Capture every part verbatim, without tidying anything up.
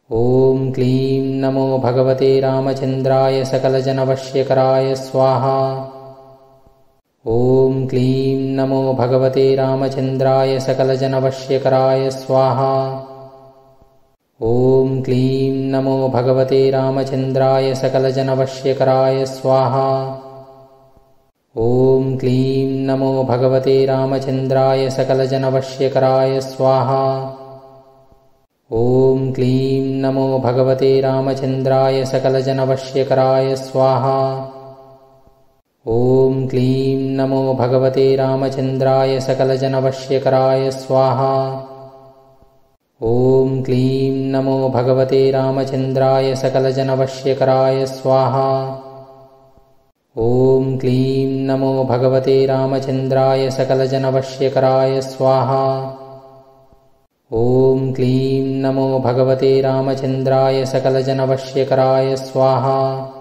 ॐ क्लीं नमो भगवते रामचन्द्राय सकलजनवश्यकराय स्वाहा। ॐ क्लीं नमो भगवते रामचन्द्राय सकलजनवश्यकराय स्वाहा। ॐ क्लीं नमो भगवते रामचन्द्राय सकलजनवश्यकराय स्वाहा। ॐ क्लीं नमो भगवते रामचन्द्राय सकलजनवश्यकराय स्वाहा। ॐ क्लीं नमो भगवते रामचन्द्राय सकलजनवश्यकराय स्वाहा। ॐ क्लीं नमो भगवते रामचन्द्राय सकलजनवश्यकराय स्वाहा। ॐ क्लीं नमो भगवते रामचन्द्राय सकलजनवश्यकराय स्वाहा। ॐ क्लीं नमो भगवते रामचन्द्राय सकलजनवश्यकराय स्वाहा। ॐ क्लीं नमो भगवते रामचन्द्राय सकलजनवश्यकराय स्वाहा।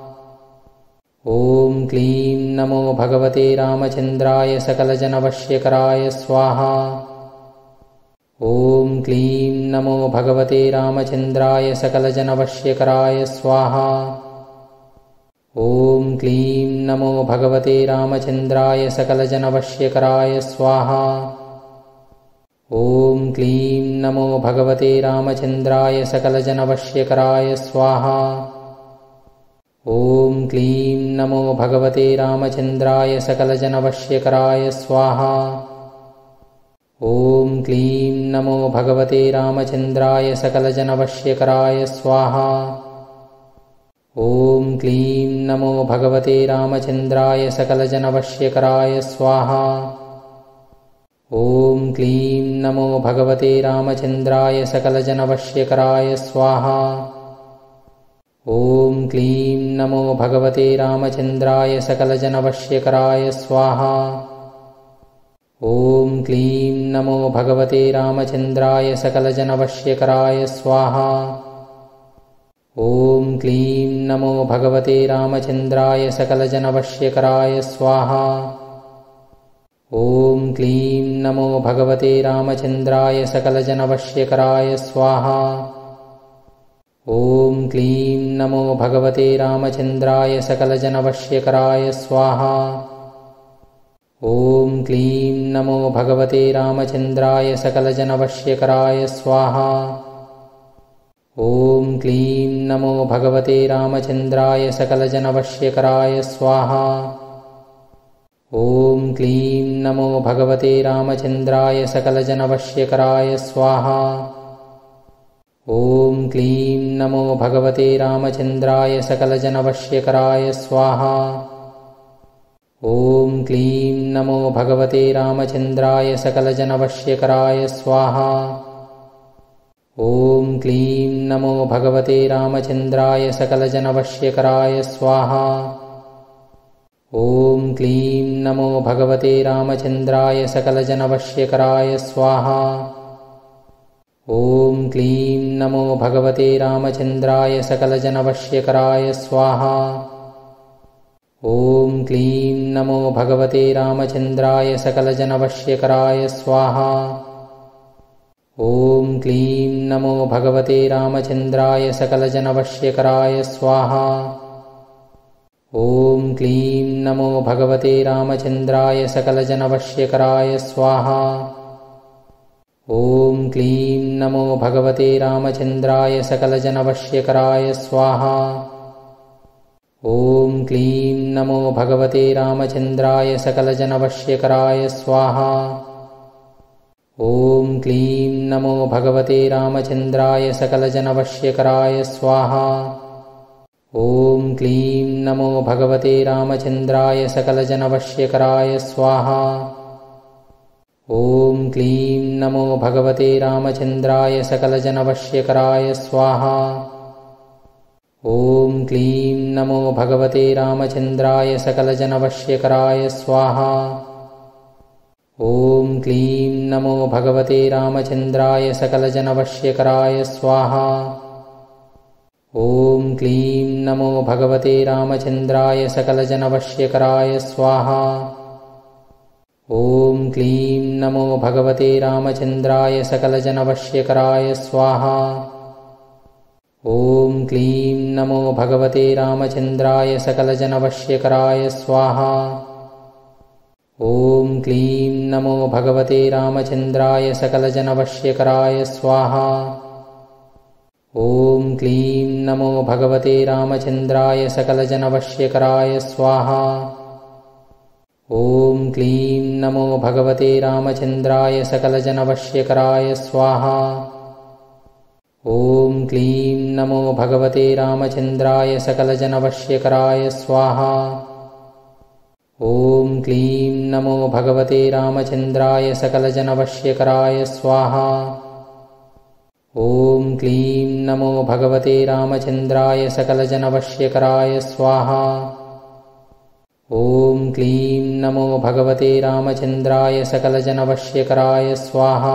ॐ क्लीं नमो भगवते रामचन्द्राय सकलजनवश्यकराय स्वाहा। ॐ क्लीं नमो भगवते रामचन्द्राय सकलजनवश्यकराय स्वाहा। ॐ क्लीं नमो भगवते रामचन्द्राय सकलजनवश्यकराय स्वाहा। ॐ क्लीं नमो भगवते रामचन्द्राय सकलजनवश्यकराय स्वाहा। ॐ क्लीं नमो भगवते रामचन्द्राय सकलजनवश्यकराय स्वाहा। ॐ क्लीं नमो भगवते रामचन्द्राय सकलजनवश्यकराय स्वाहा। ॐ क्लीं नमो भगवते रामचन्द्राय सकलजनवश्यकराय स्वाहा। ॐ क्लीं नमो भगवते रामचन्द्राय सकलजनवश्यकराय स्वाहा। ॐ क्लीं नमो भगवते रामचन्द्राय सकलजनवश्यकराय स्वाहा। ॐ क्लीं नमो भगवते रामचन्द्राय सकलजनवश्यकराय स्वाहा। ॐ क्लीं नमो भगवते रामचन्द्राय सकलजनवश्यकराय स्वाहा। ॐ क्लीं नमो भगवते रामचन्द्राय सकलजनवश्यकराय स्वाहा। ॐ क्लीं नमो भगवते रामचन्द्राय सकलजनवश्यकराय स्वाहा। ॐ क्लीं नमो भगवते रामचन्द्राय सकलजनवश्यकराय स्वाहा। ॐ क्लीं नमो भगवते रामचन्द्राय सकलजनवश्यकराय स्वाहा। ॐ क्लीं नमो भगवते रामचन्द्राय सकलजनवश्यकराय स्वाहा। ॐ क्लीं नमो भगवते रामचन्द्राय सकलजनवश्यकराय स्वाहा। ॐ क्लीं नमो भगवते रामचन्द्राय सकलजनवश्यकराय स्वाहा। ॐ क्लीं नमो भगवते रामचन्द्राय सकलजनवश्यकराय स्वाहा। ॐ क्लीं नमो भगवते रामचन्द्राय सकलजनवश्यकराय स्वाहा। ॐ क्लीं नमो भगवते रामचन्द्राय सकलजनवश्यकराय स्वाहा। ॐ क्लीं नमो भगवते रामचन्द्राय सकलजनवश्यकराय स्वाहा। ॐ क्लीं नमो भगवते रामचन्द्राय सकलजनवश्यकराय स्वाहा। ॐ क्लीं नमो भगवते रामचन्द्राय सकलजनवश्यकराय स्वाहा। ॐ क्लीं नमो भगवते रामचन्द्राय सकलजनवश्यकराय स्वाहा। ॐ क्लीं नमो भगवते रामचन्द्राय सकलजनवश्यकराय स्वाहा। ॐ क्लीं नमो भगवते रामचन्द्राय सकलजनवश्यकराय स्वाहा। ॐ क्लीं नमो भगवते रामचन्द्राय सकलजनवश्यकराय स्वाहा। ॐ क्लीं नमो भगवते रामचन्द्राय सकलजनवश्यकराय स्वाहा। ॐ क्लीं नमो भगवते रामचन्द्राय सकलजनवश्यकराय स्वाहा। ॐ क्लीं नमो भगवते रामचन्द्राय सकलजनवश्यकराय स्वाहा। ॐ क्लीं नमो भगवते रामचन्द्राय सकलजनवश्यकराय स्वाहा। ॐ क्लीं नमो भगवते रामचन्द्राय सकलजनवश्यकराय स्वाहा। ॐ क्लीं नमो भगवते रामचन्द्राय सकलजनवश्यकराय स्वाहा। ॐ क्लीं नमो भगवते रामचन्द्राय सकलजनवश्यकराय स्वाहा। ॐ क्लीं नमो भगवते रामचन्द्राय सकलजनवश्यकराय स्वाहा। ॐ क्लीं नमो भगवते रामचन्द्राय सकलजनवश्यकराय स्वाहा। ॐ क्लीं नमो भगवते रामचन्द्राय सकलजनवश्यकराय स्वाहा। ॐ क्लीं नमो भगवते रामचन्द्राय सकलजनवश्यकराय स्वाहा। ॐ क्लीं नमो भगवते रामचन्द्राय सकलजनवश्यकराय स्वाहा। ॐ क्लीं नमो भगवते रामचन्द्राय सकलजनवश्यकराय स्वाहा।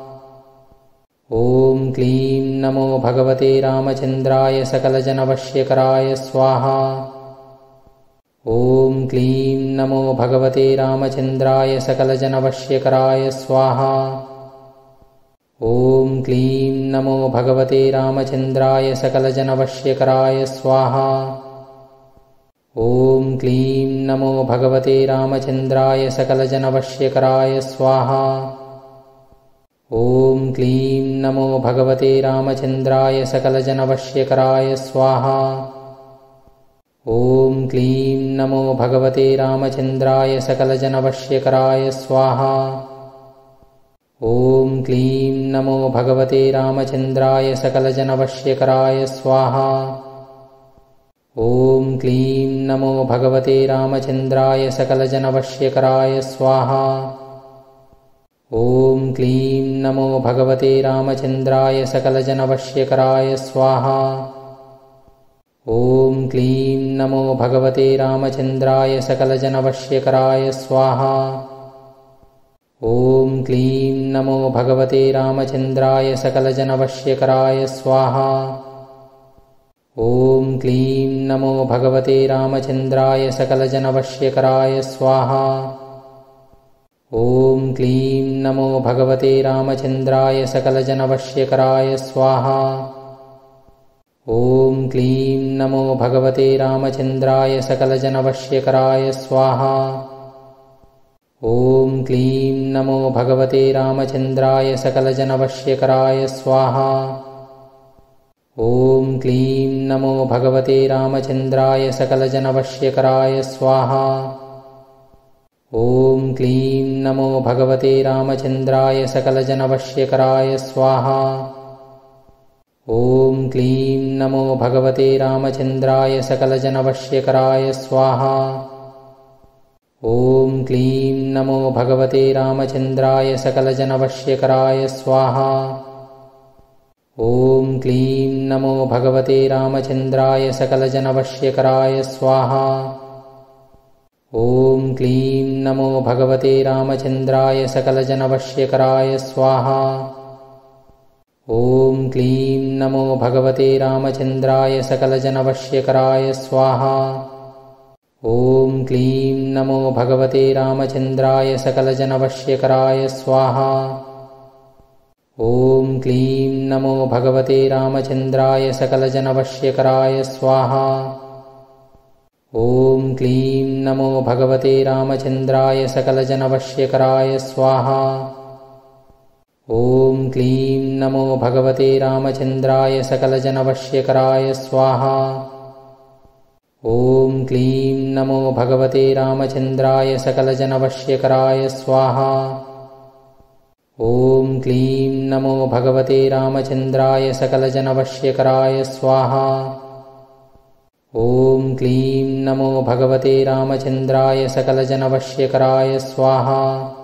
ॐ क्लीं नमो भगवते रामचन्द्राय सकलजनवश्यकराय स्वाहा। ॐ क्लीं नमो भगवते रामचन्द्राय सकलजनवश्यकराय स्वाहा। ॐ क्लीं नमो भगवते रामचन्द्राय सकलजनवश्यकराय स्वाहा। ॐ क्लीं नमो भगवते रामचन्द्राय सकलजनवश्यकराय स्वाहा। ॐ क्लीं नमो भगवते रामचन्द्राय सकलजनवश्यकराय स्वाहा। ॐ क्लीं नमो भगवते रामचन्द्राय सकलजनवश्यकराय स्वाहा। ॐ क्लीं नमो भगवते रामचन्द्राय सकलजनवश्यकराय स्वाहा। ॐ क्लीं नमो भगवते रामचन्द्राय सकलजनवश्यकराय स्वाहा। ॐ क्लीं नमो भगवते रामचन्द्राय सकलजनवश्यकराय स्वाहा। ॐ क्लीं नमो भगवते रामचन्द्राय सकलजनवश्यकराय स्वाहा। ॐ क्लीं नमो भगवते रामचन्द्राय सकलजनवश्यकराय स्वाहा। ॐ क्लीं नमो भगवते रामचन्द्राय सकलजनवश्यकराय स्वाहा। ॐ क्लीं नमो भगवते रामचन्द्राय सकलजनवश्यकराय स्वाहा। ॐ क्लीं नमो भगवते रामचन्द्राय सकलजनवश्यकराय स्वाहा। ॐ क्लीं नमो भगवते रामचन्द्राय सकलजनवश्यकराय स्वाहा। ॐ क्लीं नमो भगवते रामचन्द्राय सकलजनवश्यकराय स्वाहा। ॐ क्लीं नमो भगवते रामचन्द्राय सकलजनवश्यकराय स्वाहा। ॐ क्लीं नमो भगवते रामचन्द्राय सकलजनवश्यकराय स्वाहा। ॐ क्लीं नमो भगवते रामचन्द्राय सकलजनवश्यकराय स्वाहा। ॐ क्लीं नमो भगवते रामचन्द्राय सकलजनवश्यकराय स्वाहा। ॐ क्लीं नमो भगवते रामचन्द्राय सकलजनवश्यकराय स्वाहा। ॐ क्लीं नमो भगवते रामचन्द्राय सकलजनवश्यकराय स्वाहा। ॐ क्लीं नमो भगवते रामचन्द्राय सकलजनवश्यकराय स्वाहा। ॐ क्लीं नमो भगवते रामचन्द्राय सकलजनवश्यकराय स्वाहा। ॐ क्लीं नमो भगवते रामचन्द्राय सकलजनवश्यकराय स्वाहा। ॐ क्लीं नमो भगवते रामचन्द्राय सकलजनवश्यकराय स्वाहा। ॐ क्लीं नमो भगवते रामचन्द्राय सकलजनवश्यकराय स्वाहा। ॐ क्लीं नमो भगवते रामचन्द्राय सकलजनवश्यकराय स्वाहा। ॐ क्लीं नमो भगवते रामचन्द्राय सकलजनवश्यकराय स्वाहा।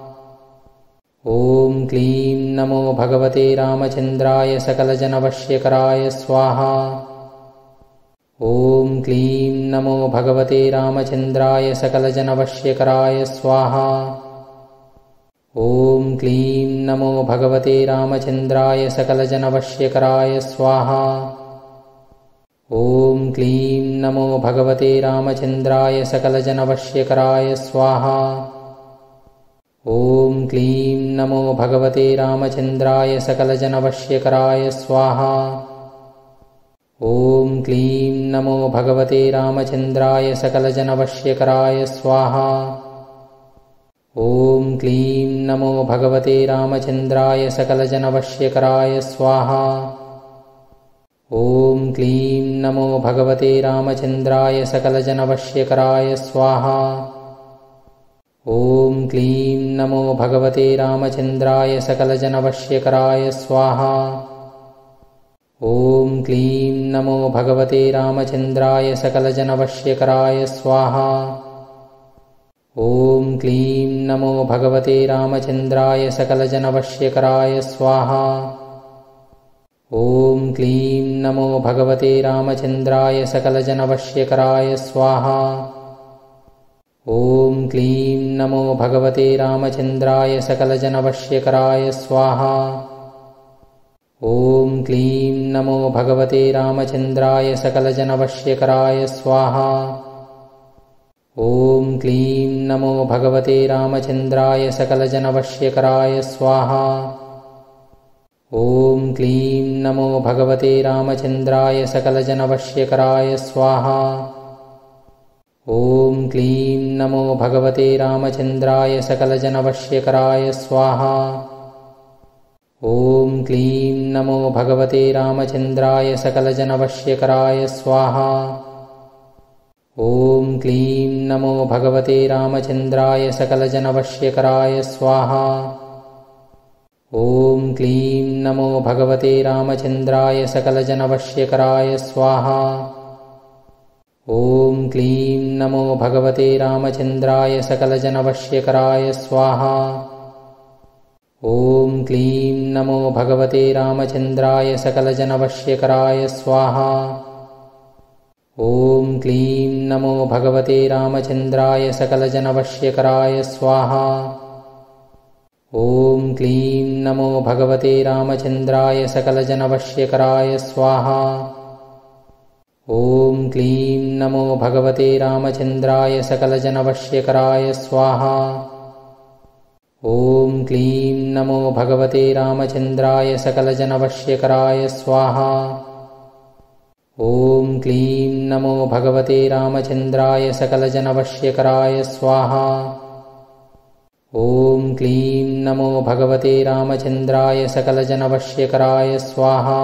ॐ क्लीं नमो भगवते रामचन्द्राय सकलजनवश्यकराय स्वाहा। ॐ क्लीं नमो भगवते रामचन्द्राय सकलजनवश्यकराय स्वाहा। ॐ क्लीं नमो भगवते रामचन्द्राय सकलजनवश्यकराय स्वाहा। ॐ क्लीं नमो भगवते रामचन्द्राय सकलजनवश्यकराय स्वाहा। ॐ क्लीं नमो भगवते रामचन्द्राय सकलजनवश्यकराय स्वाहा। ॐ क्लीं नमो भगवते रामचन्द्राय सकलजनवश्यकराय स्वाहा। ॐ क्लीं नमो भगवते रामचन्द्राय सकलजनवश्यकराय स्वाहा। ॐ क्लीं नमो भगवते रामचन्द्राय सकलजनवश्यकराय स्वाहा। ॐ क्लीं नमो भगवते रामचन्द्राय सकलजनवश्यकराय स्वाहा। ॐ क्लीं नमो भगवते रामचन्द्राय सकलजनवश्यकराय स्वाहा। ॐ क्लीं नमो भगवते रामचन्द्राय सकलजनवश्यकराय स्वाहा। ॐ क्लीं नमो भगवते रामचन्द्राय सकलजनवश्यकराय स्वाहा। ॐ क्लीं नमो भगवते रामचन्द्राय सकलजनवश्यकराय स्वाहा। ॐ क्लीं नमो भगवते रामचन्द्राय सकलजनवश्यकराय स्वाहा। ॐ क्लीं नमो भगवते रामचन्द्राय सकलजनवश्यकराय स्वाहा। ॐ क्लीं नमो भगवते रामचन्द्राय सकलजनवश्यकराय स्वाहा। ॐ क्लीं नमो भगवते रामचन्द्राय सकलजनवश्यकराय स्वाहा। ॐ क्लीं नमो भगवते रामचन्द्राय सकलजनवश्यकराय स्वाहा। ॐ क्लीं नमो भगवते रामचन्द्राय सकलजनवश्यकराय स्वाहा। ॐ क्लीं नमो भगवते रामचन्द्राय सकलजनवश्यकराय स्वाहा। ॐ क्लीं नमो भगवते रामचन्द्राय सकलजनवश्यकराय स्वाहा। ॐ क्लीं नमो भगवते रामचन्द्राय सकलजनवश्यकराय स्वाहा। ॐ क्लीं नमो भगवते रामचन्द्राय सकलजनवश्यकराय स्वाहा। ॐ क्लीं नमो भगवते रामचन्द्राय सकलजनवश्यकराय स्वाहा। ॐ क्लीं नमो भगवते रामचन्द्राय सकलजनवश्यकराय स्वाहा। ॐ क्लीं नमो भगवते रामचन्द्राय सकलजनवश्यकराय स्वाहा। ॐ क्लीं नमो भगवते रामचन्द्राय सकलजनवश्यकराय स्वाहा। ॐ क्लीं नमो भगवते रामचन्द्राय सकलजनवश्यकराय स्वाहा।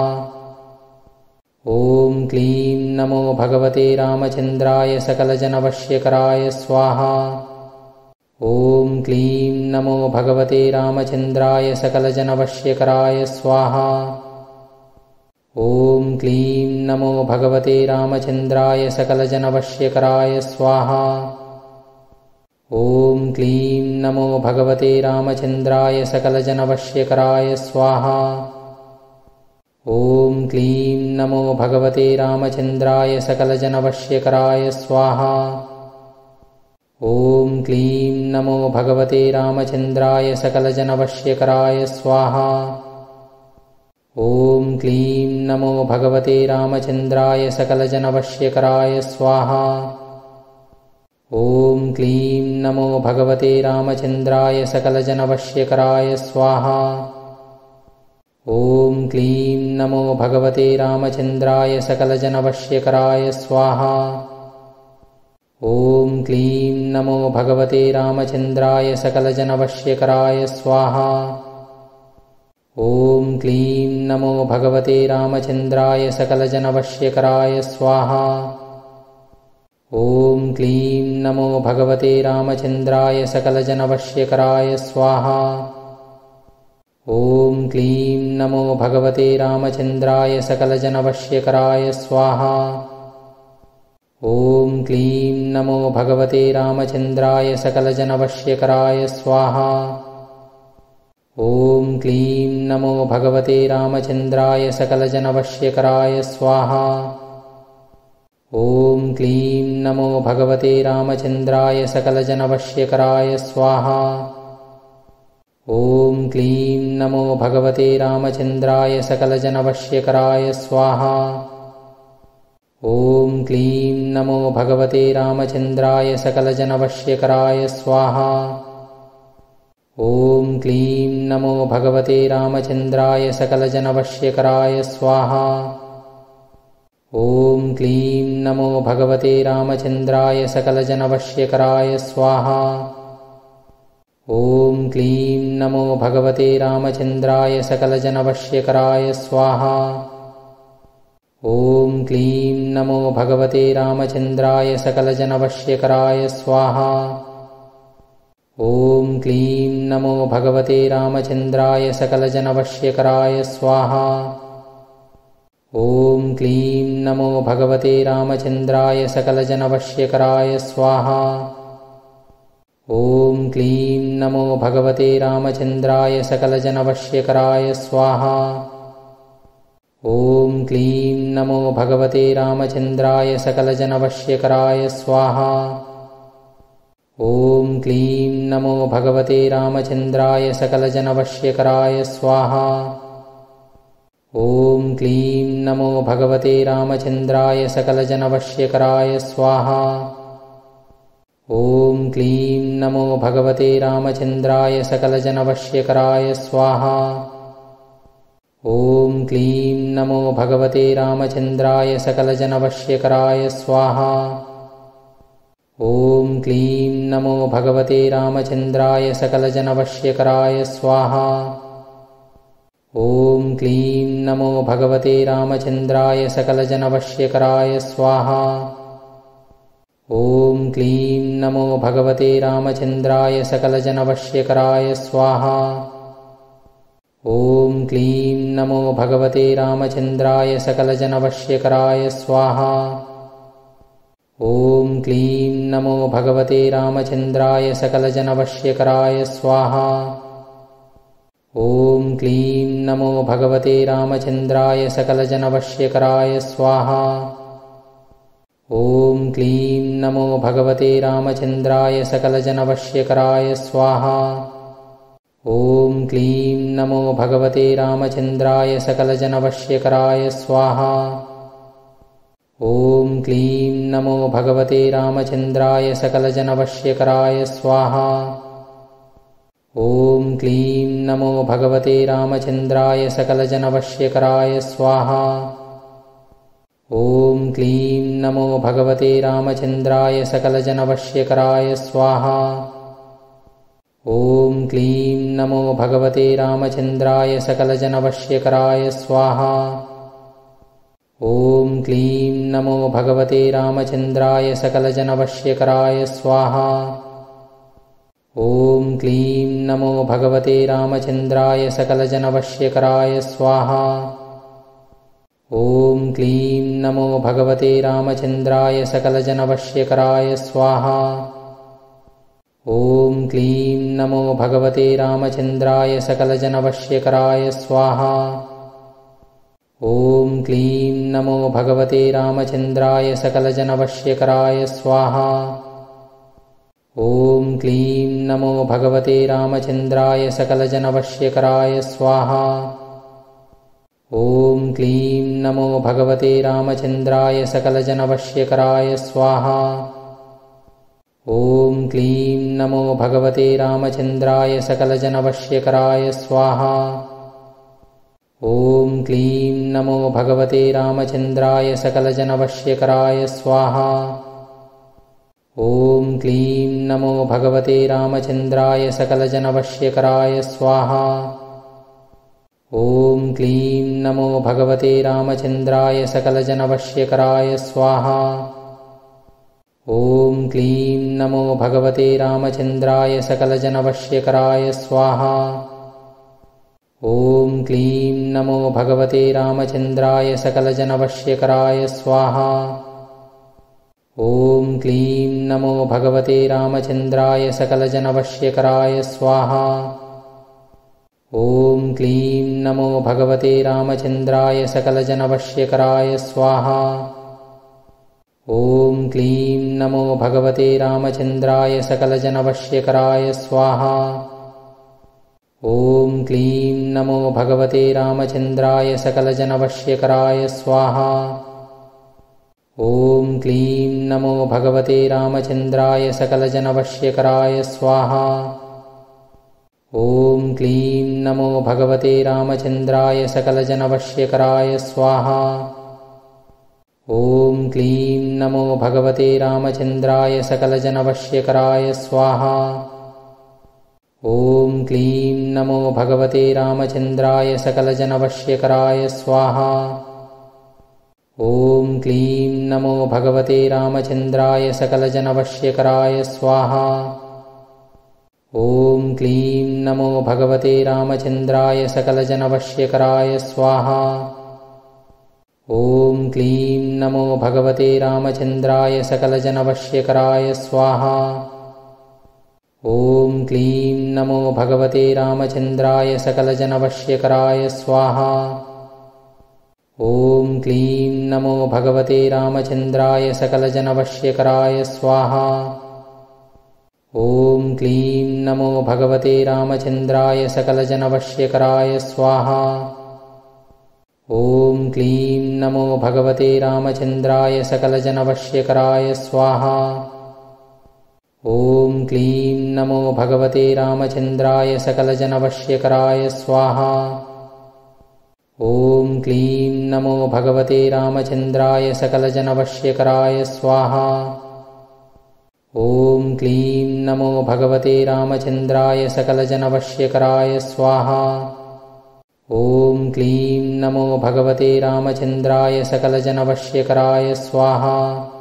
ॐ क्लीं नमो भगवते रामचन्द्राय सकलजनवश्यकराय स्वाहा। ॐ क्लीं नमो भगवते रामचन्द्राय सकलजनवश्यकराय स्वाहा। ॐ क्लीं नमो भगवते रामचन्द्राय सकलजनवश्यकराय स्वाहा। ॐ क्लीं नमो भगवते रामचन्द्राय सकलजनवश्यकराय स्वाहा। ॐ क्लीं नमो भगवते रामचन्द्राय सकलजनवश्यकराय स्वाहा। ॐ क्लीं नमो भगवते रामचन्द्राय सकलजनवश्यकराय स्वाहा। ॐ क्लीं नमो भगवते रामचन्द्राय सकलजनवश्यकराय स्वाहा। ॐ क्लीं नमो भगवते रामचन्द्राय सकलजनवश्यकराय स्वाहा। ॐ क्लीं नमो भगवते रामचन्द्राय सकलजनवश्यकराय स्वाहा। ॐ क्लीं नमो भगवते रामचन्द्राय सकलजनवश्यकराय स्वाहा। ॐ क्लीं नमो भगवते रामचन्द्राय सकलजनवश्यकराय स्वाहा। ॐ क्लीं नमो भगवते रामचन्द्राय सकलजनवश्यकराय स्वाहा। ॐ क्लीं नमो भगवते रामचन्द्राय सकलजनवश्यकराय स्वाहा। ॐ क्लीं नमो भगवते रामचन्द्राय सकलजनवश्यकराय स्वाहा। ॐ क्लीं नमो भगवते रामचन्द्राय सकलजनवश्यकराय स्वाहा। ॐ क्लीं नमो भगवते रामचन्द्राय सकलजनवश्यकराय स्वाहा। ॐ क्लीं नमो भगवते रामचन्द्राय सकलजनवश्यकराय स्वाहा। ॐ क्लीं नमो भगवते रामचन्द्राय सकलजनवश्यकराय स्वाहा। ॐ क्लीं नमो भगवते रामचन्द्राय सकलजनवश्यकराय स्वाहा। ॐ क्लीं नमो भगवते रामचन्द्राय सकलजनवश्यकराय स्वाहा। ॐ क्लीं नमो भगवते रामचन्द्राय सकलजनवश्यकराय स्वाहा। ॐ क्लीं नमो भगवते रामचन्द्राय सकलजनवश्यकराय स्वाहा। ॐ क्लीं नमो भगवते रामचन्द्राय सकलजनवश्यकराय स्वाहा। ॐ क्लीं नमो भगवते रामचन्द्राय सकलजनवश्यकराय स्वाहा। ॐ क्लीं नमो भगवते रामचन्द्राय सकलजनवश्यकराय स्वाहा। ॐ क्लीं नमो भगवते रामचन्द्राय सकलजनवश्यकराय स्वाहा। ॐ क्लीं नमो भगवते रामचन्द्राय सकलजनवश्यकराय स्वाहा। ॐ क्लीं नमो भगवते रामचन्द्राय सकलजनवश्यकराय स्वाहा। ॐ क्लीं नमो भगवते रामचन्द्राय सकलजनवश्यकराय स्वाहा। ॐ क्लीं नमो भगवते रामचन्द्राय सकलजनवश्यकराय स्वाहा। ॐ क्लीं नमो भगवते रामचन्द्राय सकलजनवश्यकराय स्वाहा। ॐ क्लीं नमो भगवते रामचन्द्राय सकलजनवश्यकराय स्वाहा। ॐ क्लीं नमो भगवते रामचन्द्राय सकलजनवश्यकराय स्वाहा। ॐ क्लीं नमो भगवते रामचन्द्राय सकलजनवश्यकराय स्वाहा। ॐ क्लीं नमो भगवते रामचन्द्राय सकलजनवश्यकराय स्वाहा। ॐ क्लीं नमो भगवते रामचन्द्राय सकलजनवश्यकराय स्वाहा। ॐ क्लीं नमो भगवते रामचन्द्राय सकलजनवश्यकराय स्वाहा। ॐ क्लीं नमो भगवते रामचन्द्राय सकलजनवश्यकराय स्वाहा। ॐ क्लीं नमो भगवते रामचन्द्राय सकलजनवश्यकराय स्वाहा। ॐ क्लीं नमो भगवते रामचन्द्राय सकलजनवश्यकराय स्वाहा। ॐ क्लीं नमो भगवते रामचन्द्राय सकलजनवश्यकराय स्वाहा। ॐ क्लीं नमो भगवते रामचन्द्राय सकलजनवश्यकराय स्वाहा। ॐ क्लीं नमो भगवते रामचन्द्राय सकलजनवश्यकराय स्वाहा। ॐ क्लीं नमो भगवते रामचन्द्राय सकलजनवश्यकराय स्वाहा। ॐ क्लीं नमो भगवते रामचन्द्राय सकलजनवश्यकराय स्वाहा। ॐ क्लीं नमो भगवते रामचन्द्राय सकलजनवश्यकराय स्वाहा। ॐ क्लीं नमो भगवते रामचन्द्राय सकलजनवश्यकराय स्वाहा। ॐ क्लीं नमो भगवते रामचन्द्राय सकलजनवश्यकराय स्वाहा। ॐ क्लीं नमो भगवते रामचन्द्राय सकलजनवश्यकराय स्वाहा। ॐ क्लीं नमो भगवते रामचन्द्राय सकलजनवश्यकराय स्वाहा। ॐ क्लीं नमो भगवते रामचन्द्राय सकलजनवश्यकराय स्वाहा। ॐ क्लीं नमो भगवते रामचन्द्राय सकलजनवश्यकराय स्वाहा। ॐ क्लीं नमो भगवते रामचन्द्राय सकलजनवश्यकराय स्वाहा। ॐ क्लीं नमो भगवते रामचन्द्राय सकलजनवश्यकराय स्वाहा। ॐ क्लीं नमो भगवते रामचन्द्राय सकलजनवश्यकराय स्वाहा। ॐ क्लीं नमो भगवते रामचन्द्राय सकलजनवश्यकराय स्वाहा। ॐ क्लीं नमो भगवते रामचन्द्राय सकलजनवश्यकराय स्वाहा। ॐ क्लीं नमो भगवते रामचन्द्राय सकलजनवश्यकराय स्वाहा। ॐ क्लीं नमो भगवते रामचन्द्राय सकलजनवश्यकराय स्वाहा। ॐ क्लीं नमो भगवते रामचन्द्राय सकलजनवश्यकराय स्वाहा। ॐ क्लीं नमो भगवते रामचन्द्राय सकलजनवश्यकराय स्वाहा। ॐ क्लीं नमो भगवते रामचन्द्राय सकलजनवश्यकराय स्वाहा। ॐ क्लीं नमो भगवते रामचन्द्राय सकलजनवश्यकराय स्वाहा। ॐ क्लीं नमो भगवते रामचन्द्राय सकलजनवश्यकराय स्वाहा। ॐ क्लीं नमो भगवते रामचन्द्राय सकलजनवश्यकराय स्वाहा। ॐ क्लीं नमो भगवते रामचन्द्राय सकलजनवश्यकराय स्वाहा। ॐ क्लीं नमो भगवते रामचन्द्राय सकलजनवश्यकराय स्वाहा। ॐ क्लीं नमो भगवते रामचन्द्राय सकलजनवश्यकराय स्वाहा। ॐ क्लीं नमो भगवते रामचन्द्राय सकलजनवश्यकराय स्वाहा। ॐ क्लीं नमो भगवते रामचन्द्राय सकलजनवश्यकराय स्वाहा। ॐ क्लीं नमो भगवते रामचन्द्राय सकलजनवश्यकराय स्वाहा। ॐ क्लीं नमो भगवते रामचन्द्राय सकलजनवश्यकराय स्वाहा। ॐ क्लीं नमो भगवते रामचन्द्राय सकलजनवश्यकराय स्वाहा। ॐ क्लीं नमो भगवते रामचन्द्राय सकलजनवश्यकराय स्वाहा।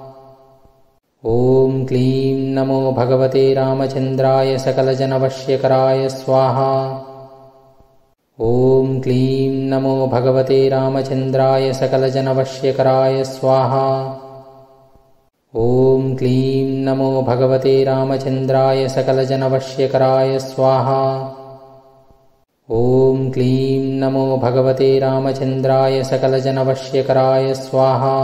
ॐ क्लीं नमो भगवते रामचन्द्राय सकलजनवश्यकराय स्वाहा। ॐ क्लीं नमो भगवते रामचन्द्राय सकलजनवश्यकराय स्वाहा। ॐ क्लीं नमो भगवते रामचन्द्राय सकलजनवश्यकराय स्वाहा। ॐ क्लीं नमो भगवते रामचन्द्राय सकलजनवश्यकराय स्वाहा।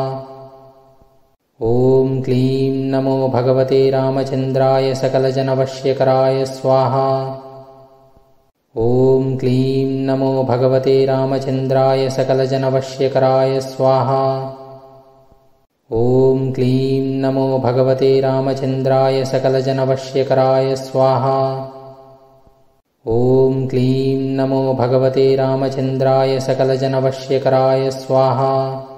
ॐ क्लीं नमो भगवते रामचन्द्राय सकलजनवश्यकराय स्वाहा। ॐ क्लीं नमो भगवते रामचन्द्राय सकलजनवश्यकराय स्वाहा। ॐ क्लीं नमो भगवते रामचन्द्राय सकलजनवश्यकराय स्वाहा। ॐ क्लीं नमो भगवते रामचन्द्राय सकलजनवश्यकराय स्वाहा।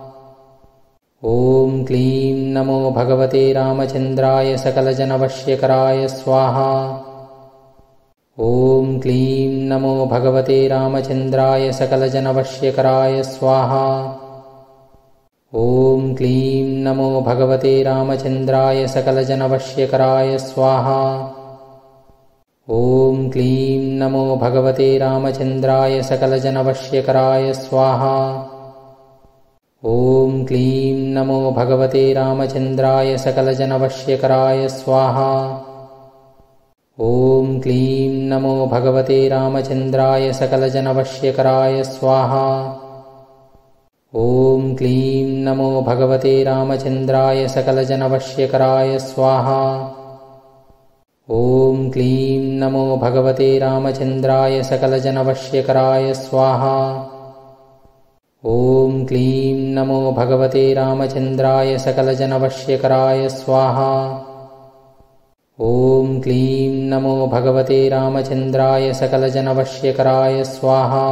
ॐ क्लीं नमो भगवते रामचन्द्राय सकलजनवश्यकराय स्वाहा। ॐ क्लीं नमो भगवते रामचन्द्राय सकलजनवश्यकराय स्वाहा। ॐ क्लीं नमो भगवते रामचन्द्राय सकलजनवश्यकराय स्वाहा। ॐ क्लीं नमो भगवते रामचन्द्राय सकलजनवश्यकराय स्वाहा। ॐ क्लीं नमो भगवते रामचन्द्राय सकलजनवश्यकराय स्वाहा। ॐ क्लीं नमो भगवते रामचन्द्राय सकलजनवश्यकराय स्वाहा। ॐ क्लीं नमो भगवते रामचन्द्राय सकलजनवश्यकराय स्वाहा। ॐ क्लीं नमो भगवते रामचन्द्राय सकलजनवश्यकराय स्वाहा। ॐ क्लीं नमो भगवते रामचन्द्राय सकलजनवश्यकराय स्वाहा। ॐ क्लीं नमो भगवते रामचन्द्राय सकलजनवश्यकराय स्वाहा।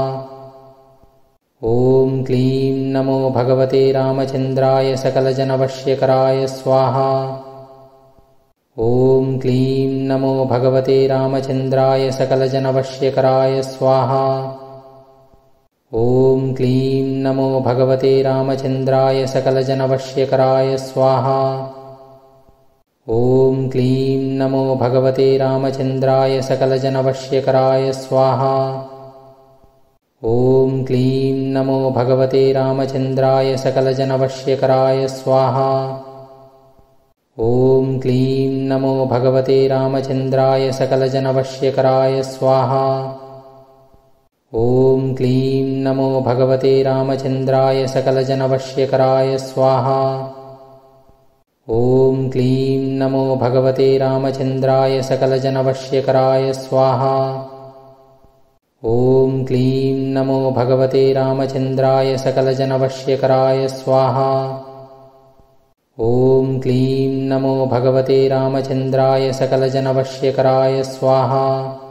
ॐ क्लीं नमो भगवते रामचन्द्राय सकलजनवश्यकराय स्वाहा। ॐ क्लीं नमो भगवते रामचन्द्राय सकलजनवश्यकराय स्वाहा। ॐ क्लीं नमो भगवते रामचन्द्राय सकलजनवश्यकराय स्वाहा। ॐ क्लीं नमो भगवते रामचन्द्राय सकलजनवश्यकराय स्वाहा। ॐ क्लीं नमो भगवते रामचन्द्राय सकलजनवश्यकराय स्वाहा। ॐ क्लीं नमो भगवते रामचन्द्राय सकलजनवश्यकराय स्वाहा। ॐ क्लीं नमो भगवते रामचन्द्राय सकलजनवश्यकराय स्वाहा। ॐ क्लीं नमो भगवते रामचन्द्राय सकलजनवश्यकराय स्वाहा। ॐ क्लीं नमो भगवते रामचन्द्राय सकलजनवश्यकराय स्वाहा। ॐ क्लीं नमो भगवते रामचन्द्राय सकलजनवश्यकराय स्वाहा।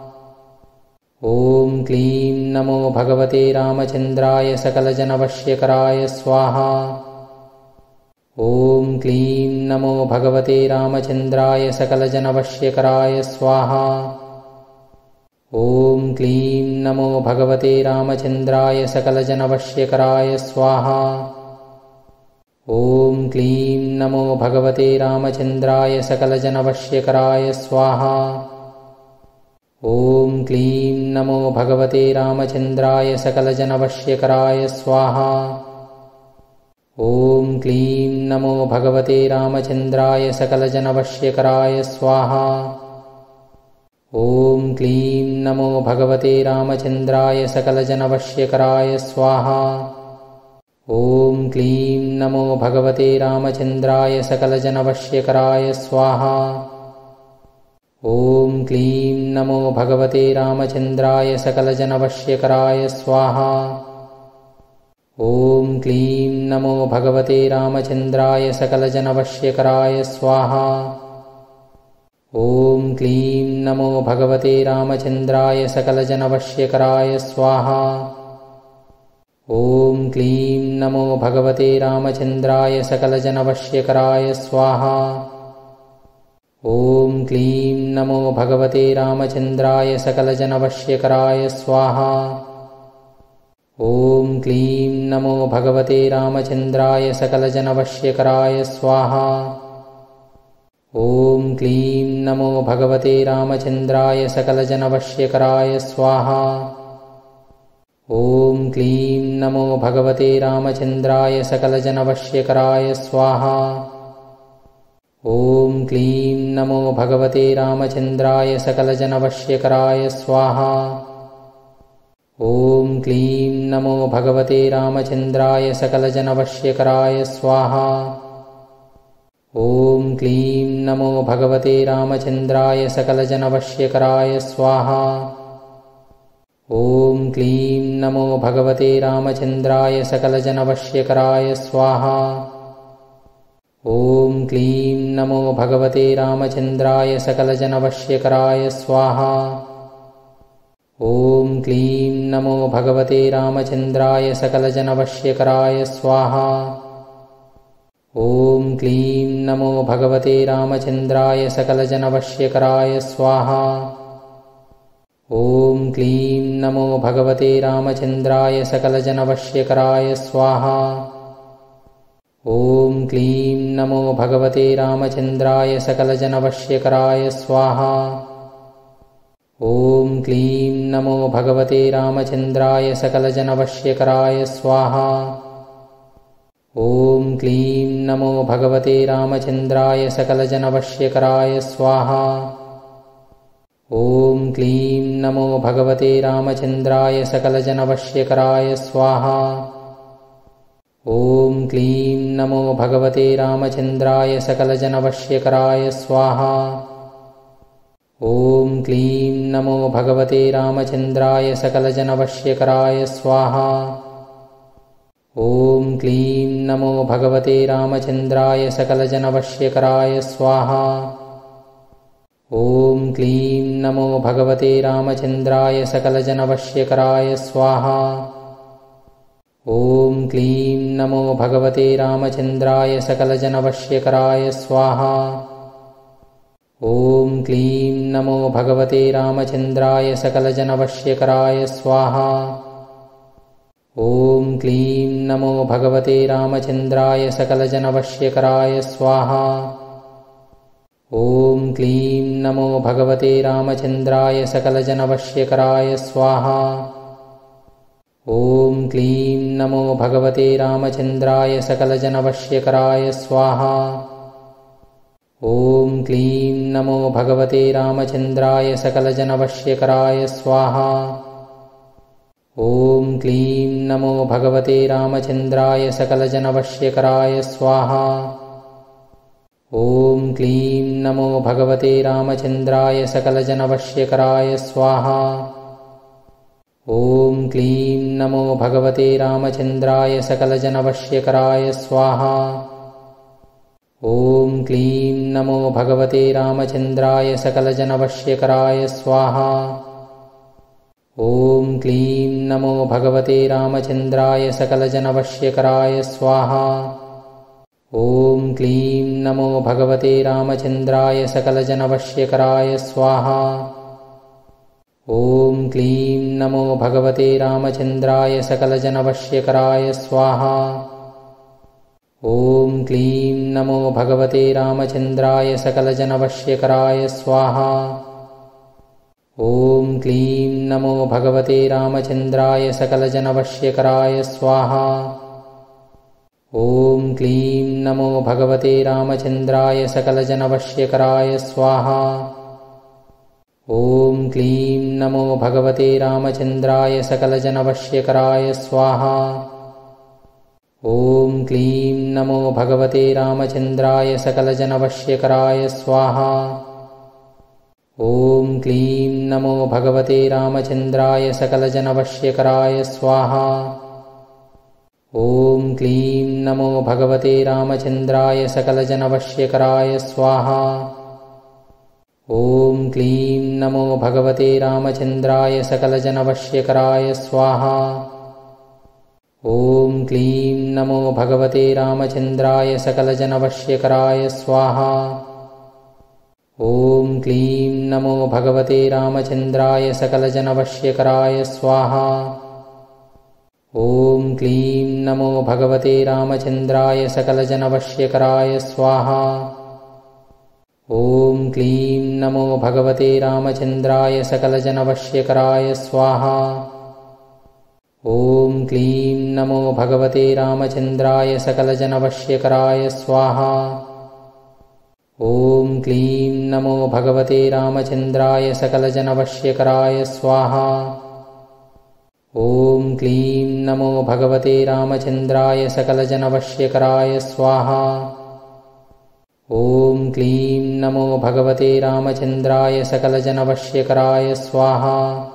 ॐ क्लीं नमो भगवते रामचन्द्राय सकलजनवश्यकराय स्वाहा। ॐ क्लीं नमो भगवते रामचन्द्राय सकलजनवश्यकराय स्वाहा। ॐ क्लीं नमो भगवते रामचन्द्राय सकलजनवश्यकराय स्वाहा। ॐ क्लीं नमो भगवते रामचन्द्राय सकलजनवश्यकराय स्वाहा। ॐ क्लीं नमो भगवते रामचन्द्राय सकलजनवश्यकराय स्वाहा। ॐ क्लीं नमो भगवते रामचन्द्राय सकलजनवश्यकराय स्वाहा। ॐ क्लीं नमो भगवते रामचन्द्राय सकलजनवश्यकराय स्वाहा। ॐ क्लीं नमो भगवते रामचन्द्राय सकलजनवश्यकराय स्वाहा। ॐ क्लीं नमो भगवते रामचन्द्राय सकलजनवश्यकराय स्वाहा। ॐ क्लीं नमो भगवते रामचन्द्राय सकलजनवश्यकराय स्वाहा। ॐ क्लीं नमो भगवते रामचन्द्राय सकलजनवश्यकराय स्वाहा। ॐ क्लीं नमो भगवते रामचन्द्राय सकलजनवश्यकराय स्वाहा। ॐ क्लीं नमो भगवते रामचन्द्राय सकलजनवश्यकराय स्वाहा। ॐ क्लीं नमो भगवते रामचन्द्राय सकलजनवश्यकराय स्वाहा। ॐ क्लीं नमो भगवते रामचन्द्राय सकलजनवश्यकराय स्वाहा। ॐ क्लीं नमो भगवते रामचन्द्राय सकलजनवश्यकराय स्वाहा। ॐ क्लीं नमो भगवते रामचन्द्राय सकलजनवश्यकराय स्वाहा। ॐ क्लीं नमो भगवते रामचन्द्राय सकलजनवश्यकराय स्वाहा। ॐ क्लीं नमो भगवते रामचन्द्राय सकलजनवश्यकराय स्वाहा। ॐ क्लीं नमो भगवते रामचन्द्राय सकलजनवश्यकराय स्वाहा। ॐ क्लीं नमो भगवते रामचन्द्राय सकलजनवश्यकराय स्वाहा। ॐ क्लीं नमो भगवते रामचन्द्राय सकलजनवश्यकराय स्वाहा। ॐ क्लीं नमो भगवते रामचन्द्राय सकलजनवश्यकराय स्वाहा। ॐ क्लीं नमो भगवते रामचन्द्राय सकलजनवश्यकराय स्वाहा। ॐ क्लीं नमो भगवते रामचन्द्राय सकलजनवश्यकराय स्वाहा। ॐ क्लीं नमो भगवते रामचन्द्राय सकलजनवश्यकराय स्वाहा। ॐ क्लीं नमो भगवते रामचन्द्राय सकलजनवश्यकराय स्वाहा। ॐ क्लीं नमो भगवते रामचन्द्राय सकलजनवश्यकराय स्वाहा। ॐ क्लीं नमो भगवते रामचन्द्राय सकलजनवश्यकराय स्वाहा। ॐ क्लीं नमो भगवते रामचन्द्राय सकलजनवश्यकराय स्वाहा। ॐ क्लीं नमो भगवते रामचन्द्राय सकलजनवश्यकराय स्वाहा। ॐ क्लीं नमो भगवते रामचन्द्राय सकलजनवश्यकराय स्वाहा। ॐ क्लीं नमो भगवते रामचन्द्राय सकलजनवश्यकराय स्वाहा। ॐ क्लीं नमो भगवते रामचन्द्राय सकलजनवश्यकराय स्वाहा। ॐ क्लीं नमो भगवते रामचन्द्राय सकलजनवश्यकराय स्वाहा। ॐ क्लीं नमो भगवते रामचन्द्राय सकलजनवश्यकराय स्वाहा। ॐ क्लीं नमो भगवते रामचन्द्राय सकलजनवश्यकराय स्वाहा। ॐ क्लीं नमो भगवते रामचन्द्राय सकलजनवश्यकराय स्वाहा। ॐ क्लीं नमो भगवते रामचन्द्राय सकलजनवश्यकराय स्वाहा। ॐ क्लीं नमो भगवते रामचन्द्राय सकलजनवश्यकराय स्वाहा। ॐ क्लीं नमो भगवते रामचन्द्राय सकलजनवश्यकराय स्वाहा। ॐ क्लीं नमो भगवते रामचन्द्राय सकलजनवश्यकराय स्वाहा। ॐ क्लीं नमो भगवते रामचन्द्राय सकलजनवश्यकराय स्वाहा। ॐ क्लीं नमो भगवते रामचन्द्राय सकलजनवश्यकराय स्वाहा। ॐ क्लीं नमो भगवते रामचन्द्राय सकलजनवश्यकराय स्वाहा। ॐ क्लीं नमो भगवते रामचन्द्राय सकलजनवश्यकराय स्वाहा। ॐ क्लीं नमो भगवते रामचन्द्राय सकलजनवश्यकराय स्वाहा। ॐ क्लीं नमो भगवते रामचन्द्राय सकलजनवश्यकराय स्वाहा। ॐ क्लीं नमो भगवते रामचन्द्राय सकलजनवश्यकराय स्वाहा। ॐ क्लीं नमो भगवते रामचन्द्राय सकलजनवश्यकराय स्वाहा। ॐ क्लीं नमो भगवते रामचन्द्राय सकलजनवश्यकराय स्वाहा। ॐ क्लीं नमो भगवते रामचन्द्राय सकलजनवश्यकराय स्वाहा। ॐ क्लीं नमो भगवते रामचन्द्राय सकलजनवश्यकराय स्वाहा। ॐ क्लीं नमो भगवते रामचन्द्राय सकलजनवश्यकराय स्वाहा। ॐ क्लीं नमो भगवते रामचन्द्राय सकलजनवश्यकराय स्वाहा। ॐ क्लीं नमो भगवते रामचन्द्राय सकलजनवश्यकराय स्वाहा। ॐ क्लीं नमो भगवते रामचन्द्राय सकलजनवश्यकराय स्वाहा। ॐ क्लीं नमो भगवते रामचन्द्राय सकलजनवश्यकराय स्वाहा। ॐ क्लीं नमो भगवते रामचन्द्राय सकलजनवश्यकराय स्वाहा। ॐ क्लीं नमो भगवते रामचन्द्राय सकलजनवश्यकराय स्वाहा। ॐ क्लीं नमो भगवते रामचन्द्राय सकलजनवश्यकराय स्वाहा।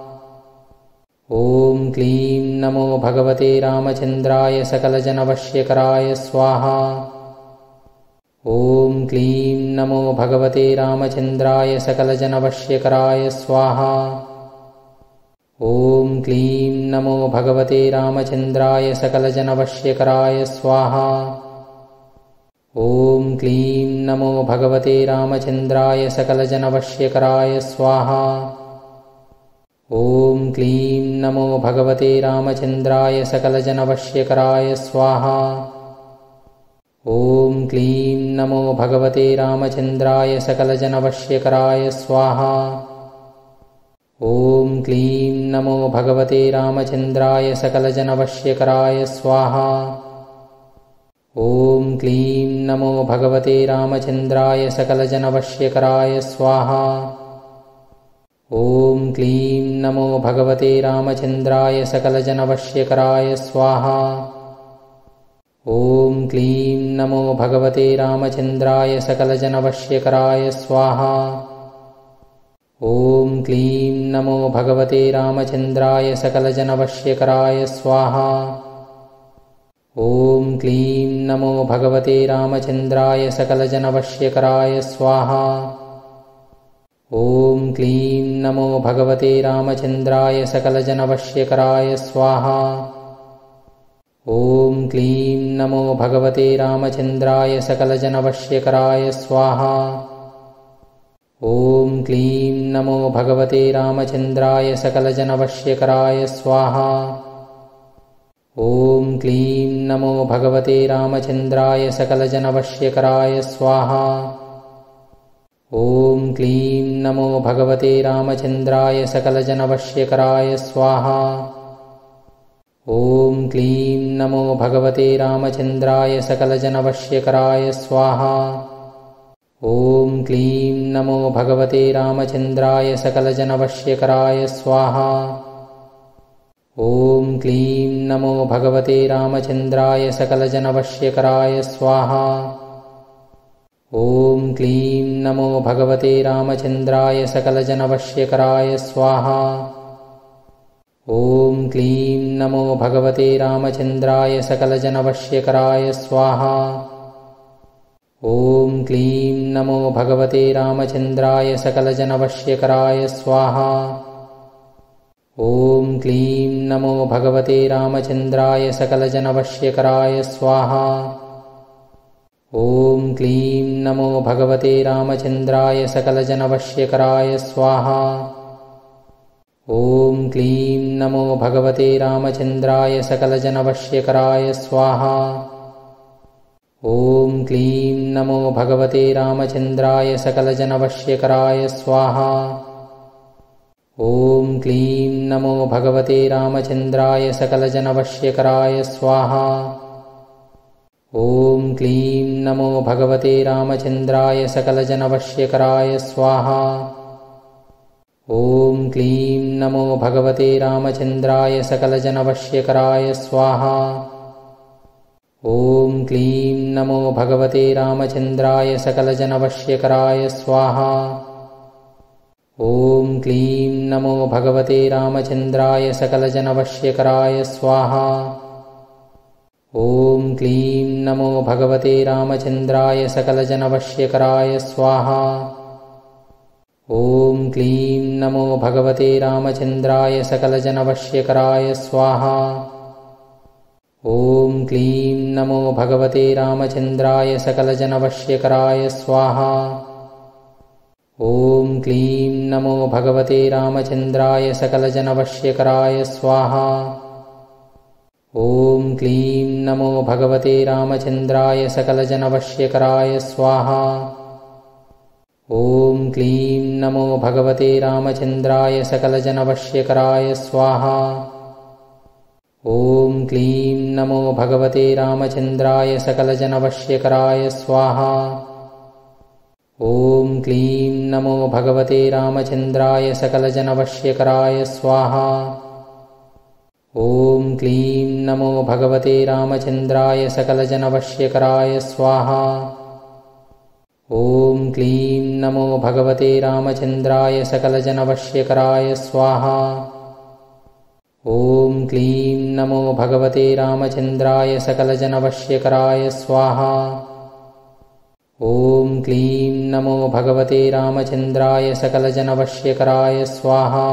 ॐ क्लीं नमो भगवते रामचन्द्राय सकलजनवश्यकराय स्वाहा। ॐ क्लीं नमो भगवते रामचन्द्राय सकलजनवश्यकराय स्वाहा। ॐ क्लीं नमो भगवते रामचन्द्राय सकलजनवश्यकराय स्वाहा। ॐ क्लीं नमो भगवते रामचन्द्राय सकलजनवश्यकराय स्वाहा। ॐ क्लीं नमो भगवते रामचन्द्राय सकलजनवश्यकराय स्वाहा। ॐ क्लीं नमो भगवते रामचन्द्राय सकलजनवश्यकराय स्वाहा। ॐ क्लीं नमो भगवते रामचन्द्राय सकलजनवश्यकराय स्वाहा। ॐ क्लीं नमो भगवते रामचन्द्राय सकलजनवश्यकराय स्वाहा। ॐ क्लीं नमो भगवते रामचन्द्राय सकलजनवश्यकराय स्वाहा। ॐ क्लीं नमो भगवते रामचन्द्राय सकलजनवश्यकराय स्वाहा। ॐ क्लीं नमो भगवते रामचन्द्राय सकलजनवश्यकराय स्वाहा। ॐ क्लीं नमो भगवते रामचन्द्राय सकलजनवश्यकराय स्वाहा। ॐ क्लीं नमो भगवते रामचन्द्राय सकलजनवश्यकराय स्वाहा। ॐ क्लीं नमो भगवते रामचन्द्राय सकलजनवश्यकराय स्वाहा। ॐ क्लीं नमो भगवते रामचन्द्राय सकलजनवश्यकराय स्वाहा। ॐ क्लीं नमो भगवते रामचन्द्राय सकलजनवश्यकराय स्वाहा। ॐ क्लीं नमो भगवते रामचन्द्राय सकलजनवश्यकराय स्वाहा। ॐ क्लीं नमो भगवते रामचन्द्राय सकलजनवश्यकराय स्वाहा। ॐ क्लीं नमो भगवते रामचन्द्राय सकलजनवश्यकराय स्वाहा। ॐ क्लीं नमो भगवते रामचन्द्राय सकलजनवश्यकराय स्वाहा। ॐ क्लीं नमो भगवते रामचन्द्राय सकलजनवश्यकराय स्वाहा। ॐ क्लीं नमो भगवते रामचन्द्राय सकलजनवश्यकराय स्वाहा। ॐ क्लीं नमो भगवते रामचन्द्राय सकलजनवश्यकराय स्वाहा। ॐ क्लीं नमो भगवते रामचन्द्राय सकलजनवश्यकराय स्वाहा। ॐ क्लीं नमो भगवते रामचन्द्राय सकलजनवश्यकराय स्वाहा। ॐ क्लीं नमो भगवते रामचन्द्राय सकलजनवश्यकराय स्वाहा। ॐ क्लीं नमो भगवते रामचन्द्राय सकलजनवश्यकराय स्वाहा। ॐ क्लीं नमो भगवते रामचन्द्राय सकलजनवश्यकराय स्वाहा। ॐ क्लीं नमो भगवते रामचन्द्राय सकलजनवश्यकराय स्वाहा। ॐ क्लीं नमो भगवते रामचन्द्राय सकलजनवश्यकराय स्वाहा। ॐ क्लीं नमो भगवते रामचन्द्राय सकलजनवश्यकराय स्वाहा। ॐ क्लीं नमो भगवते रामचन्द्राय सकलजनवश्यकराय स्वाहा। ॐ क्लीं नमो भगवते रामचन्द्राय सकलजनवश्यकराय स्वाहा। ॐ क्लीं नमो भगवते रामचन्द्राय सकलजनवश्यकराय स्वाहा। ॐ क्लीं नमो भगवते रामचन्द्राय सकलजनवश्यकराय स्वाहा। ॐ क्लीं नमो भगवते रामचन्द्राय सकलजनवश्यकराय स्वाहा। ॐ क्लीं नमो भगवते रामचन्द्राय सकलजनवश्यकराय स्वाहा। ॐ क्लीं नमो भगवते रामचन्द्राय सकलजनवश्यकराय स्वाहा। ॐ क्लीं नमो भगवते रामचन्द्राय सकलजनवश्यकराय स्वाहा। ॐ क्लीं नमो भगवते रामचन्द्राय सकलजनवश्यकराय स्वाहा। ॐ क्लीं नमो भगवते रामचन्द्राय सकलजनवश्यकराय स्वाहा। ॐ क्लीं नमो भगवते रामचन्द्राय सकलजनवश्यकराय स्वाहा। ॐ क्लीं नमो भगवते रामचन्द्राय सकलजनवश्यकराय स्वाहा। ॐ क्लीं नमो भगवते रामचन्द्राय सकलजनवश्यकराय स्वाहा।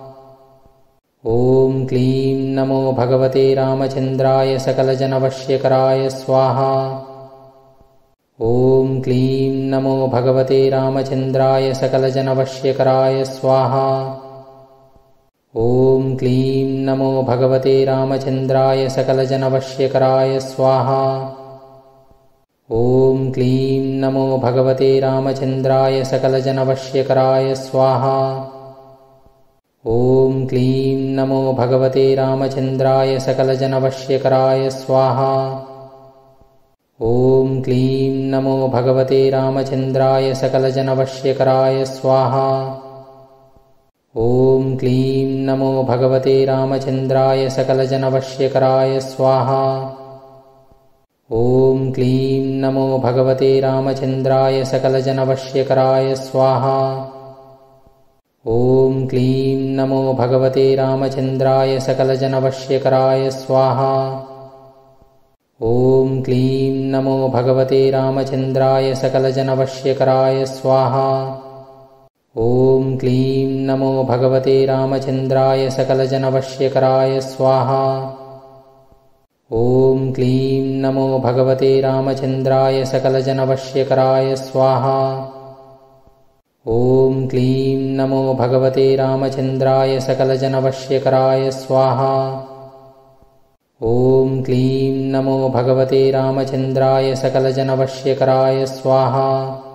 ॐ क्लीं नमो भगवते रामचन्द्राय सकलजनवश्यकराय स्वाहा। ॐ क्लीं नमो भगवते रामचन्द्राय सकलजनवश्यकराय स्वाहा। ॐ क्लीं नमो भगवते रामचन्द्राय सकलजनवश्यकराय स्वाहा। ॐ क्लीं नमो भगवते रामचन्द्राय सकलजनवश्यकराय स्वाहा। ॐ क्लीं नमो भगवते रामचन्द्राय सकलजनवश्यकराय स्वाहा। ॐ क्लीं नमो भगवते रामचन्द्राय सकलजनवश्यकराय स्वाहा। ॐ क्लीं नमो भगवते रामचन्द्राय सकलजनवश्यकराय स्वाहा। ॐ क्लीं नमो भगवते रामचन्द्राय सकलजनवश्यकराय स्वाहा। ॐ क्लीं नमो भगवते रामचन्द्राय सकलजनवश्यकराय स्वाहा। ॐ क्लीं नमो भगवते रामचन्द्राय सकलजनवश्यकराय स्वाहा। ॐ क्लीं नमो भगवते रामचन्द्राय सकलजनवश्यकराय स्वाहा। ॐ क्लीं नमो भगवते रामचन्द्राय सकलजनवश्यकराय स्वाहा। ॐ क्लीं नमो भगवते रामचन्द्राय सकलजनवश्यकराय स्वाहा। ॐ क्लीं नमो भगवते रामचन्द्राय सकलजनवश्यकराय स्वाहा।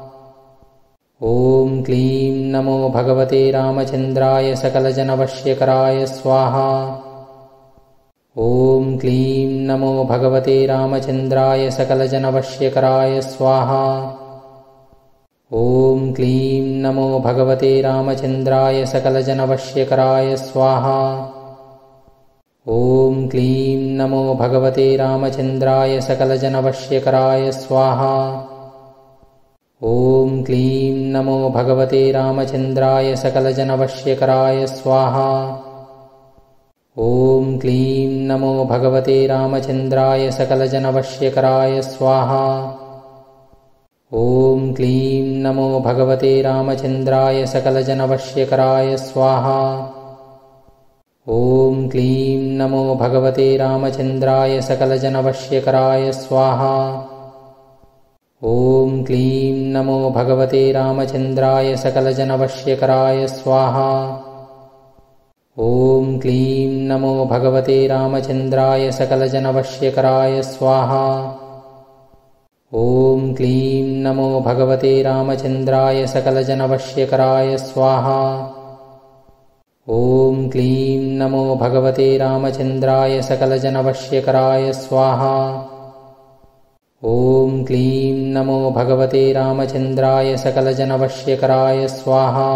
ॐ क्लीं नमो भगवते रामचन्द्राय सकलजनवश्यकराय स्वाहा। ॐ क्लीं नमो भगवते रामचन्द्राय सकलजनवश्यकराय स्वाहा। ॐ क्लीं नमो भगवते रामचन्द्राय सकलजनवश्यकराय स्वाहा। ॐ क्लीं नमो भगवते रामचन्द्राय सकलजनवश्यकराय स्वाहा। ॐ क्लीं नमो भगवते रामचन्द्राय सकलजनवश्यकराय स्वाहा। ॐ क्लीं नमो भगवते रामचन्द्राय सकलजनवश्यकराय स्वाहा। ॐ क्लीं नमो भगवते रामचन्द्राय सकलजनवश्यकराय स्वाहा। ॐ क्लीं नमो भगवते रामचन्द्राय सकलजनवश्यकराय स्वाहा। ॐ क्लीं नमो भगवते रामचन्द्राय सकलजनवश्यकराय स्वाहा। ॐ क्लीं नमो भगवते रामचन्द्राय सकलजनवश्यकराय स्वाहा। ॐ क्लीं नमो भगवते रामचन्द्राय सकलजनवश्यकराय स्वाहा। ॐ क्लीं नमो भगवते रामचन्द्राय सकलजनवश्यकराय स्वाहा। ॐ क्लीं नमो भगवते रामचन्द्राय सकलजनवश्यकराय स्वाहा।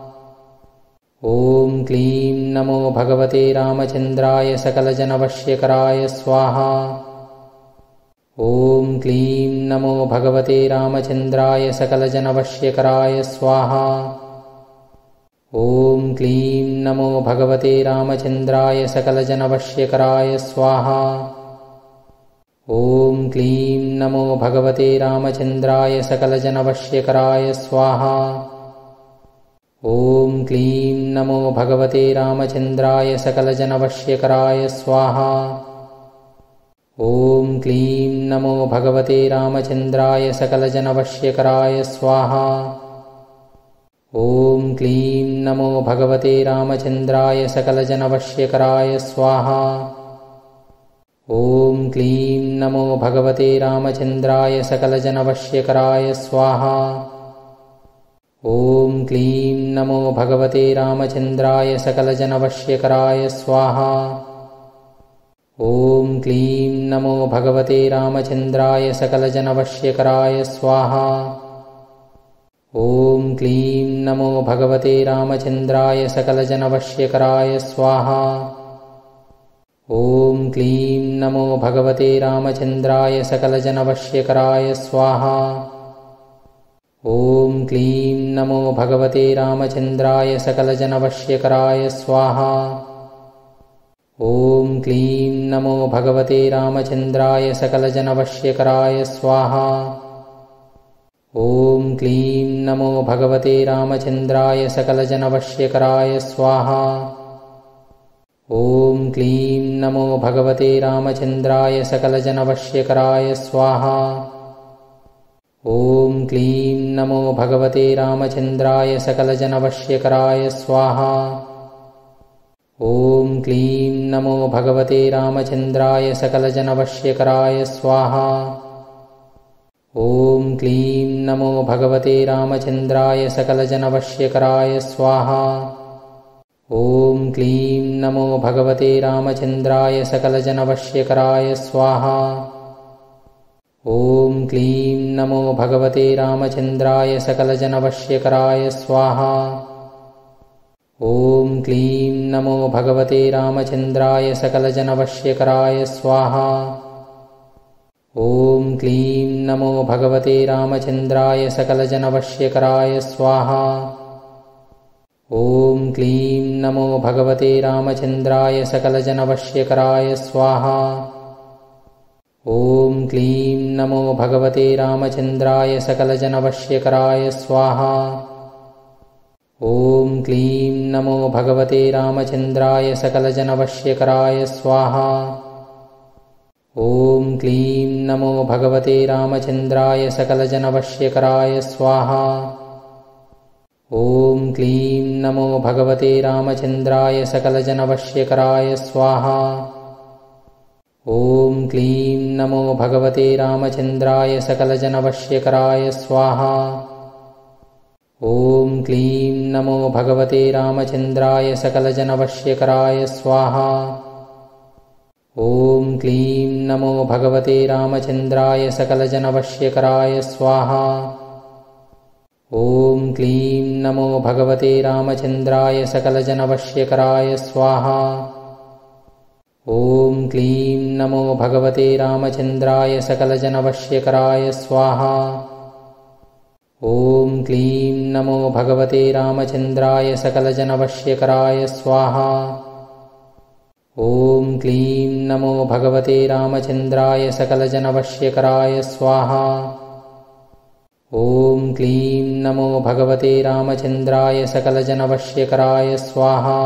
ॐ क्लीं नमो भगवते रामचन्द्राय सकलजनवश्यकराय स्वाहा। ॐ क्लीं नमो भगवते रामचन्द्राय सकलजनवश्यकराय स्वाहा। ॐ क्लीं नमो भगवते रामचन्द्राय सकलजनवश्यकराय स्वाहा। ॐ क्लीं नमो भगवते रामचन्द्राय सकलजनवश्यकराय स्वाहा। ॐ क्लीं नमो भगवते रामचन्द्राय सकलजनवश्यकराय स्वाहा। ॐ क्लीं नमो भगवते रामचन्द्राय सकलजनवश्यकराय स्वाहा। ॐ क्लीं नमो भगवते रामचन्द्राय सकलजनवश्यकराय स्वाहा। ॐ क्लीं नमो भगवते रामचन्द्राय सकलजनवश्यकराय स्वाहा। ॐ क्लीं नमो भगवते रामचन्द्राय सकलजनवश्यकराय स्वाहा। ॐ क्लीं नमो भगवते रामचन्द्राय सकलजनवश्यकराय स्वाहा। ॐ क्लीं नमो भगवते रामचन्द्राय सकलजनवश्यकराय स्वाहा। ॐ क्लीं नमो भगवते रामचन्द्राय सकलजनवश्यकराय स्वाहा। ॐ क्लीं नमो भगवते रामचन्द्राय सकलजनवश्यकराय स्वाहा। ॐ क्लीं नमो भगवते रामचन्द्राय सकलजनवश्यकराय स्वाहा। ॐ क्लीं नमो भगवते रामचन्द्राय सकलजनवश्यकराय स्वाहा। ॐ क्लीं नमो भगवते रामचन्द्राय सकलजनवश्यकराय स्वाहा। ॐ क्लीं नमो भगवते रामचन्द्राय सकलजनवश्यकराय स्वाहा। ॐ क्लीं नमो भगवते रामचन्द्राय सकलजनवश्यकराय स्वाहा। ॐ क्लीं नमो भगवते रामचन्द्राय सकलजनवश्यकराय स्वाहा। ॐ क्लीं नमो भगवते रामचन्द्राय सकलजनवश्यकराय स्वाहा। ॐ क्लीं नमो भगवते रामचन्द्राय सकलजनवश्यकराय स्वाहा। ॐ क्लीं नमो भगवते रामचन्द्राय सकलजनवश्यकराय स्वाहा। ॐ क्लीं नमो भगवते रामचन्द्राय सकलजनवश्यकराय स्वाहा। ॐ क्लीं नमो भगवते रामचन्द्राय सकलजनवश्यकराय स्वाहा। ॐ क्लीं नमो भगवते रामचन्द्राय सकलजनवश्यकराय स्वाहा। ॐ क्लीं नमो भगवते रामचन्द्राय सकलजनवश्यकराय स्वाहा। ॐ क्लीं नमो भगवते रामचन्द्राय सकलजनवश्यकराय स्वाहा। ॐ क्लीं नमो भगवते रामचन्द्राय सकलजनवश्यकराय स्वाहा। ॐ क्लीं नमो भगवते रामचन्द्राय सकलजनवश्यकराय स्वाहा। ॐ क्लीं नमो भगवते रामचन्द्राय सकलजनवश्यकराय स्वाहा। ॐ क्लीं नमो भगवते रामचन्द्राय सकलजनवश्यकराय स्वाहा। ॐ क्लीं नमो भगवते रामचन्द्राय सकलजनवश्यकराय स्वाहा। ॐ क्लीं नमो भगवते रामचन्द्राय सकलजनवश्यकराय स्वाहा। ॐ क्लीं नमो भगवते रामचन्द्राय सकलजनवश्यकराय स्वाहा। ॐ क्लीं नमो भगवते रामचन्द्राय सकलजनवश्यकराय स्वाहा। ॐ क्लीं नमो भगवते रामचन्द्राय सकलजनवश्यकराय स्वाहा।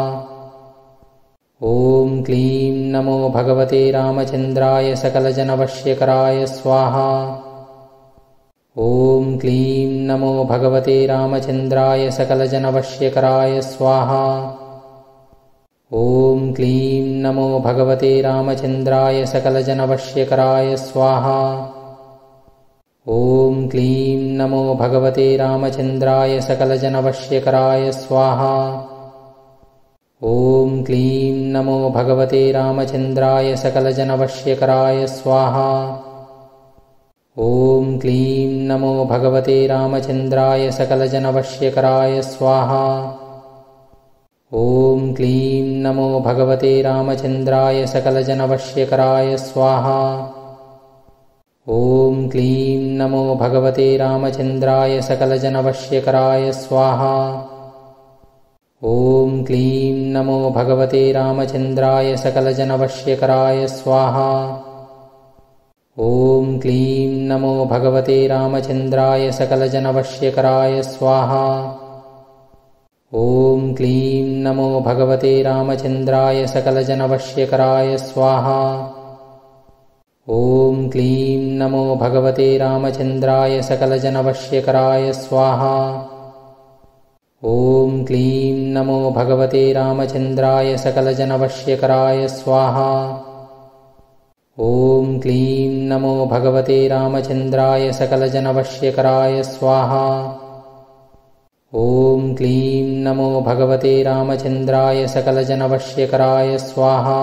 ॐ क्लीं नमो भगवते रामचन्द्राय सकलजनवश्यकराय स्वाहा। ॐ क्लीं नमो भगवते रामचन्द्राय सकलजनवश्यकराय स्वाहा। ॐ क्लीं नमो भगवते रामचन्द्राय सकलजनवश्यकराय स्वाहा। ॐ क्लीं नमो भगवते रामचन्द्राय सकलजनवश्यकराय स्वाहा। ॐ क्लीं नमो भगवते रामचन्द्राय सकलजनवश्यकराय स्वाहा। ॐ क्लीं नमो भगवते रामचन्द्राय सकलजनवश्यकराय स्वाहा। ॐ क्लीं नमो भगवते रामचन्द्राय सकलजनवश्यकराय स्वाहा। ॐ क्लीं नमो भगवते रामचन्द्राय सकलजनवश्यकराय स्वाहा। ॐ क्लीं नमो भगवते रामचन्द्राय सकलजनवश्यकराय स्वाहा। ॐ क्लीं नमो भगवते रामचन्द्राय सकलजनवश्यकराय स्वाहा। ॐ क्लीं नमो भगवते रामचन्द्राय सकलजनवश्यकराय स्वाहा। ॐ क्लीं नमो भगवते रामचन्द्राय सकलजनवश्यकराय स्वाहा। ॐ क्लीं नमो भगवते रामचन्द्राय सकलजनवश्यकराय स्वाहा। ॐ क्लीं नमो भगवते रामचन्द्राय सकलजनवश्यकराय स्वाहा। ॐ क्लीं नमो भगवते रामचन्द्राय सकलजनवश्यकराय स्वाहा।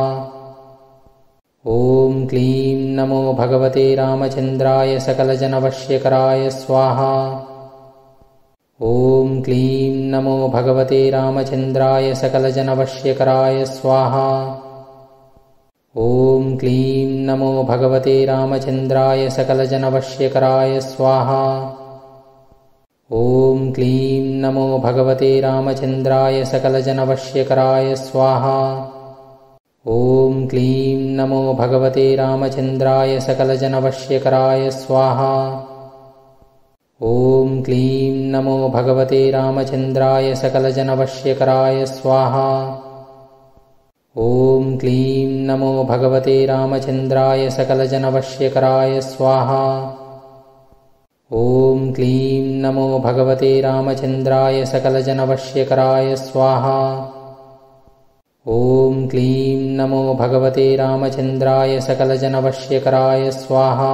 ॐ क्लीं नमो भगवते रामचन्द्राय सकलजनवश्यकराय स्वाहा। ॐ क्लीं नमो भगवते रामचन्द्राय सकलजनवश्यकराय स्वाहा। ॐ क्लीं नमो भगवते रामचन्द्राय सकलजनवश्यकराय स्वाहा। ॐ क्लीं नमो भगवते रामचन्द्राय सकलजनवश्यकराय स्वाहा। ॐ क्लीं नमो भगवते रामचन्द्राय सकलजनवश्यकराय स्वाहा। ॐ क्लीं नमो भगवते रामचन्द्राय सकलजनवश्यकराय स्वाहा। ॐ क्लीं नमो भगवते रामचन्द्राय सकलजनवश्यकराय स्वाहा। ॐ क्लीं नमो भगवते रामचन्द्राय सकलजनवश्यकराय स्वाहा। ॐ क्लीं नमो भगवते रामचन्द्राय सकलजनवश्यकराय स्वाहा।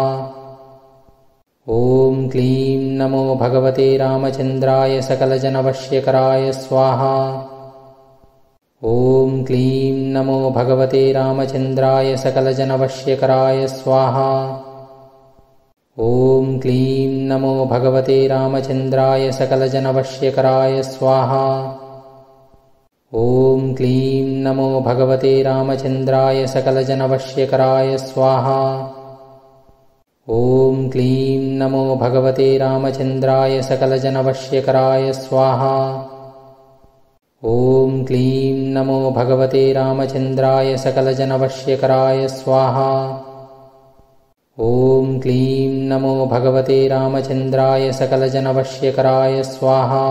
ॐ क्लीं नमो भगवते रामचन्द्राय सकलजनवश्यकराय स्वाहा। ॐ क्लीं नमो भगवते रामचन्द्राय सकलजनवश्यकराय स्वाहा। ॐ क्लीं नमो भगवते रामचन्द्राय सकलजनवश्यकराय स्वाहा। ॐ क्लीं नमो भगवते रामचन्द्राय सकलजनवश्यकराय स्वाहा। ॐ क्लीं नमो भगवते रामचन्द्राय सकलजनवश्यकराय स्वाहा। ॐ क्लीं नमो भगवते रामचन्द्राय सकलजनवश्यकराय स्वाहा। ॐ क्लीं नमो भगवते रामचन्द्राय सकलजनवश्यकराय स्वाहा।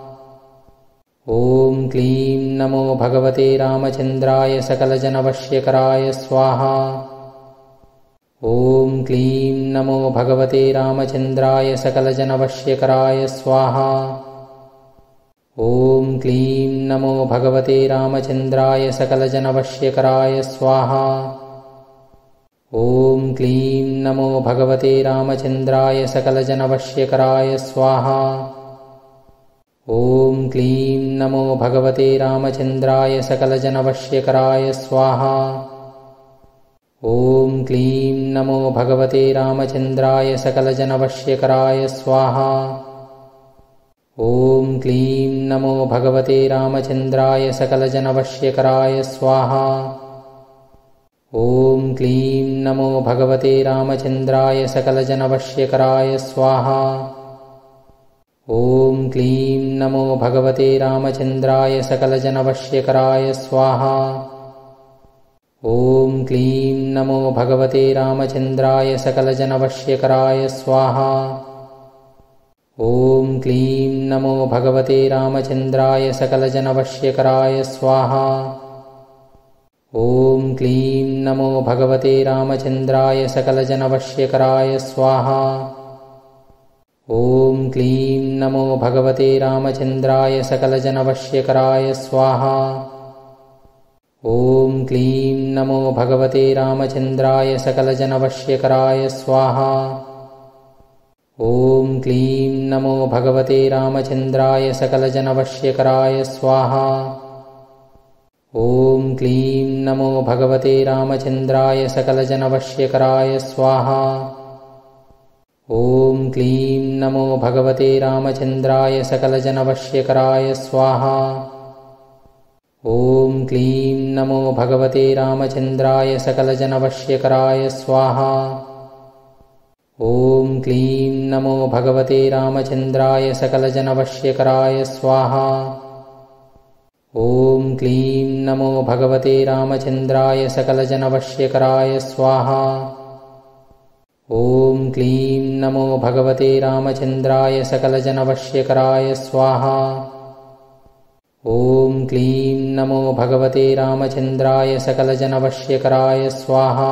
ॐ क्लीं नमो भगवते रामचन्द्राय सकलजनवश्यकराय स्वाहा। ॐ क्लीं नमो भगवते रामचन्द्राय सकलजनवश्यकराय स्वाहा। ॐ क्लीं नमो भगवते रामचन्द्राय सकलजनवश्यकराय स्वाहा। ॐ क्लीं नमो भगवते रामचन्द्राय सकलजनवश्यकराय स्वाहा। ॐ क्लीं नमो भगवते रामचन्द्राय सकलजनवश्यकराय स्वाहा। ॐ क्लीं नमो भगवते रामचन्द्राय सकलजनवश्यकराय स्वाहा। ॐ क्लीं नमो भगवते रामचन्द्राय सकलजनवश्यकराय स्वाहा। ॐ क्लीं नमो भगवते रामचन्द्राय सकलजनवश्यकराय स्वाहा। ॐ क्लीं नमो भगवते रामचन्द्राय सकलजनवश्यकराय स्वाहा। ॐ क्लीं नमो भगवते रामचन्द्राय सकलजनवश्यकराय स्वाहा। ॐ क्लीं नमो भगवते रामचन्द्राय सकलजनवश्यकराय स्वाहा। ॐ क्लीं नमो भगवते रामचन्द्राय सकलजनवश्यकराय स्वाहा। ॐ क्लीं नमो भगवते रामचन्द्राय सकलजनवश्यकराय स्वाहा। ॐ क्लीं नमो भगवते रामचन्द्राय सकलजनवश्यकराय स्वाहा। ॐ क्लीं नमो भगवते रामचन्द्राय सकलजनवश्यकराय स्वाहा। ॐ क्लीं नमो भगवते रामचन्द्राय सकलजनवश्यकराय स्वाहा। ॐ क्लीं नमो भगवते रामचन्द्राय सकलजनवश्यकराय स्वाहा। ॐ क्लीं नमो भगवते रामचन्द्राय सकलजनवश्यकराय स्वाहा। ॐ क्लीं नमो भगवते रामचन्द्राय सकलजनवश्यकराय स्वाहा। ॐ क्लीं नमो भगवते रामचन्द्राय सकलजनवश्यकराय स्वाहा। ॐ क्लीं नमो भगवते रामचन्द्राय सकलजनवश्यकराय स्वाहा। ॐ क्लीं नमो भगवते रामचन्द्राय सकलजनवश्यकराय स्वाहा।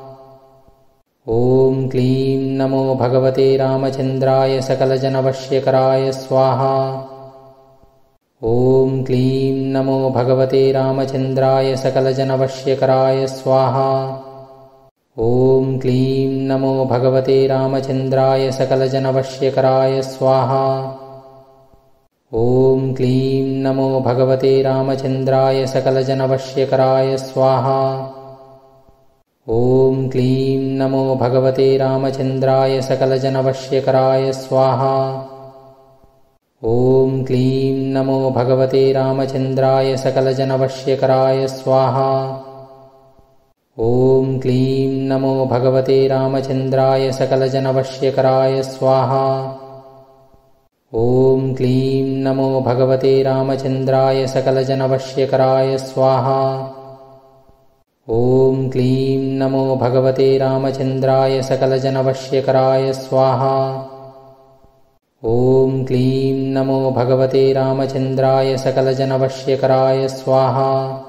ॐ क्लीं नमो भगवते रामचन्द्राय सकलजनवश्यकराय स्वाहा। ॐ क्लीं नमो भगवते रामचन्द्राय सकलजनवश्यकराय स्वाहा। ॐ क्लीं नमो भगवते रामचन्द्राय सकलजनवश्यकराय स्वाहा। ॐ क्लीं नमो भगवते रामचन्द्राय सकलजनवश्यकराय स्वाहा। ॐ क्लीं नमो भगवते रामचन्द्राय सकलजनवश्यकराय स्वाहा। ॐ क्लीं नमो भगवते रामचन्द्राय सकलजनवश्यकराय स्वाहा। ॐ क्लीं नमो भगवते रामचन्द्राय सकलजनवश्यकराय स्वाहा। ॐ क्लीं नमो भगवते रामचन्द्राय सकलजनवश्यकराय स्वाहा। ॐ क्लीं नमो भगवते रामचन्द्राय सकलजनवश्यकराय स्वाहा। ॐ क्लीं नमो भगवते रामचन्द्राय सकलजनवश्यकराय स्वाहा।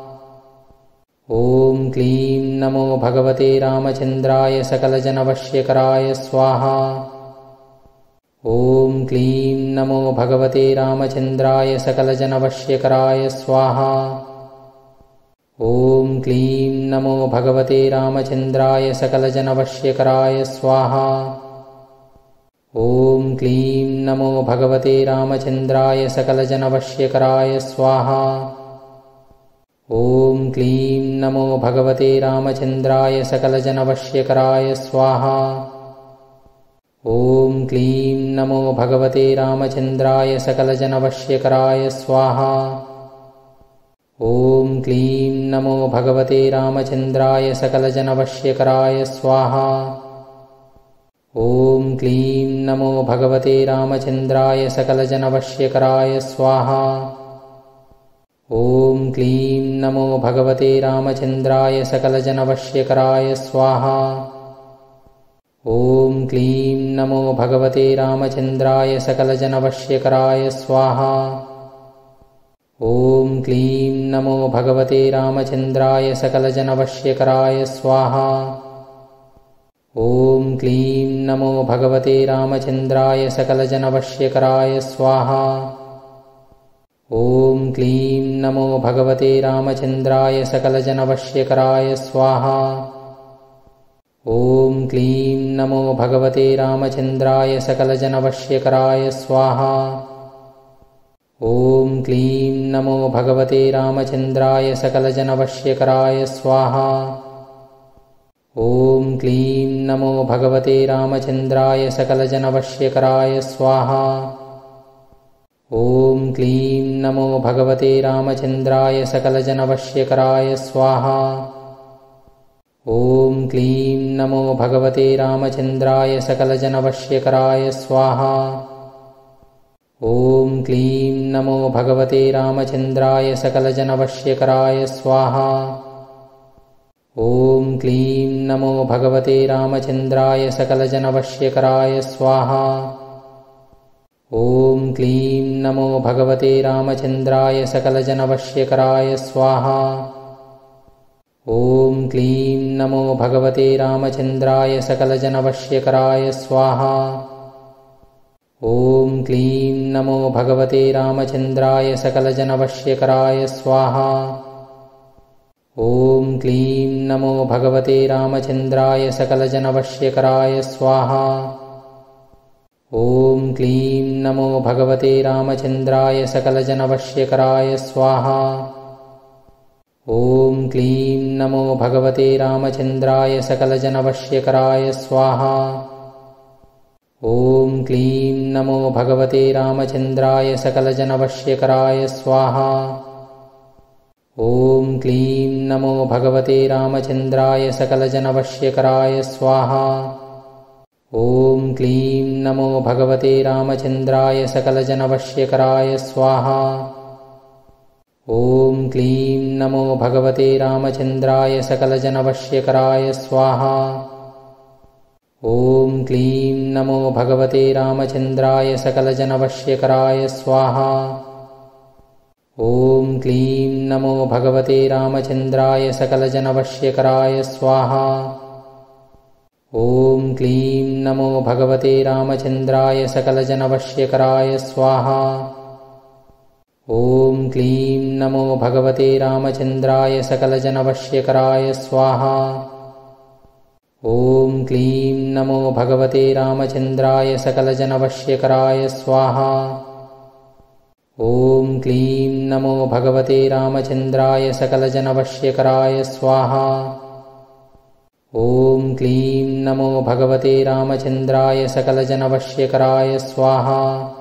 ॐ क्लीं नमो भगवते रामचन्द्राय सकलजनवश्यकराय स्वाहा। ॐ क्लीं नमो भगवते रामचन्द्राय सकलजनवश्यकराय स्वाहा। ॐ क्लीं नमो भगवते रामचन्द्राय सकलजनवश्यकराय स्वाहा। ॐ क्लीं नमो भगवते रामचन्द्राय सकलजनवश्यकराय स्वाहा। ॐ क्लीं नमो भगवते रामचन्द्राय सकलजनवश्यकराय स्वाहा। ॐ क्लीं नमो भगवते रामचन्द्राय सकलजनवश्यकराय स्वाहा। ॐ क्लीं नमो भगवते रामचन्द्राय सकलजनवश्यकराय स्वाहा। ॐ क्लीं नमो भगवते रामचन्द्राय सकलजनवश्यकराय स्वाहा। ॐ क्लीं नमो भगवते रामचन्द्राय सकलजनवश्यकराय स्वाहा। ॐ क्लीं नमो भगवते रामचन्द्राय सकलजनवश्यकराय स्वाहा। ॐ क्लीं नमो भगवते रामचन्द्राय सकलजनवश्यकराय स्वाहा। ॐ क्लीं नमो भगवते रामचन्द्राय सकलजनवश्यकराय स्वाहा। ॐ क्लीं नमो भगवते रामचन्द्राय सकलजनवश्यकराय स्वाहा। ॐ क्लीं नमो भगवते रामचन्द्राय सकलजनवश्यकराय स्वाहा। ॐ क्लीं नमो भगवते रामचन्द्राय सकलजनवश्यकराय स्वाहा। ॐ क्लीं नमो भगवते रामचन्द्राय सकलजनवश्यकराय स्वाहा। ॐ क्लीं नमो भगवते रामचन्द्राय सकलजनवश्यकराय स्वाहा। ॐ क्लीं नमो भगवते रामचन्द्राय सकलजनवश्यकराय स्वाहा। ॐ क्लीं नमो भगवते रामचन्द्राय सकलजनवश्यकराय स्वाहा। ॐ क्लीं नमो भगवते रामचन्द्राय सकलजनवश्यकराय स्वाहा। ॐ क्लीं नमो भगवते रामचन्द्राय सकलजनवश्यकराय स्वाहा। ॐ क्लीं नमो भगवते रामचन्द्राय सकलजनवश्यकराय स्वाहा। ॐ क्लीं नमो भगवते रामचन्द्राय सकलजनवश्यकराय स्वाहा। ॐ क्लीं नमो भगवते रामचन्द्राय सकलजनवश्यकराय स्वाहा। ॐ क्लीं नमो भगवते रामचन्द्राय सकलजनवश्यकराय स्वाहा। ॐ क्लीं नमो भगवते रामचन्द्राय सकलजनवश्यकराय स्वाहा। ॐ क्लीं नमो भगवते रामचन्द्राय सकलजनवश्यकराय स्वाहा। ॐ क्लीं नमो भगवते रामचन्द्राय सकलजनवश्यकराय स्वाहा। ॐ क्लीं नमो भगवते रामचन्द्राय सकलजनवश्यकराय स्वाहा। ॐ क्लीं नमो भगवते रामचन्द्राय सकलजनवश्यकराय स्वाहा। ॐ क्लीं नमो भगवते रामचन्द्राय सकलजनवश्यकराय स्वाहा। ॐ क्लीं नमो भगवते रामचन्द्राय सकलजनवश्यकराय स्वाहा। ॐ क्लीं नमो भगवते रामचन्द्राय सकलजनवश्यकराय स्वाहा। ॐ क्लीं नमो भगवते रामचन्द्राय सकलजनवश्यकराय स्वाहा। ॐ क्लीं नमो भगवते रामचन्द्राय सकलजनवश्यकराय स्वाहा। ॐ क्लीं नमो भगवते रामचन्द्राय सकलजनवश्यकराय स्वाहा। ॐ क्लीं नमो भगवते रामचन्द्राय सकलजनवश्यकराय स्वाहा।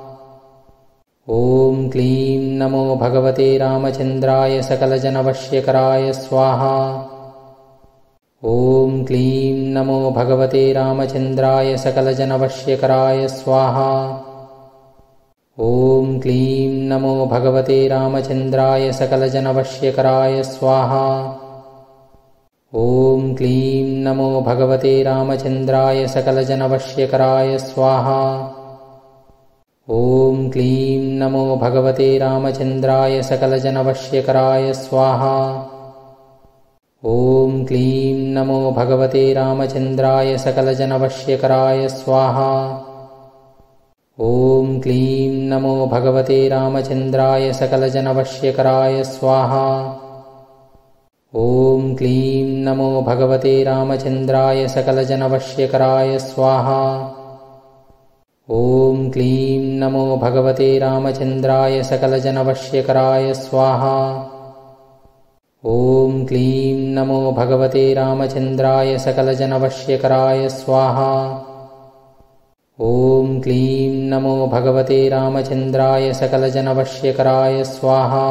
ॐ क्लीं नमो भगवते रामचन्द्राय सकलजनवश्यकराय स्वाहा। ॐ क्लीं नमो भगवते रामचन्द्राय सकलजनवश्यकराय स्वाहा। ॐ क्लीं नमो भगवते रामचन्द्राय सकलजनवश्यकराय स्वाहा। ॐ क्लीं नमो भगवते रामचन्द्राय सकलजनवश्यकराय स्वाहा। ॐ क्लीं नमो भगवते रामचन्द्राय सकलजनवश्यकराय स्वाहा। ॐ क्लीं नमो भगवते रामचन्द्राय सकलजनवश्यकराय स्वाहा। ॐ क्लीं नमो भगवते रामचन्द्राय सकलजनवश्यकराय स्वाहा। ॐ क्लीं नमो भगवते रामचन्द्राय सकलजनवश्यकराय स्वाहा। ॐ क्लीं नमो भगवते रामचन्द्राय सकलजनवश्यकराय स्वाहा। ॐ क्लीं नमो भगवते रामचन्द्राय सकलजनवश्यकराय स्वाहा। ॐ क्लीं नमो भगवते रामचन्द्राय सकलजनवश्यकराय स्वाहा।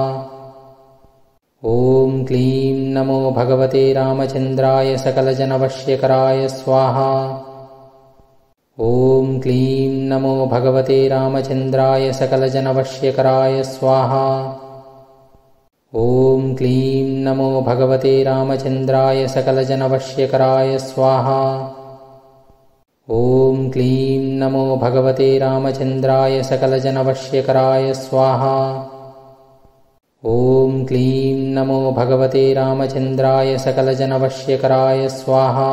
ॐ क्लीं नमो भगवते रामचन्द्राय सकलजनवश्यकराय स्वाहा। ॐ क्लीं नमो भगवते रामचन्द्राय सकलजनवश्यकराय स्वाहा। ॐ क्लीं नमो भगवते रामचन्द्राय सकलजनवश्यकराय स्वाहा। ॐ क्लीं नमो भगवते रामचन्द्राय सकलजनवश्यकराय स्वाहा। ॐ क्लीं नमो भगवते रामचन्द्राय सकलजनवश्यकराय स्वाहा।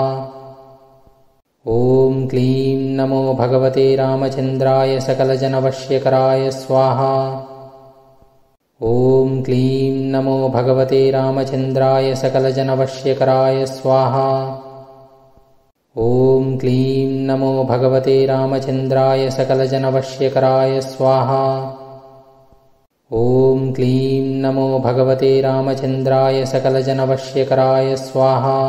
ॐ क्लीं नमो भगवते रामचन्द्राय सकलजनवश्यकराय स्वाहा। ॐ क्लीं नमो भगवते रामचन्द्राय सकलजनवश्यकराय स्वाहा। ॐ क्लीं नमो भगवते रामचन्द्राय सकलजनवश्यकराय स्वाहा। ॐ क्लीं नमो भगवते रामचन्द्राय सकलजनवश्यकराय स्वाहा।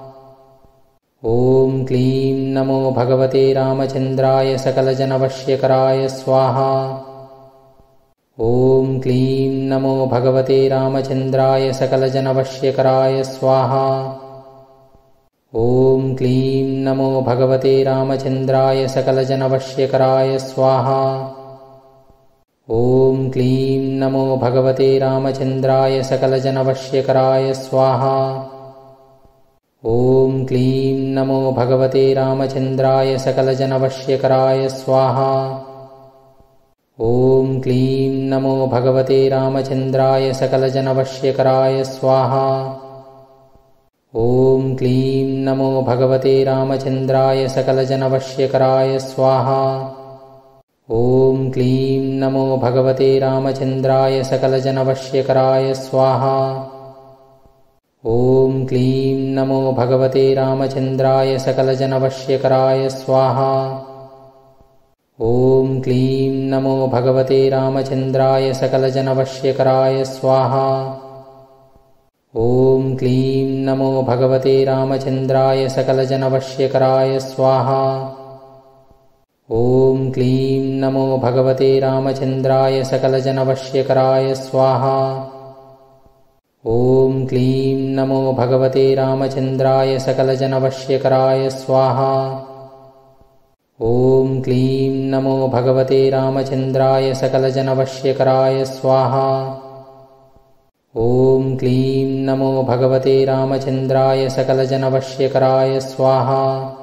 ॐ क्लीं नमो भगवते रामचन्द्राय सकलजनवश्यकराय स्वाहा। ॐ क्लीं नमो भगवते रामचन्द्राय सकलजनवश्यकराय स्वाहा। ॐ क्लीं नमो भगवते रामचन्द्राय सकलजनवश्यकराय स्वाहा। ॐ क्लीं नमो भगवते रामचन्द्राय सकलजनवश्यकराय स्वाहा। ॐ क्लीं नमो भगवते रामचन्द्राय सकलजनवश्यकराय स्वाहा। ॐ क्लीं नमो भगवते रामचन्द्राय सकलजनवश्यकराय स्वाहा। ॐ क्लीं नमो भगवते रामचन्द्राय सकलजनवश्यकराय स्वाहा। ॐ क्लीं नमो भगवते रामचन्द्राय सकलजनवश्यकराय स्वाहा। ॐ क्लीं नमो भगवते रामचन्द्राय सकलजनवश्यकराय स्वाहा। ॐ क्लीं नमो भगवते रामचन्द्राय सकलजनवश्यकराय स्वाहा। ॐ क्लीं नमो भगवते रामचन्द्राय सकलजनवश्यकराय स्वाहा। ॐ क्लीं नमो भगवते रामचन्द्राय सकलजनवश्यकराय स्वाहा। ॐ क्लीं नमो भगवते रामचन्द्राय सकलजनवश्यकराय स्वाहा। ॐ क्लीं नमो भगवते रामचन्द्राय सकलजनवश्यकराय स्वाहा। ॐ क्लीं नमो भगवते रामचन्द्राय सकलजनवश्यकराय स्वाहा।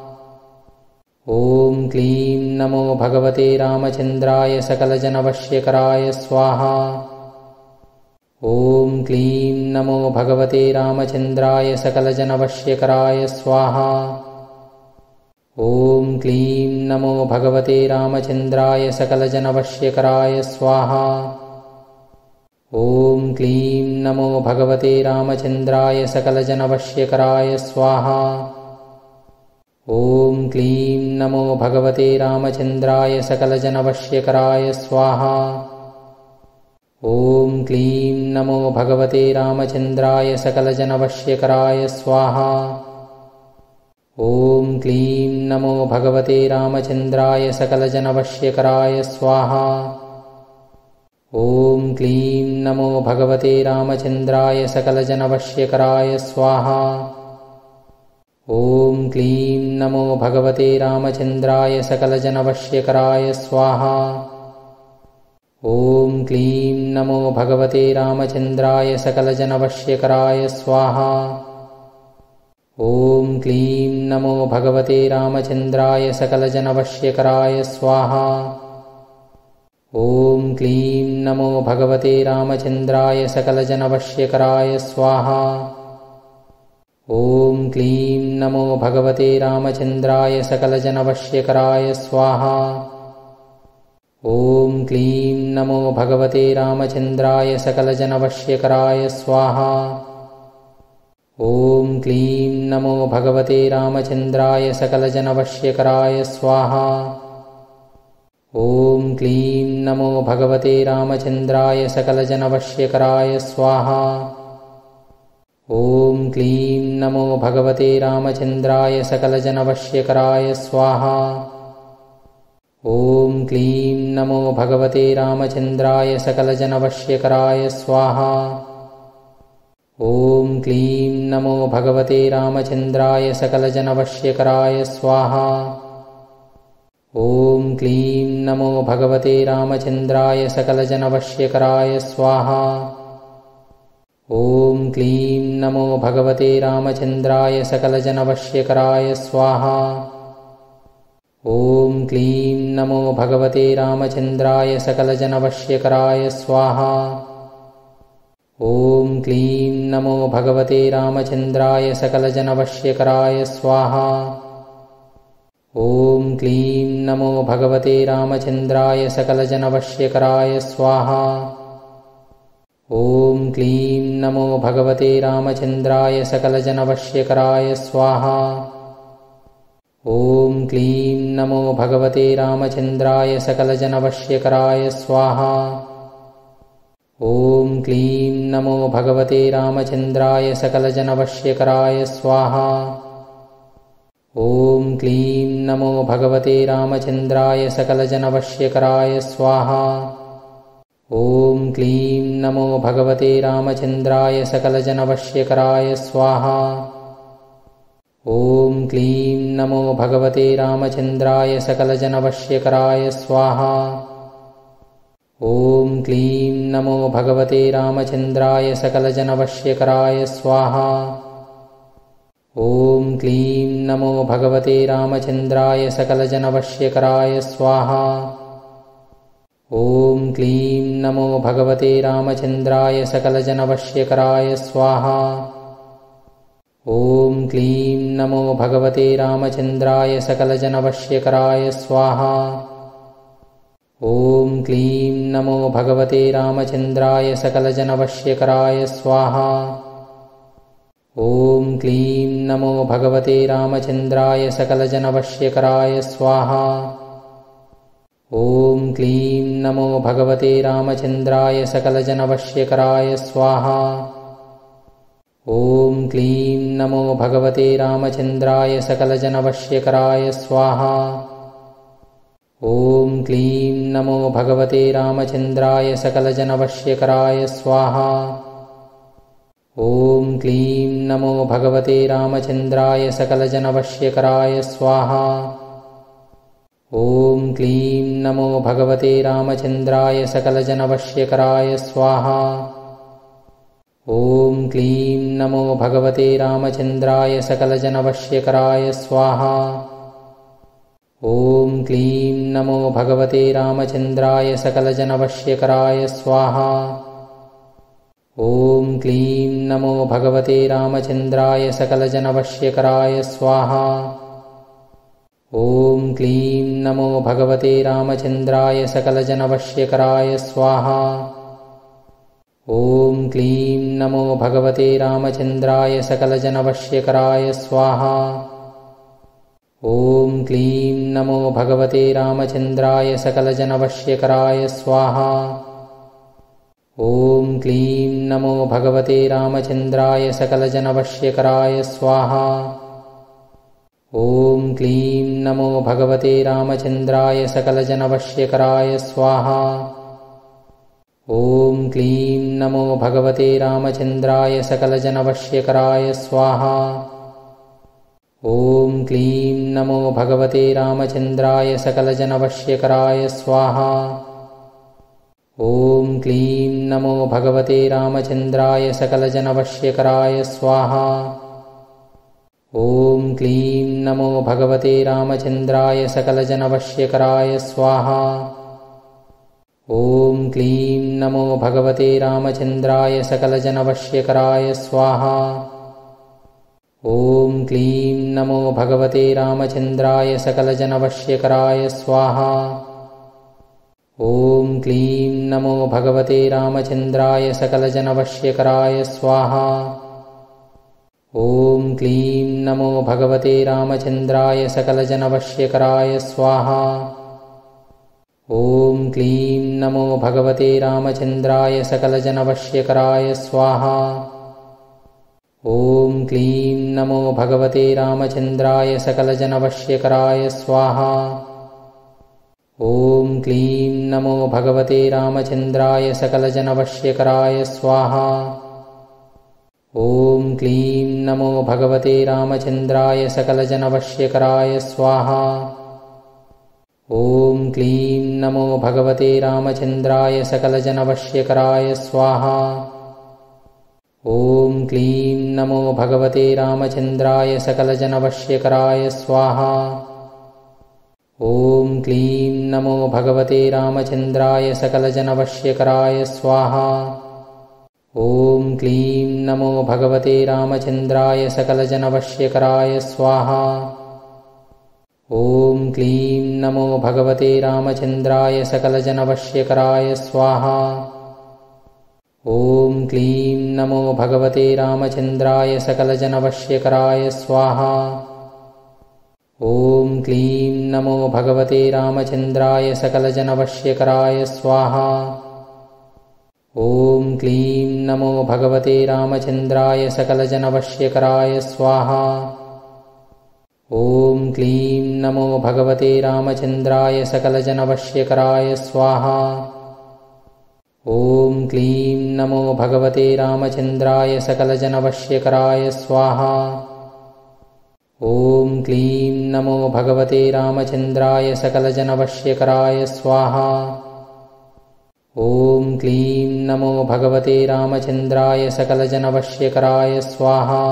ॐ क्लीं नमो भगवते रामचन्द्राय सकलजनवश्यकराय स्वाहा। ॐ क्लीं नमो भगवते रामचन्द्राय सकलजनवश्यकराय स्वाहा। ॐ क्लीं नमो भगवते रामचन्द्राय सकलजनवश्यकराय स्वाहा। ॐ क्लीं नमो भगवते रामचन्द्राय सकलजनवश्यकराय स्वाहा। ॐ क्लीं नमो भगवते रामचन्द्राय सकलजनवश्यकराय स्वाहा। ॐ क्लीं नमो भगवते रामचन्द्राय सकलजनवश्यकराय स्वाहा। ॐ क्लीं नमो भगवते रामचन्द्राय सकलजनवश्यकराय स्वाहा। ॐ क्लीं नमो भगवते रामचन्द्राय सकलजनवश्यकराय स्वाहा। ॐ क्लीं नमो भगवते रामचन्द्राय सकलजनवश्यकराय स्वाहा। ॐ क्लीं नमो भगवते रामचन्द्राय सकलजनवश्यकराय स्वाहा। ॐ क्लीं नमो भगवते रामचन्द्राय सकलजनवश्यकराय स्वाहा। ॐ क्लीं नमो भगवते रामचन्द्राय सकलजनवश्यकराय स्वाहा। ॐ क्लीं नमो भगवते रामचन्द्राय सकलजनवश्यकराय स्वाहा। ॐ क्लीं नमो भगवते रामचन्द्राय सकलजनवश्यकराय स्वाहा। ॐ क्लीं नमो भगवते रामचन्द्राय सकलजनवश्यकराय स्वाहा। ॐ क्लीं नमो भगवते रामचन्द्राय सकलजनवश्यकराय स्वाहा। ॐ क्लीं नमो भगवते रामचन्द्राय सकलजनवश्यकराय स्वाहा। ॐ क्लीं नमो भगवते रामचन्द्राय सकलजनवश्यकराय स्वाहा। ॐ क्लीं नमो भगवते रामचन्द्राय सकलजनवश्यकराय स्वाहा। ॐ क्लीं नमो भगवते रामचन्द्राय सकलजनवश्यकराय स्वाहा। ॐ क्लीं नमो भगवते रामचन्द्राय सकलजनवश्यकराय स्वाहा। ॐ क्लीं नमो भगवते रामचन्द्राय सकलजनवश्यकराय स्वाहा। ॐ क्लीं नमो भगवते रामचन्द्राय सकलजनवश्यकराय स्वाहा। ॐ क्लीं नमो भगवते रामचन्द्राय सकलजनवश्यकराय स्वाहा। ॐ क्लीं नमो भगवते रामचन्द्राय सकलजनवश्यकराय स्वाहा। ॐ क्लीं नमो भगवते रामचन्द्राय सकलजनवश्यकराय स्वाहा। ॐ क्लीं नमो भगवते रामचन्द्राय सकलजनवश्यकराय स्वाहा। ॐ क्लीं नमो भगवते रामचन्द्राय सकलजनवश्यकराय स्वाहा। ॐ क्लीं नमो भगवते रामचन्द्राय सकलजनवश्यकराय स्वाहा। ॐ क्लीं नमो भगवते रामचन्द्राय सकलजनवश्यकराय स्वाहा। ॐ क्लीं नमो भगवते रामचन्द्राय सकलजनवश्यकराय स्वाहा। ॐ क्लीं नमो भगवते रामचन्द्राय सकलजनवश्यकराय स्वाहा। ॐ क्लीं नमो भगवते रामचन्द्राय सकलजनवश्यकराय स्वाहा। ॐ क्लीं नमो भगवते रामचन्द्राय सकलजनवश्यकराय स्वाहा। ॐ क्लीं नमो भगवते रामचन्द्राय सकलजनवश्यकराय स्वाहा। ॐ क्लीं नमो भगवते रामचन्द्राय सकलजनवश्यकराय स्वाहा। ॐ क्लीं नमो भगवते रामचन्द्राय सकलजनवश्यकराय स्वाहा। ॐ क्लीं नमो भगवते रामचन्द्राय सकलजनवश्यकराय स्वाहा। ॐ क्लीं नमो भगवते रामचन्द्राय सकलजनवश्यकराय स्वाहा। ॐ क्लीं नमो भगवते रामचन्द्राय सकलजनवश्यकराय स्वाहा। ॐ क्लीं नमो भगवते रामचन्द्राय सकलजनवश्यकराय स्वाहा। ॐ क्लीं नमो भगवते रामचन्द्राय सकलजनवश्यकराय स्वाहा। ॐ क्लीं नमो भगवते रामचन्द्राय सकलजनवश्यकराय स्वाहा। ॐ क्लीं नमो भगवते रामचन्द्राय सकलजनवश्यकराय स्वाहा। ॐ क्लीं नमो भगवते रामचन्द्राय सकलजनवश्यकराय स्वाहा। ॐ क्लीं नमो भगवते रामचन्द्राय सकलजनवश्यकराय स्वाहा। ॐ क्लीं नमो भगवते रामचन्द्राय सकलजनवश्यकराय स्वाहा। ॐ क्लीं नमो भगवते रामचन्द्राय सकलजनवश्यकराय स्वाहा। ॐ क्लीं नमो भगवते रामचन्द्राय सकलजनवश्यकराय स्वाहा। ॐ क्लीं नमो भगवते रामचन्द्राय सकलजनवश्यकराय स्वाहा। ॐ क्लीं नमो भगवते रामचन्द्राय सकलजनवश्यकराय स्वाहा। ॐ क्लीं नमो भगवते रामचन्द्राय सकलजनवश्यकराय स्वाहा। ॐ क्लीं नमो भगवते रामचन्द्राय सकलजनवश्यकराय स्वाहा। ॐ क्लीं नमो भगवते रामचन्द्राय सकलजनवश्यकराय स्वाहा। ॐ क्लीं नमो भगवते रामचन्द्राय सकलजनवश्यकराय स्वाहा। ॐ क्लीं नमो भगवते रामचन्द्राय सकलजनवश्यकराय स्वाहा। ॐ क्लीं नमो भगवते रामचन्द्राय सकलजनवश्यकराय स्वाहा। ॐ क्लीं नमो भगवते रामचन्द्राय सकलजनवश्यकराय स्वाहा। ॐ क्लीं नमो भगवते रामचन्द्राय सकलजनवश्यकराय स्वाहा। ॐ क्लीं नमो भगवते रामचन्द्राय सकलजनवश्यकराय स्वाहा। ॐ क्लीं नमो भगवते रामचन्द्राय सकलजनवश्यकराय स्वाहा। ॐ क्लीं नमो भगवते रामचन्द्राय सकलजनवश्यकराय स्वाहा। ॐ क्लीं नमो भगवते रामचन्द्राय सकलजनवश्यकराय स्वाहा। ॐ क्लीं नमो भगवते रामचन्द्राय सकलजनवश्यकराय स्वाहा। ॐ क्लीं नमो भगवते रामचन्द्राय सकलजनवश्यकराय स्वाहा। ॐ क्लीं नमो भगवते रामचन्द्राय सकलजनवश्यकराय स्वाहा। ॐ क्लीं नमो भगवते रामचन्द्राय सकलजनवश्यकराय स्वाहा। ॐ क्लीं नमो भगवते रामचन्द्राय सकलजनवश्यकराय स्वाहा। ॐ क्लीं नमो भगवते रामचन्द्राय सकलजनवश्यकराय स्वाहा। ॐ क्लीं नमो भगवते रामचन्द्राय सकलजनवश्यकराय स्वाहा। ॐ क्लीं नमो भगवते रामचन्द्राय सकलजनवश्यकराय स्वाहा। ॐ क्लीं नमो भगवते रामचन्द्राय सकलजनवश्यकराय स्वाहा। ॐ क्लीं नमो भगवते रामचन्द्राय सकलजनवश्यकराय स्वाहा।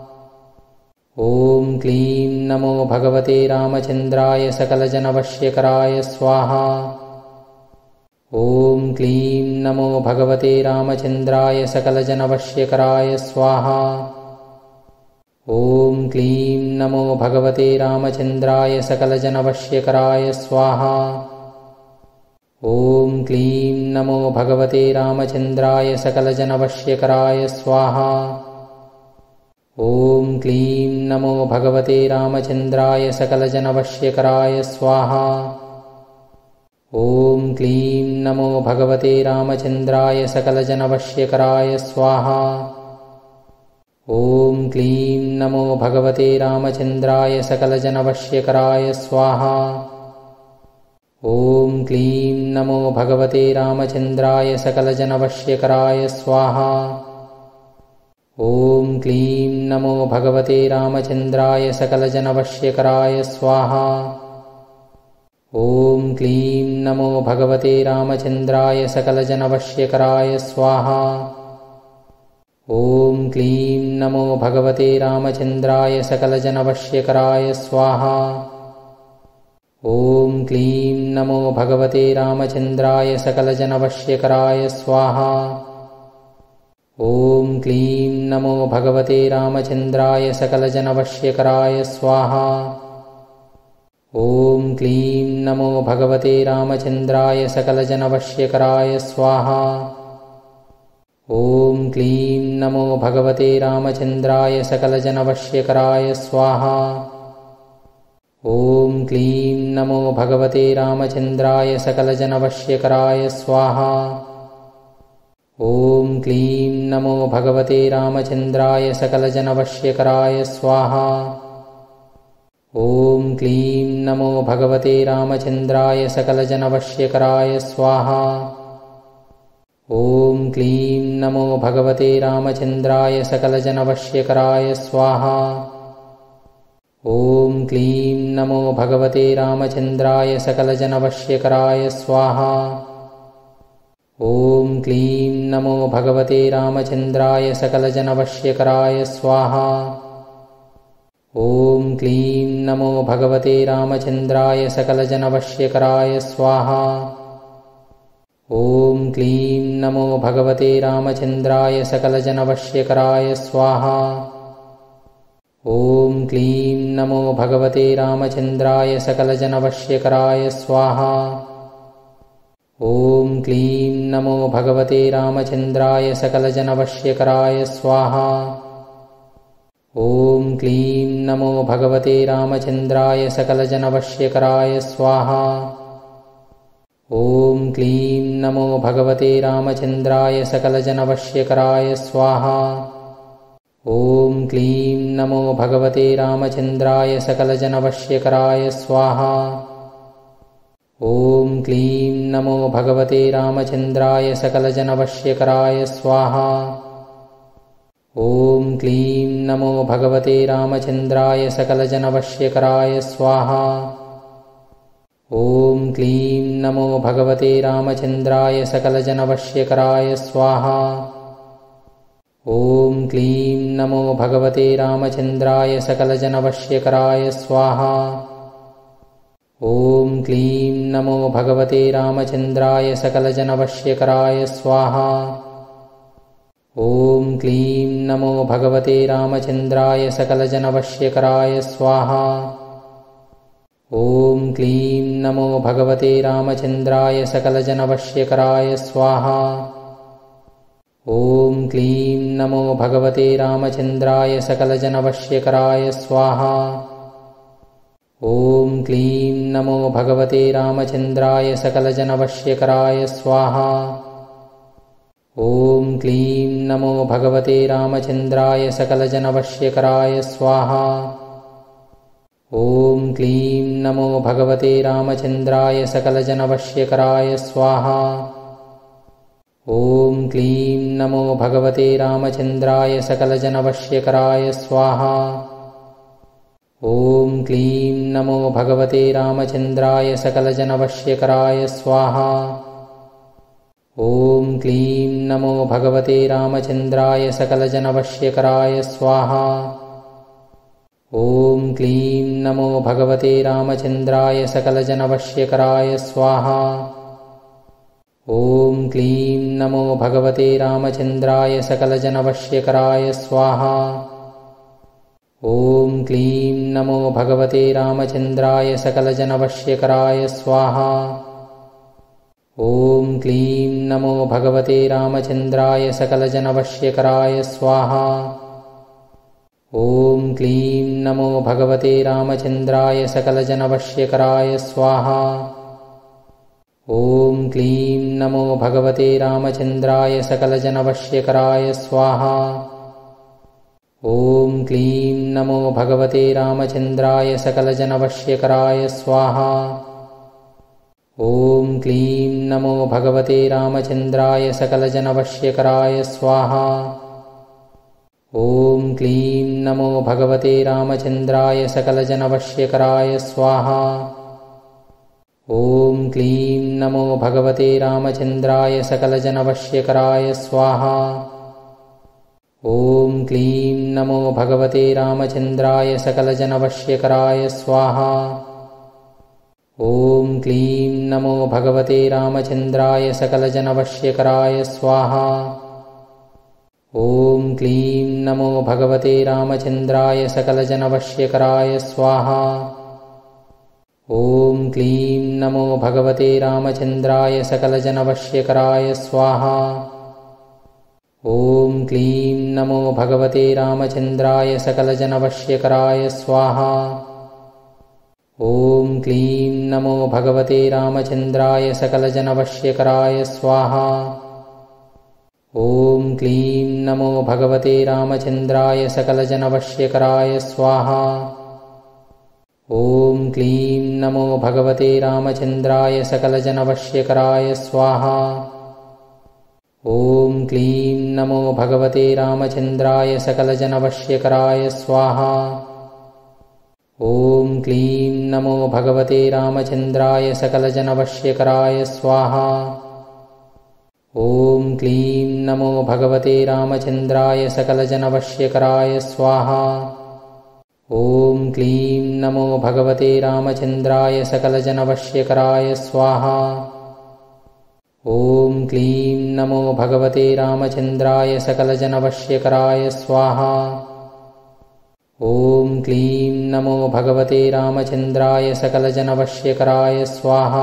ॐ क्लीं नमो भगवते रामचन्द्राय सकलजनवश्यकराय स्वाहा। ॐ क्लीं नमो भगवते रामचन्द्राय सकलजनवश्यकराय स्वाहा। ॐ क्लीं नमो भगवते रामचन्द्राय सकलजनवश्यकराय स्वाहा। ॐ क्लीं नमो भगवते रामचन्द्राय सकलजनवश्यकराय स्वाहा। ॐ क्लीं नमो भगवते रामचन्द्राय सकलजनवश्यकराय स्वाहा। ॐ क्लीं नमो भगवते रामचन्द्राय सकलजनवश्यकराय स्वाहा। ॐ क्लीं नमो भगवते रामचन्द्राय सकलजनवश्यकराय स्वाहा। ॐ क्लीं नमो भगवते रामचन्द्राय सकलजनवश्यकराय स्वाहा। ॐ क्लीं नमो भगवते रामचन्द्राय सकलजनवश्यकराय स्वाहा। ॐ क्लीं नमो भगवते रामचन्द्राय सकलजनवश्यकराय स्वाहा। ॐ क्लीं नमो भगवते रामचन्द्राय सकलजनवश्यकराय स्वाहा। ॐ क्लीं नमो भगवते रामचन्द्राय सकलजनवश्यकराय स्वाहा। ॐ क्लीं नमो भगवते रामचन्द्राय सकलजनवश्यकराय स्वाहा। ॐ क्लीं नमो भगवते रामचन्द्राय सकलजनवश्यकराय स्वाहा। ॐ क्लीं नमो भगवते रामचन्द्राय सकलजनवश्यकराय स्वाहा। ॐ क्लीं नमो भगवते रामचन्द्राय सकलजनवश्यकराय स्वाहा। ॐ क्लीं नमो भगवते रामचन्द्राय सकलजनवश्यकराय स्वाहा। ॐ क्लीं नमो भगवते रामचन्द्राय सकलजनवश्यकराय स्वाहा। ॐ क्लीं नमो भगवते रामचन्द्राय सकलजनवश्यकराय स्वाहा। ॐ क्लीं नमो भगवते रामचन्द्राय सकलजनवश्यकराय स्वाहा। ॐ क्लीं नमो भगवते रामचन्द्राय सकलजनवश्यकराय स्वाहा। ॐ क्लीं नमो भगवते रामचन्द्राय सकलजनवश्यकराय स्वाहा। ॐ क्लीं नमो भगवते रामचन्द्राय सकलजनवश्यकराय स्वाहा। ॐ क्लीं नमो भगवते रामचन्द्राय सकलजनवश्यकराय स्वाहा। ॐ क्लीं नमो भगवते रामचन्द्राय सकलजनवश्यकराय स्वाहा। ॐ क्लीं नमो भगवते रामचन्द्राय सकलजनवश्यकराय स्वाहा। ॐ क्लीं नमो भगवते रामचन्द्राय सकलजनवश्यकराय स्वाहा। ॐ क्लीं नमो भगवते रामचन्द्राय सकलजनवश्यकराय स्वाहा। ॐ क्लीं नमो भगवते रामचन्द्राय सकलजनवश्यकराय स्वाहा। ॐ क्लीं नमो भगवते रामचन्द्राय सकलजनवश्यकराय स्वाहा। ॐ क्लीं नमो भगवते रामचन्द्राय सकलजनवश्यकराय स्वाहा। ॐ क्लीं नमो भगवते रामचन्द्राय सकलजनवश्यकराय स्वाहा। ॐ क्लीं नमो भगवते रामचन्द्राय सकलजनवश्यकराय स्वाहा। ॐ क्लीं नमो भगवते रामचन्द्राय सकलजनवश्यकराय स्वाहा। ॐ क्लीं नमो भगवते रामचन्द्राय सकलजनवश्यकराय स्वाहा। ॐ क्लीं नमो भगवते रामचन्द्राय सकलजनवश्यकराय स्वाहा। ॐ क्लीं नमो भगवते रामचन्द्राय सकलजनवश्यकराय स्वाहा। ॐ क्लीं नमो भगवते रामचन्द्राय सकलजनवश्यकराय स्वाहा। ॐ क्लीं नमो भगवते रामचन्द्राय सकलजनवश्यकराय स्वाहा। ॐ क्लीं नमो भगवते रामचन्द्राय सकलजनवश्यकराय स्वाहा। ॐ क्लीं नमो भगवते रामचन्द्राय सकलजनवश्यकराय स्वाहा। ॐ क्लीं नमो भगवते रामचन्द्राय सकलजनवश्यकराय स्वाहा। ॐ क्लीं नमो भगवते रामचन्द्राय सकलजनवश्यकराय स्वाहा। ॐ क्लीं नमो भगवते रामचन्द्राय सकलजनवश्यकराय स्वाहा। ॐ क्लीं नमो भगवते रामचन्द्राय सकलजनवश्यकराय स्वाहा। ॐ क्लीं नमो भगवते रामचन्द्राय सकलजनवश्यकराय स्वाहा। ॐ क्लीं नमो भगवते रामचन्द्राय सकलजनवश्यकराय स्वाहा। ॐ क्लीं नमो भगवते रामचन्द्राय सकलजनवश्यकराय स्वाहा। ॐ क्लीं नमो भगवते रामचन्द्राय सकलजनवश्यकराय स्वाहा। ॐ क्लीं नमो भगवते रामचन्द्राय सकलजनवश्यकराय स्वाहा। ॐ क्लीं नमो भगवते रामचन्द्राय सकलजनवश्यकराय स्वाहा। ॐ क्लीं नमो भगवते रामचन्द्राय सकलजनवश्यकराय स्वाहा। ॐ क्लीं नमो भगवते रामचन्द्राय सकलजनवश्यकराय स्वाहा। ॐ क्लीं नमो भगवते रामचन्द्राय सकलजनवश्यकराय स्वाहा। ॐ क्लीं नमो भगवते रामचन्द्राय सकलजनवश्यकराय स्वाहा। ॐ क्लीं नमो भगवते रामचन्द्राय सकलजनवश्यकराय स्वाहा। ॐ क्लीं नमो भगवते रामचन्द्राय सकलजनवश्यकराय स्वाहा। ॐ क्लीं नमो भगवते रामचन्द्राय सकलजनवश्यकराय स्वाहा। ॐ क्लीं नमो भगवते रामचन्द्राय सकलजनवश्यकराय स्वाहा। ॐ क्लीं नमो भगवते रामचन्द्राय सकलजनवश्यकराय स्वाहा। ॐ क्लीं नमो भगवते रामचन्द्राय सकलजनवश्यकराय स्वाहा। ॐ क्लीं नमो भगवते रामचन्द्राय सकलजनवश्यकराय स्वाहा। ॐ क्लीं नमो भगवते रामचन्द्राय सकलजनवश्यकराय स्वाहा। ॐ क्लीं नमो भगवते रामचन्द्राय सकलजनवश्यकराय स्वाहा। ॐ क्लीं नमो भगवते रामचन्द्राय सकलजनवश्यकराय स्वाहा। ॐ क्लीं नमो भगवते रामचन्द्राय सकलजनवश्यकराय स्वाहा।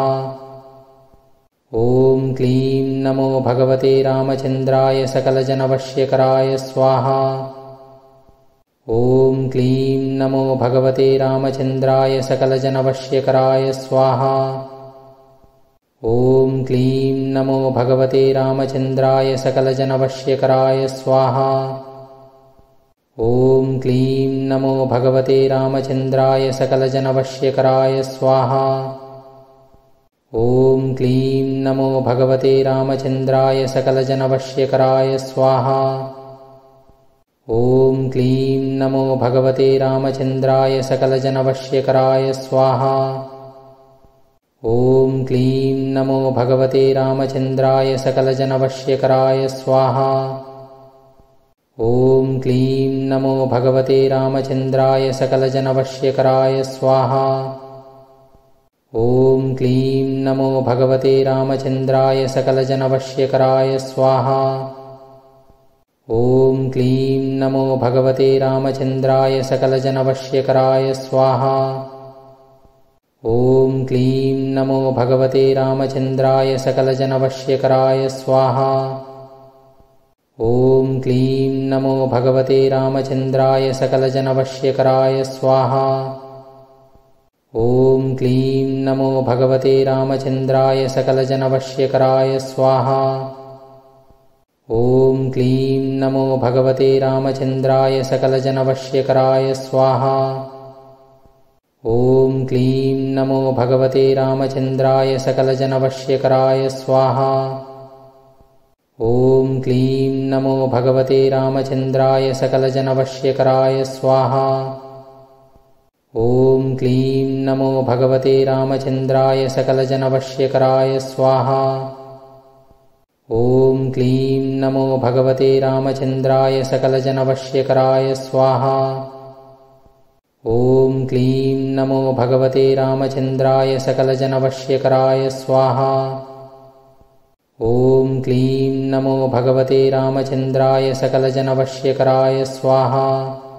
ॐ क्लीं नमो भगवते रामचन्द्राय सकलजनवश्यकराय स्वाहा। ॐ क्लीं नमो भगवते रामचन्द्राय सकलजनवश्यकराय स्वाहा। ॐ क्लीं नमो भगवते रामचन्द्राय सकलजनवश्यकराय स्वाहा। ॐ क्लीं नमो भगवते रामचन्द्राय सकलजनवश्यकराय स्वाहा। ॐ क्लीं नमो भगवते रामचन्द्राय सकलजनवश्यकराय स्वाहा। ॐ क्लीं नमो भगवते रामचन्द्राय सकलजनवश्यकराय स्वाहा। ॐ क्लीं नमो भगवते रामचन्द्राय सकलजनवश्यकराय स्वाहा। ॐ क्लीं नमो भगवते रामचन्द्राय सकलजनवश्यकराय स्वाहा। ॐ क्लीं नमो भगवते रामचन्द्राय सकलजनवश्यकराय स्वाहा। ॐ क्लीं नमो भगवते रामचन्द्राय सकलजनवश्यकराय स्वाहा। ॐ क्लीं नमो भगवते रामचन्द्राय सकलजनवश्यकराय स्वाहा। ॐ क्लीं नमो भगवते रामचन्द्राय सकलजनवश्यकराय स्वाहा। ॐ क्लीं नमो भगवते रामचन्द्राय सकलजनवश्यकराय स्वाहा। ॐ क्लीं नमो भगवते रामचन्द्राय सकलजनवश्यकराय स्वाहा। ॐ क्लीं नमो भगवते रामचन्द्राय सकलजनवश्यकराय स्वाहा। ॐ क्लीं नमो भगवते रामचन्द्राय सकलजनवश्यकराय स्वाहा। ॐ क्लीं नमो भगवते रामचन्द्राय सकलजनवश्यकराय स्वाहा। ॐ क्लीं नमो भगवते रामचन्द्राय सकलजनवश्यकराय स्वाहा। ॐ क्लीं नमो भगवते रामचन्द्राय सकलजनवश्यकराय स्वाहा। ॐ क्लीं नमो भगवते रामचन्द्राय सकलजनवश्यकराय स्वाहा।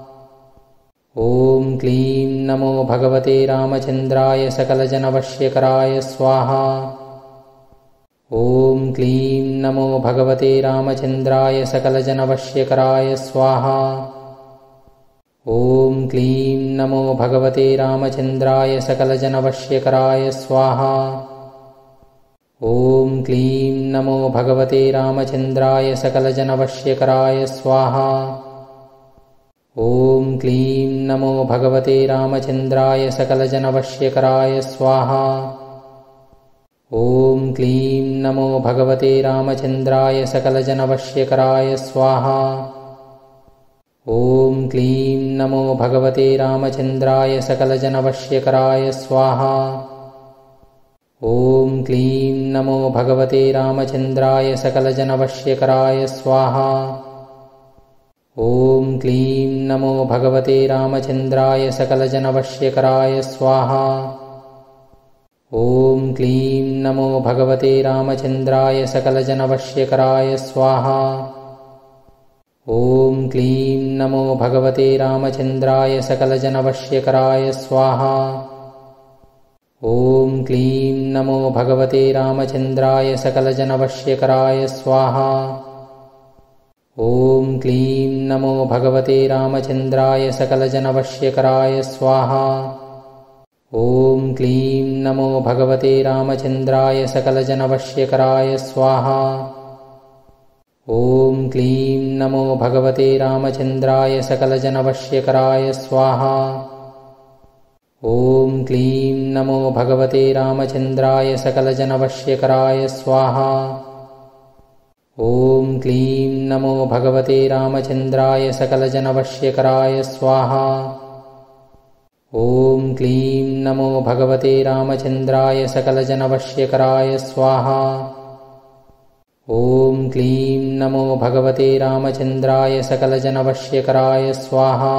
ॐ क्लीं नमो भगवते रामचन्द्राय सकलजनवश्यकराय स्वाहा। ॐ क्लीं नमो भगवते रामचन्द्राय सकलजनवश्यकराय स्वाहा। ॐ क्लीं नमो भगवते रामचन्द्राय सकलजनवश्यकराय स्वाहा। ॐ क्लीं नमो भगवते रामचन्द्राय सकलजनवश्यकराय स्वाहा। ॐ क्लीं नमो भगवते रामचन्द्राय सकलजनवश्यकराय स्वाहा। ॐ क्लीं नमो भगवते रामचन्द्राय सकलजनवश्यकराय स्वाहा। ॐ क्लीं नमो भगवते रामचन्द्राय सकलजनवश्यकराय स्वाहा। ॐ क्लीं नमो भगवते रामचन्द्राय सकलजनवश्यकराय स्वाहा। ॐ क्लीं नमो भगवते रामचन्द्राय सकलजनवश्यकराय स्वाहा। ॐ क्लीं नमो भगवते रामचन्द्राय सकलजनवश्यकराय स्वाहा। ॐ क्लीं नमो भगवते रामचन्द्राय सकलजनवश्यकराय स्वाहा। ॐ क्लीं नमो भगवते रामचन्द्राय सकलजनवश्यकराय स्वाहा। ॐ क्लीं नमो भगवते रामचन्द्राय सकलजनवश्यकराय स्वाहा। ॐ क्लीं नमो भगवते रामचन्द्राय सकलजनवश्यकराय स्वाहा। ॐ क्लीं नमो भगवते रामचन्द्राय सकलजनवश्यकराय स्वाहा। ॐ क्लीं नमो भगवते रामचन्द्राय सकलजनवश्यकराय स्वाहा। ॐ क्लीं नमो भगवते रामचन्द्राय सकलजनवश्यकराय स्वाहा। ॐ क्लीं नमो भगवते रामचन्द्राय सकलजनवश्यकराय स्वाहा। ॐ क्लीं नमो भगवते रामचन्द्राय सकलजनवश्यकराय स्वाहा।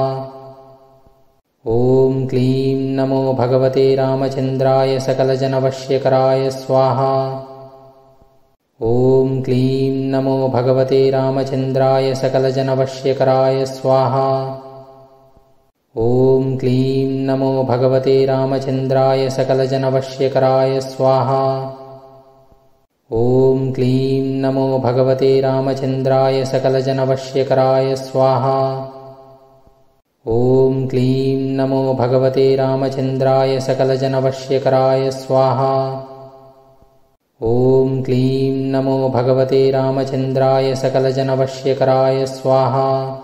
ॐ क्लीं नमो भगवते रामचन्द्राय सकलजनवश्यकराय स्वाहा। ॐ क्लीं नमो भगवते रामचन्द्राय सकलजनवश्यकराय स्वाहा। ॐ क्लीं नमो भगवते रामचन्द्राय सकलजनवश्यकराय स्वाहा। ॐ क्लीं नमो भगवते रामचन्द्राय सकलजनवश्यकराय स्वाहा। ॐ क्लीं नमो भगवते रामचन्द्राय सकलजनवश्यकराय स्वाहा। ॐ क्लीं नमो भगवते रामचन्द्राय सकलजनवश्यकराय स्वाहा।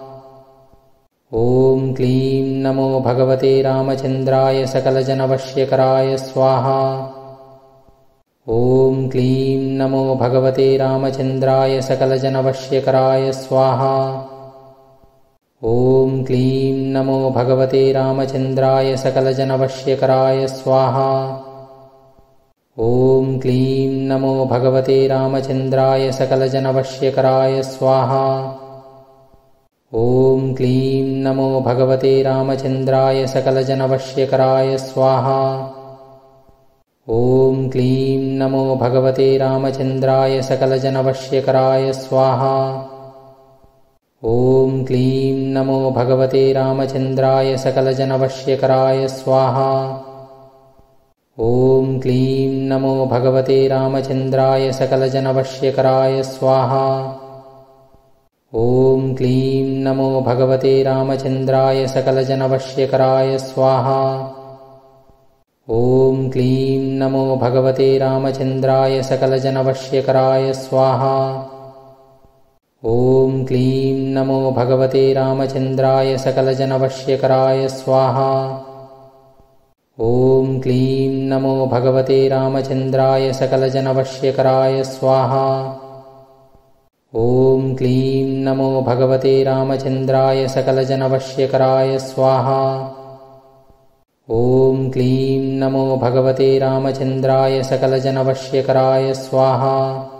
ॐ क्लीं नमो भगवते रामचन्द्राय सकलजनवश्यकराय स्वाहा। ॐ क्लीं नमो भगवते रामचन्द्राय सकलजनवश्यकराय स्वाहा। ॐ क्लीं नमो भगवते रामचन्द्राय सकलजनवश्यकराय स्वाहा। ॐ क्लीं नमो भगवते रामचन्द्राय सकलजनवश्यकराय स्वाहा। ॐ क्लीं नमो भगवते रामचन्द्राय सकलजनवश्यकराय स्वाहा। ॐ क्लीं नमो भगवते रामचन्द्राय सकलजनवश्यकराय स्वाहा। ॐ क्लीं नमो भगवते रामचन्द्राय सकलजनवश्यकराय स्वाहा। ॐ क्लीं नमो भगवते रामचन्द्राय सकलजनवश्यकराय स्वाहा। ॐ क्लीं नमो भगवते रामचन्द्राय सकलजनवश्यकराय स्वाहा। ॐ क्लीं नमो भगवते रामचन्द्राय सकलजनवश्यकराय स्वाहा। ॐ क्लीं नमो भगवते रामचन्द्राय सकलजनवश्यकराय स्वाहा। ॐ क्लीं नमो भगवते रामचन्द्राय सकलजनवश्यकराय स्वाहा। ॐ क्लीं नमो भगवते रामचन्द्राय सकलजनवश्यकराय स्वाहा। ॐ क्लीं नमो भगवते रामचन्द्राय सकलजनवश्यकराय स्वाहा।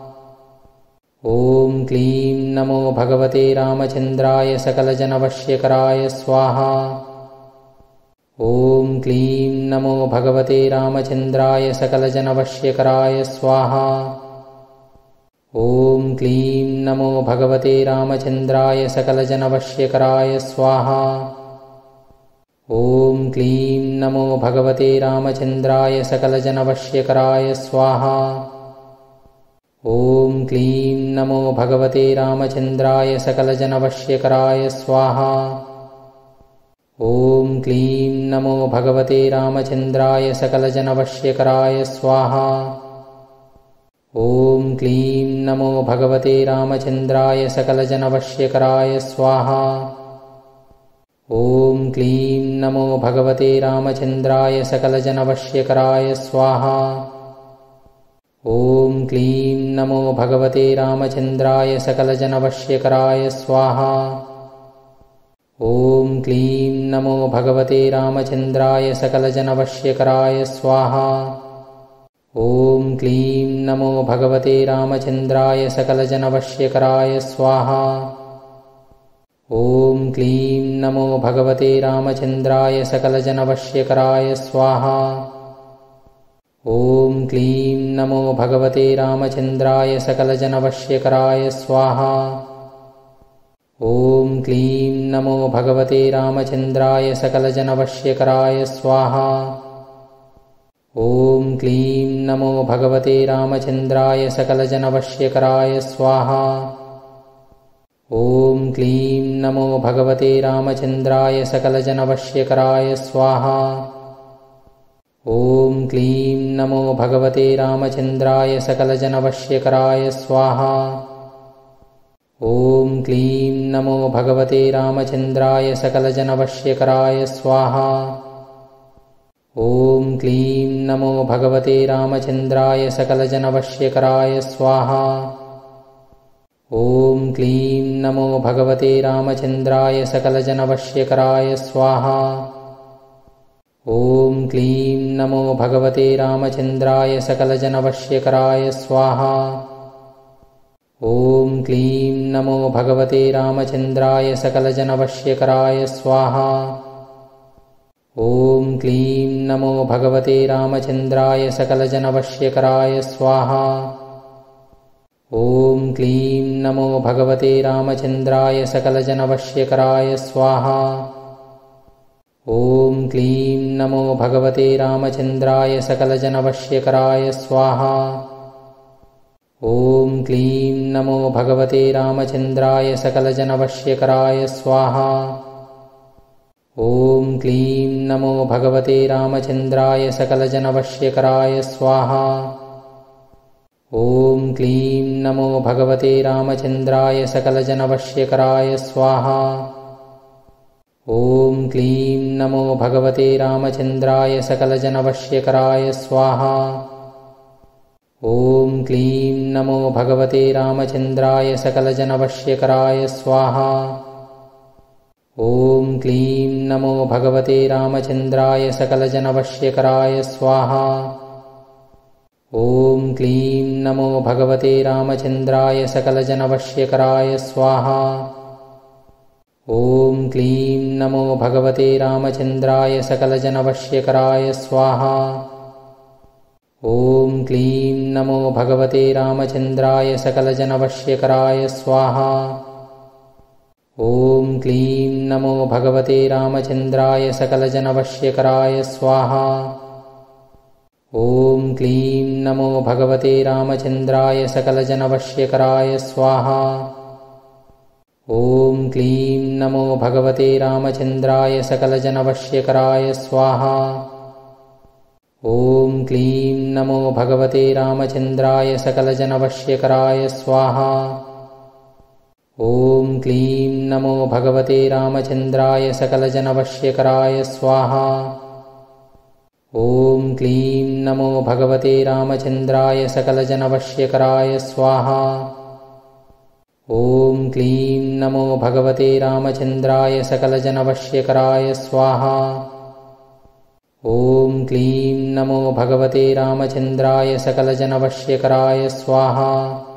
ॐ क्लीं नमो भगवते रामचन्द्राय सकलजनवश्यकराय स्वाहा। ॐ क्लीं नमो भगवते रामचन्द्राय सकलजनवश्यकराय स्वाहा। ॐ क्लीं नमो भगवते रामचन्द्राय सकलजनवश्यकराय स्वाहा। ॐ क्लीं नमो भगवते रामचन्द्राय सकलजनवश्यकराय स्वाहा। ॐ क्लीं नमो भगवते रामचन्द्राय सकलजनवश्यकराय स्वाहा। ॐ क्लीं नमो भगवते रामचन्द्राय सकलजनवश्यकराय स्वाहा। ॐ क्लीं नमो भगवते रामचन्द्राय सकलजनवश्यकराय स्वाहा। ॐ क्लीं नमो भगवते रामचन्द्राय सकलजनवश्यकराय स्वाहा। ॐ क्लीं नमो भगवते रामचन्द्राय सकलजनवश्यकराय स्वाहा। ॐ क्लीं नमो भगवते रामचन्द्राय सकलजनवश्यकराय स्वाहा। ॐ क्लीं नमो भगवते रामचन्द्राय सकलजनवश्यकराय स्वाहा। ॐ क्लीं नमो भगवते रामचन्द्राय सकलजनवश्यकराय स्वाहा। ॐ क्लीं नमो भगवते रामचन्द्राय सकलजनवश्यकराय स्वाहा। ॐ क्लीं नमो भगवते रामचन्द्राय सकलजनवश्यकराय स्वाहा। ॐ क्लीं नमो भगवते रामचन्द्राय सकलजनवश्यकराय स्वाहा। ॐ क्लीं नमो भगवते रामचन्द्राय सकलजनवश्यकराय स्वाहा। ॐ क्लीं नमो भगवते रामचन्द्राय सकलजनवश्यकराय स्वाहा। ॐ क्लीं नमो भगवते रामचन्द्राय सकलजनवश्यकराय स्वाहा। ॐ क्लीं नमो भगवते रामचन्द्राय सकलजनवश्यकराय स्वाहा। ॐ क्लीं नमो भगवते रामचन्द्राय सकलजनवश्यकराय स्वाहा। ॐ क्लीं नमो भगवते रामचन्द्राय सकलजनवश्यकराय स्वाहा। ॐ क्लीं नमो भगवते रामचन्द्राय सकलजनवश्यकराय स्वाहा। ॐ क्लीं नमो भगवते रामचन्द्राय सकलजनवश्यकराय स्वाहा। ॐ क्लीं नमो भगवते रामचन्द्राय सकलजनवश्यकराय स्वाहा। ॐ क्लीं नमो भगवते रामचन्द्राय सकलजनवश्यकराय स्वाहा। ॐ क्लीं नमो भगवते रामचन्द्राय सकलजनवश्यकराय स्वाहा। ॐ क्लीं नमो भगवते रामचन्द्राय सकलजनवश्यकराय स्वाहा। ॐ क्लीं नमो भगवते रामचन्द्राय सकलजनवश्यकराय स्वाहा। ॐ क्लीं नमो भगवते रामचन्द्राय सकलजनवश्यकराय स्वाहा। ॐ क्लीं नमो भगवते रामचन्द्राय सकलजनवश्यकराय स्वाहा। ॐ क्लीं नमो भगवते रामचन्द्राय सकलजनवश्यकराय स्वाहा। ॐ क्लीं नमो भगवते रामचन्द्राय सकलजनवश्यकराय स्वाहा। ॐ क्लीं नमो भगवते रामचन्द्राय सकलजनवश्यकराय स्वाहा। ॐ क्लीं नमो भगवते रामचन्द्राय सकलजनवश्यकराय स्वाहा। ॐ क्लीं नमो भगवते रामचन्द्राय सकलजनवश्यकराय स्वाहा। ॐ क्लीं नमो भगवते रामचन्द्राय सकलजनवश्यकराय स्वाहा। ॐ क्लीं नमो भगवते रामचन्द्राय सकलजनवश्यकराय स्वाहा। ॐ क्लीं नमो भगवते रामचन्द्राय सकलजनवश्यकराय स्वाहा। ॐ क्लीं नमो भगवते रामचन्द्राय सकलजनवश्यकराय स्वाहा। ॐ क्लीं नमो भगवते रामचन्द्राय सकलजनवश्यकराय स्वाहा। ॐ क्लीं नमो भगवते रामचन्द्राय सकलजनवश्यकराय स्वाहा। ॐ क्लीं नमो भगवते रामचन्द्राय सकलजनवश्यकराय स्वाहा।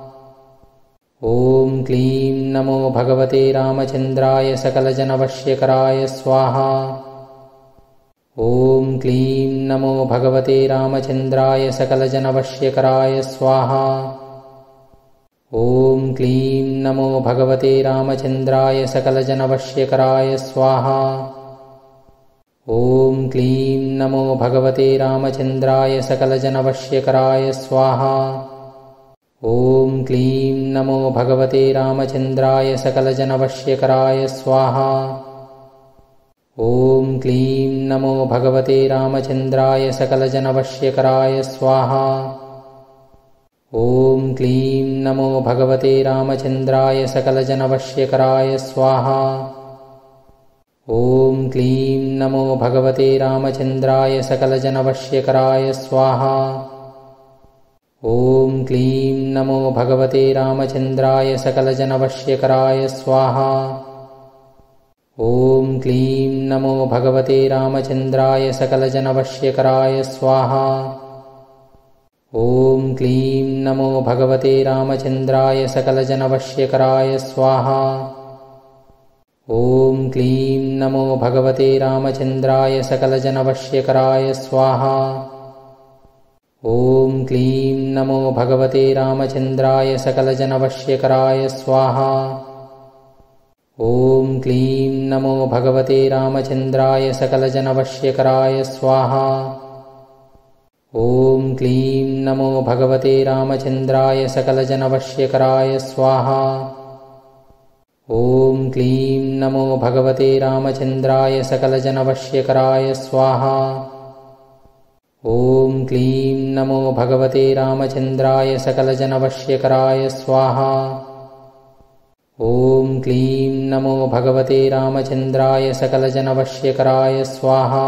ॐ क्लीं नमो भगवते रामचन्द्राय सकलजनवश्यकराय स्वाहा। ॐ क्लीं नमो भगवते रामचन्द्राय सकलजनवश्यकराय स्वाहा। ॐ क्लीं नमो भगवते रामचन्द्राय सकलजनवश्यकराय स्वाहा। ॐ क्लीं नमो भगवते रामचन्द्राय सकलजनवश्यकराय स्वाहा। ॐ क्लीं नमो भगवते रामचन्द्राय सकलजनवश्यकराय स्वाहा। ॐ क्लीं नमो भगवते रामचन्द्राय सकलजनवश्यकराय स्वाहा। ॐ क्लीं नमो भगवते रामचन्द्राय सकलजनवश्यकराय स्वाहा। ॐ क्लीं नमो भगवते रामचन्द्राय सकलजनवश्यकराय स्वाहा। ॐ क्लीं नमो भगवते रामचन्द्राय सकलजनवश्यकराय स्वाहा। ॐ क्लीं नमो भगवते रामचन्द्राय सकलजनवश्यकराय स्वाहा। ॐ क्लीं नमो भगवते रामचन्द्राय सकलजनवश्यकराय स्वाहा। ॐ क्लीं नमो भगवते रामचन्द्राय सकलजनवश्यकराय स्वाहा। ॐ क्लीं नमो भगवते रामचन्द्राय सकलजनवश्यकराय स्वाहा। ॐ क्लीं नमो भगवते रामचन्द्राय सकलजनवश्यकराय स्वाहा। ॐ क्लीं नमो भगवते रामचन्द्राय सकलजनवश्यकराय स्वाहा। ॐ क्लीं नमो भगवते रामचन्द्राय सकलजनवश्यकराय स्वाहा। ॐ क्लीं नमो भगवते रामचन्द्राय सकलजनवश्यकराय स्वाहा। ॐ क्लीं नमो भगवते रामचन्द्राय सकलजनवश्यकराय स्वाहा।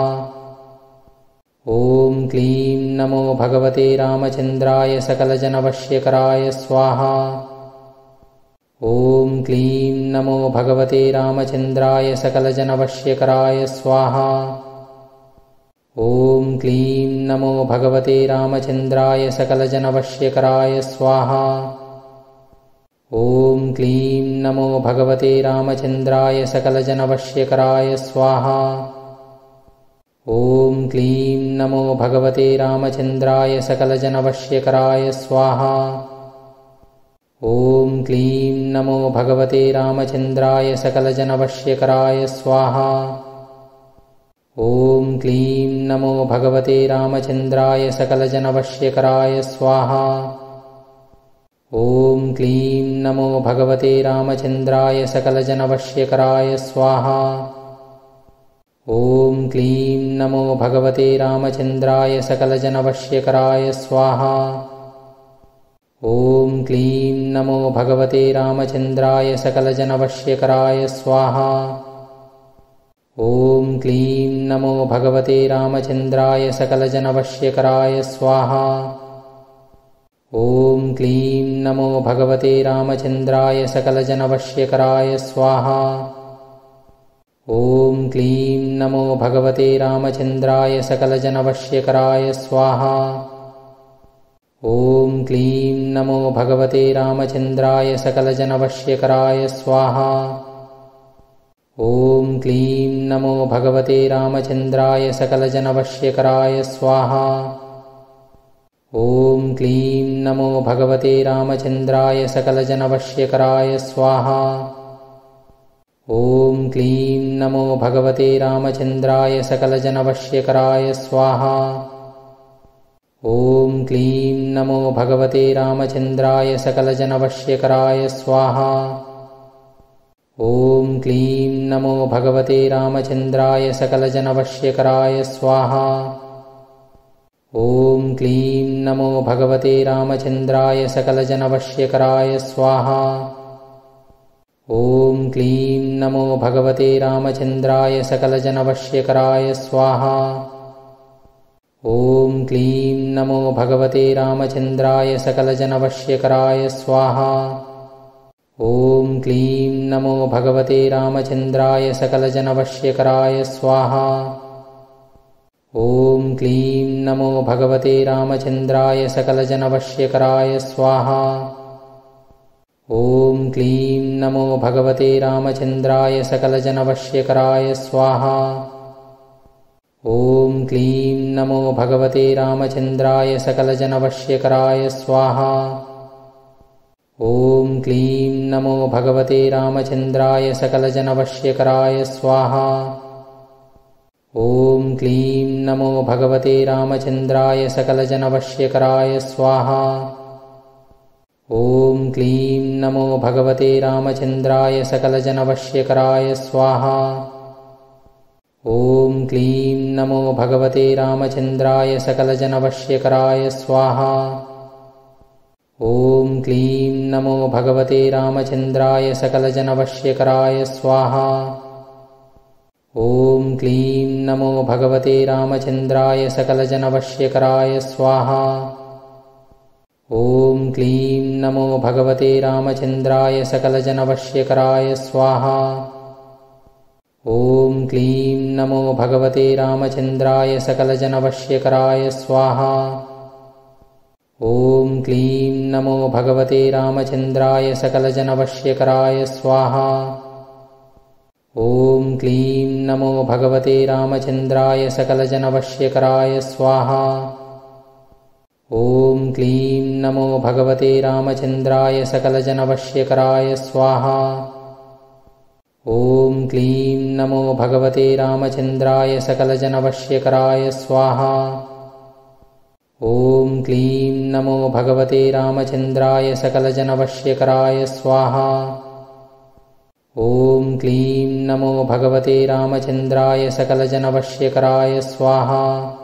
ॐ क्लीं नमो भगवते रामचन्द्राय सकलजनवश्यकराय स्वाहा। ॐ क्लीं नमो भगवते रामचन्द्राय सकलजनवश्यकराय स्वाहा। ॐ क्लीं नमो भगवते रामचन्द्राय सकलजनवश्यकराय स्वाहा। ॐ क्लीं नमो भगवते रामचन्द्राय सकलजनवश्यकराय स्वाहा। ॐ क्लीं नमो भगवते रामचन्द्राय सकलजनवश्यकराय स्वाहा। ॐ क्लीं नमो भगवते रामचन्द्राय सकलजनवश्यकराय स्वाहा। ॐ क्लीं नमो भगवते रामचन्द्राय सकलजनवश्यकराय स्वाहा। ॐ क्लीं नमो भगवते रामचन्द्राय सकलजनवश्यकराय स्वाहा। ॐ क्लीं नमो भगवते रामचन्द्राय सकलजनवश्यकराय स्वाहा। ॐ क्लीं नमो भगवते रामचन्द्राय सकलजनवश्यकराय स्वाहा। ॐ क्लीं नमो भगवते रामचन्द्राय सकलजनवश्यकराय स्वाहा। ॐ क्लीं नमो भगवते रामचन्द्राय सकलजनवश्यकराय स्वाहा। ॐ क्लीं नमो भगवते रामचन्द्राय सकलजनवश्यकराय स्वाहा। ॐ क्लीं नमो भगवते रामचन्द्राय सकलजनवश्यकराय स्वाहा। ॐ क्लीं नमो भगवते रामचन्द्राय सकलजनवश्यकराय स्वाहा। ॐ क्लीं नमो भगवते रामचन्द्राय सकलजनवश्यकराय स्वाहा। ॐ क्लीं नमो भगवते रामचन्द्राय सकलजनवश्यकराय स्वाहा। ॐ क्लीं नमो भगवते रामचन्द्राय सकलजनवश्यकराय स्वाहा। ॐ क्लीं नमो भगवते रामचन्द्राय सकलजनवश्यकराय स्वाहा। ॐ क्लीं नमो भगवते रामचन्द्राय सकलजनवश्यकराय स्वाहा। ॐ क्लीं नमो भगवते रामचन्द्राय सकलजनवश्यकराय स्वाहा। ॐ क्लीं नमो भगवते रामचन्द्राय सकलजनवश्यकराय स्वाहा। ॐ क्लीं नमो भगवते रामचन्द्राय सकलजनवश्यकराय स्वाहा। ॐ क्लीं नमो भगवते रामचन्द्राय सकलजनवश्यकराय स्वाहा। ॐ क्लीं नमो भगवते रामचन्द्राय सकलजनवश्यकराय स्वाहा। ॐ क्लीं नमो भगवते रामचन्द्राय सकलजनवश्यकराय स्वाहा। ॐ क्लीं नमो भगवते रामचन्द्राय सकलजनवश्यकराय स्वाहा। ॐ क्लीं नमो भगवते रामचन्द्राय सकलजनवश्यकराय स्वाहा। ॐ क्लीं नमो भगवते रामचन्द्राय सकलजनवश्यकराय स्वाहा। ॐ क्लीं नमो भगवते रामचन्द्राय सकलजनवश्यकराय स्वाहा। ॐ क्लीं नमो भगवते रामचन्द्राय सकलजनवश्यकराय स्वाहा। ॐ क्लीं नमो भगवते रामचन्द्राय सकलजनवश्यकराय स्वाहा। ॐ क्लीं नमो भगवते रामचन्द्राय सकलजनवश्यकराय स्वाहा। ॐ क्लीं नमो भगवते रामचन्द्राय सकलजनवश्यकराय स्वाहा। ॐ क्लीं नमो भगवते रामचन्द्राय सकलजनवश्यकराय स्वाहा। ॐ क्लीं नमो भगवते रामचन्द्राय सकलजनवश्यकराय स्वाहा। ॐ क्लीं नमो भगवते रामचन्द्राय सकलजनवश्यकराय स्वाहा। ॐ क्लीं नमो भगवते रामचन्द्राय सकलजनवश्यकराय स्वाहा। ॐ क्लीं नमो भगवते रामचन्द्राय सकलजनवश्यकराय स्वाहा। ॐ क्लीं नमो भगवते रामचन्द्राय सकलजनवश्यकराय स्वाहा।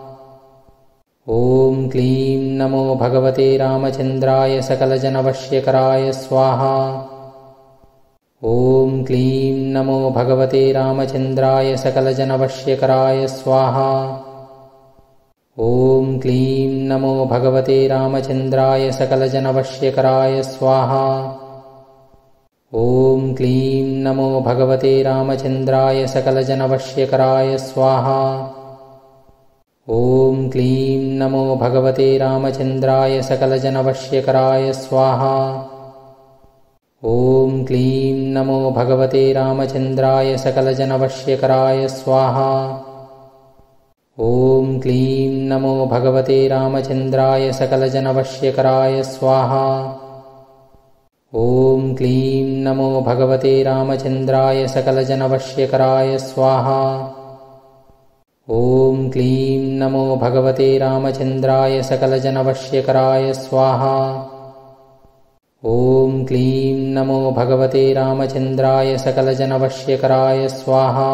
ॐ क्लीं नमो भगवते रामचन्द्राय सकलजनवश्यकराय स्वाहा। ॐ क्लीं नमो भगवते रामचन्द्राय सकलजनवश्यकराय स्वाहा। ॐ क्लीं नमो भगवते रामचन्द्राय सकलजनवश्यकराय स्वाहा। ॐ क्लीं नमो भगवते रामचन्द्राय सकलजनवश्यकराय स्वाहा। ॐ क्लीं नमो भगवते रामचन्द्राय सकलजनवश्यकराय स्वाहा। ॐ क्लीं नमो भगवते रामचन्द्राय सकलजनवश्यकराय स्वाहा। ॐ क्लीं नमो भगवते रामचन्द्राय सकलजनवश्यकराय स्वाहा। ॐ क्लीं नमो भगवते रामचन्द्राय सकलजनवश्यकराय स्वाहा। ॐ क्लीं नमो भगवते रामचन्द्राय सकलजनवश्यकराय स्वाहा। ॐ क्लीं नमो भगवते रामचन्द्राय सकलजनवश्यकराय स्वाहा।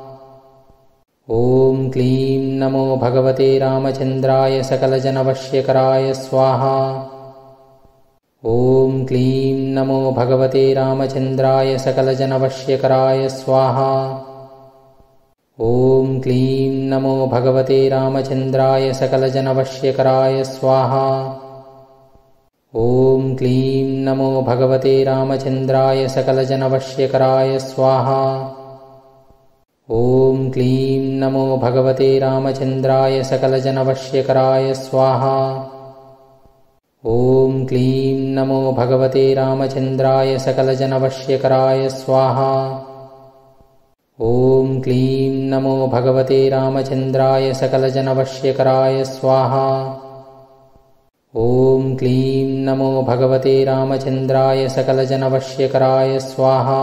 ॐ क्लीं नमो भगवते रामचन्द्राय सकलजनवश्यकराय स्वाहा। ॐ क्लीं नमो भगवते रामचन्द्राय सकलजनवश्यकराय स्वाहा। ॐ क्लीं नमो भगवते रामचन्द्राय सकलजनवश्यकराय स्वाहा। ॐ क्लीं नमो भगवते रामचन्द्राय सकलजनवश्यकराय स्वाहा। ॐ क्लीं नमो भगवते रामचन्द्राय सकलजनवश्यकराय स्वाहा। ॐ क्लीं नमो भगवते रामचन्द्राय सकलजनवश्यकराय स्वाहा। ॐ क्लीं नमो भगवते रामचन्द्राय सकलजनवश्यकराय स्वाहा। ॐ क्लीं नमो भगवते रामचन्द्राय सकलजनवश्यकराय स्वाहा।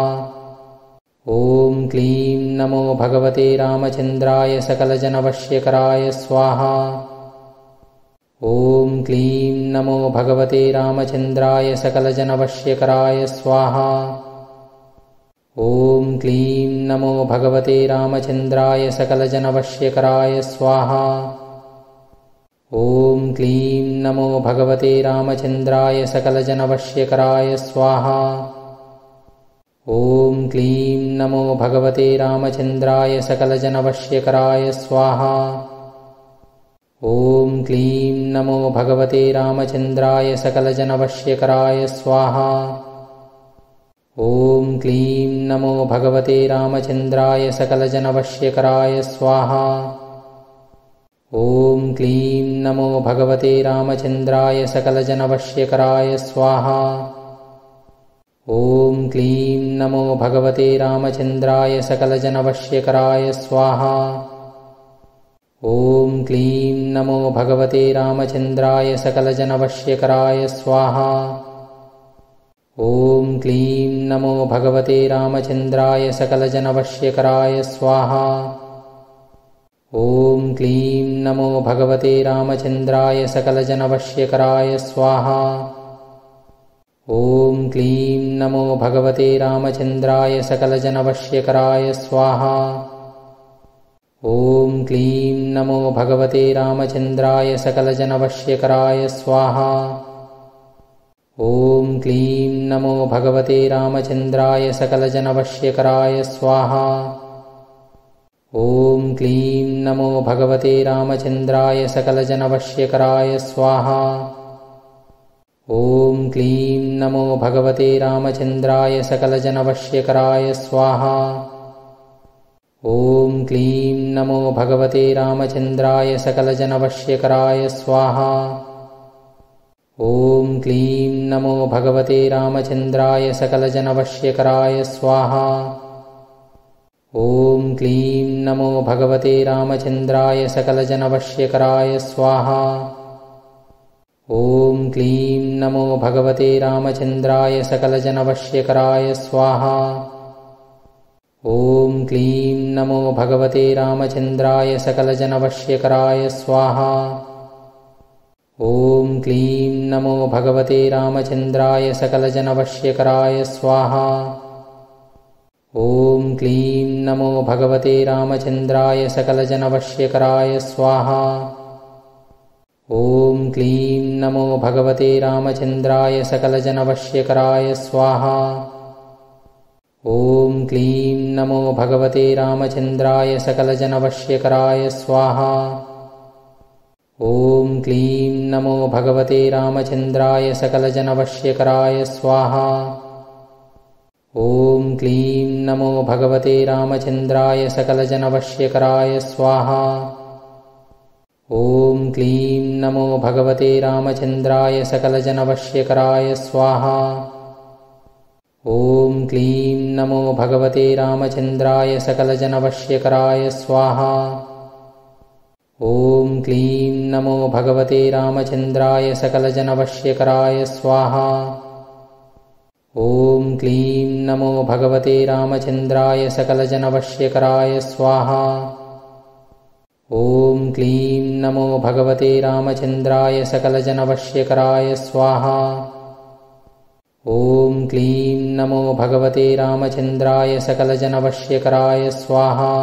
ॐ क्लीं नमो भगवते रामचन्द्राय सकलजनवश्यकराय स्वाहा। ॐ क्लीं नमो भगवते रामचन्द्राय सकलजनवश्यकराय स्वाहा। ॐ क्लीं नमो भगवते रामचन्द्राय सकलजनवश्यकराय स्वाहा। ॐ क्लीं नमो भगवते रामचन्द्राय सकलजनवश्यकराय स्वाहा। ॐ क्लीं नमो भगवते रामचन्द्राय सकलजनवश्यकराय स्वाहा। ॐ क्लीं नमो भगवते रामचन्द्राय सकलजनवश्यकराय स्वाहा। ॐ क्लीं नमो भगवते रामचन्द्राय सकलजनवश्यकराय स्वाहा। ॐ क्लीं नमो भगवते रामचन्द्राय सकलजनवश्यकराय स्वाहा। ॐ क्लीं नमो भगवते रामचन्द्राय सकलजनवश्यकराय स्वाहा। ॐ क्लीं नमो भगवते रामचन्द्राय सकलजनवश्यकराय स्वाहा। ॐ क्लीं नमो भगवते रामचन्द्राय सकलजनवश्यकराय स्वाहा। ॐ क्लीं नमो भगवते रामचन्द्राय सकलजनवश्यकराय स्वाहा। ॐ क्लीं नमो भगवते रामचन्द्राय सकलजनवश्यकराय स्वाहा। ॐ क्लीं नमो भगवते रामचन्द्राय सकलजनवश्यकराय स्वाहा। ॐ क्लीं नमो भगवते रामचन्द्राय सकलजनवश्यकराय स्वाहा। ॐ क्लीं नमो भगवते रामचन्द्राय सकलजनवश्यकराय स्वाहा। ॐ क्लीं नमो भगवते रामचन्द्राय सकलजनवश्यकराय स्वाहा। ॐ क्लीं नमो भगवते रामचन्द्राय सकलजनवश्यकराय स्वाहा। ॐ क्लीं नमो भगवते रामचन्द्राय सकलजनवश्यकराय स्वाहा। ॐ क्लीं नमो भगवते रामचन्द्राय सकलजनवश्यकराय स्वाहा। ॐ क्लीं नमो भगवते रामचन्द्राय सकलजनवश्यकराय स्वाहा। ॐ क्लीं नमो भगवते रामचन्द्राय सकलजनवश्यकराय स्वाहा। ॐ क्लीं नमो भगवते रामचन्द्राय सकलजनवश्यकराय स्वाहा। ॐ क्लीं नमो भगवते रामचन्द्राय सकलजनवश्यकराय स्वाहा। ॐ क्लीं नमो भगवते रामचन्द्राय सकलजनवश्यकराय स्वाहा। ॐ क्लीं नमो भगवते रामचन्द्राय सकलजनवश्यकराय स्वाहा। ॐ क्लीं नमो भगवते रामचन्द्राय सकलजनवश्यकराय स्वाहा। ॐ क्लीं नमो भगवते रामचन्द्राय सकलजनवश्यकराय स्वाहा। ॐ क्लीं नमो भगवते रामचन्द्राय सकलजनवश्यकराय स्वाहा। ॐ क्लीं नमो भगवते रामचन्द्राय सकलजनवश्यकराय स्वाहा। ॐ क्लीं नमो भगवते रामचन्द्राय सकलजनवश्यकराय स्वाहा। ॐ क्लीं नमो भगवते रामचन्द्राय सकलजनवश्यकराय स्वाहा। ॐ क्लीं नमो भगवते रामचन्द्राय सकलजनवश्यकराय स्वाहा। ॐ क्लीं नमो भगवते रामचन्द्राय सकलजनवश्यकराय स्वाहा।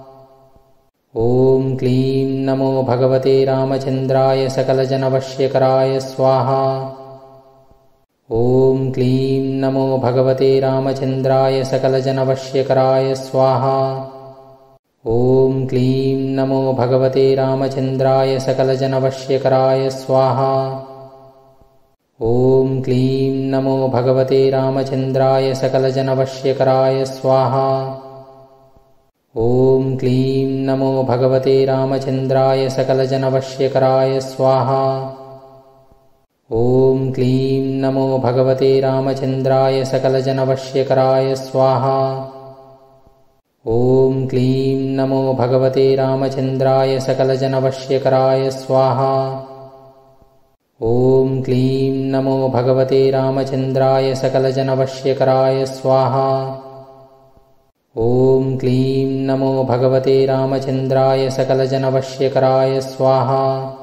ॐ क्लीं नमो भगवते रामचन्द्राय सकलजनवश्यकराय स्वाहा। ॐ क्लीं नमो भगवते रामचन्द्राय सकलजनवश्यकराय स्वाहा। ॐ क्लीं नमो भगवते रामचन्द्राय सकलजनवश्यकराय स्वाहा। ॐ क्लीं नमो भगवते रामचन्द्राय सकलजनवश्यकराय स्वाहा। ॐ क्लीं नमो भगवते रामचन्द्राय सकलजनवश्यकराय स्वाहा। ॐ क्लीं नमो भगवते रामचन्द्राय सकलजनवश्यकराय स्वाहा। ॐ क्लीं नमो भगवते रामचन्द्राय सकलजनवश्यकराय स्वाहा। ॐ क्लीं नमो भगवते रामचन्द्राय सकलजनवश्यकराय स्वाहा। ॐ क्लीं नमो भगवते रामचन्द्राय सकलजनवश्यकराय स्वाहा।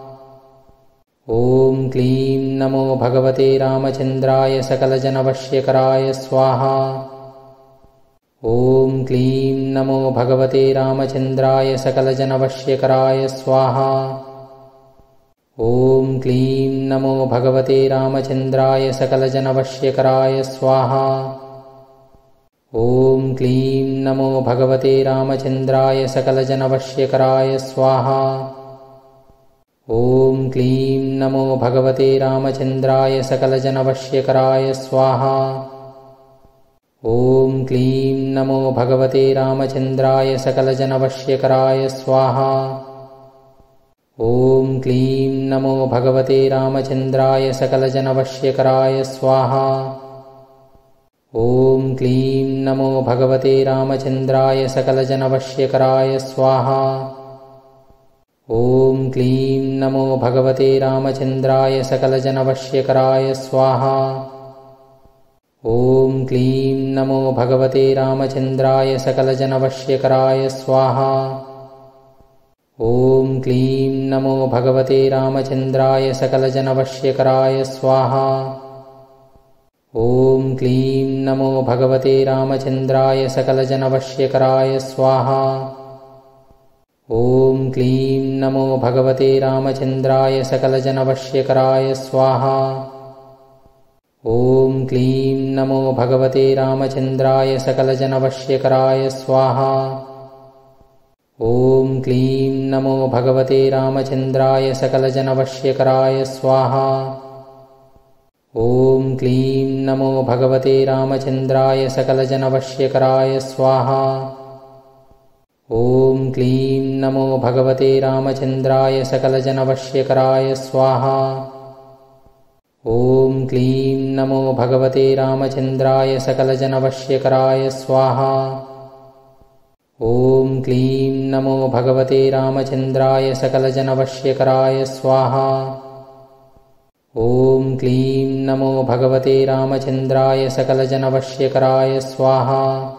ॐ क्लीं नमो भगवते रामचन्द्राय सकलजनवश्यकराय स्वाहा। ॐ क्लीं नमो भगवते रामचन्द्राय सकलजनवश्यकराय स्वाहा। ॐ क्लीं नमो भगवते रामचन्द्राय सकलजनवश्यकराय स्वाहा। ॐ क्लीं नमो भगवते रामचन्द्राय सकलजनवश्यकराय स्वाहा। ॐ क्लीं नमो भगवते रामचन्द्राय सकलजनवश्यकराय स्वाहा। ॐ क्लीं नमो भगवते रामचन्द्राय सकलजनवश्यकराय स्वाहा। ॐ क्लीं नमो भगवते रामचन्द्राय सकलजनवश्यकराय स्वाहा। ॐ क्लीं नमो भगवते रामचन्द्राय सकलजनवश्यकराय स्वाहा। ॐ क्लीं नमो भगवते रामचन्द्राय सकलजनवश्यकराय स्वाहा। ॐ क्लीं नमो भगवते रामचन्द्राय सकलजनवश्यकराय स्वाहा। ॐ क्लीं नमो भगवते रामचन्द्राय सकलजनवश्यकराय स्वाहा। ॐ क्लीं नमो भगवते रामचन्द्राय सकलजनवश्यकराय स्वाहा। ॐ क्लीं नमो भगवते रामचन्द्राय सकलजनवश्यकराय स्वाहा। ॐ क्लीं नमो भगवते रामचन्द्राय सकलजनवश्यकराय स्वाहा। ॐ क्लीं नमो भगवते रामचन्द्राय सकलजनवश्यकराय स्वाहा। ॐ क्लीं नमो भगवते रामचन्द्राय सकलजनवश्यकराय स्वाहा। ॐ क्लीं नमो भगवते रामचन्द्राय सकलजनवश्यकराय स्वाहा। ॐ क्लीं नमो भगवते रामचन्द्राय सकलजनवश्यकराय स्वाहा। ॐ क्लीं नमो भगवते रामचन्द्राय सकलजनवश्यकराय स्वाहा। ॐ क्लीं नमो भगवते रामचन्द्राय सकलजनवश्यकराय स्वाहा।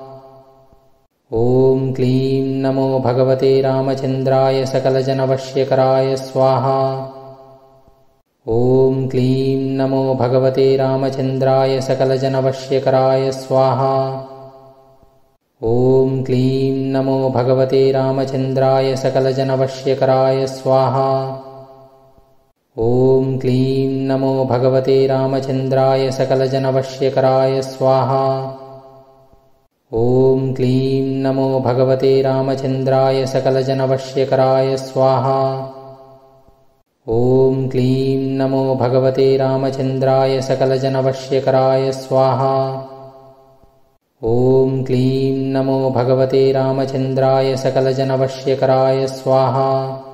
ॐ क्लीं नमो भगवते रामचन्द्राय सकलजनवश्यकराय स्वाहा। ॐ क्लीं नमो भगवते रामचन्द्राय सकलजनवश्यकराय स्वाहा। ॐ क्लीं नमो भगवते रामचन्द्राय सकलजनवश्यकराय स्वाहा। ॐ क्लीं नमो भगवते रामचन्द्राय सकलजनवश्यकराय स्वाहा। ॐ क्लीं नमो भगवते रामचन्द्राय सकलजनवश्यकराय स्वाहा। ॐ क्लीं नमो भगवते रामचन्द्राय सकलजनवश्यकराय स्वाहा। ॐ क्लीं नमो भगवते रामचन्द्राय सकलजनवश्यकराय स्वाहा।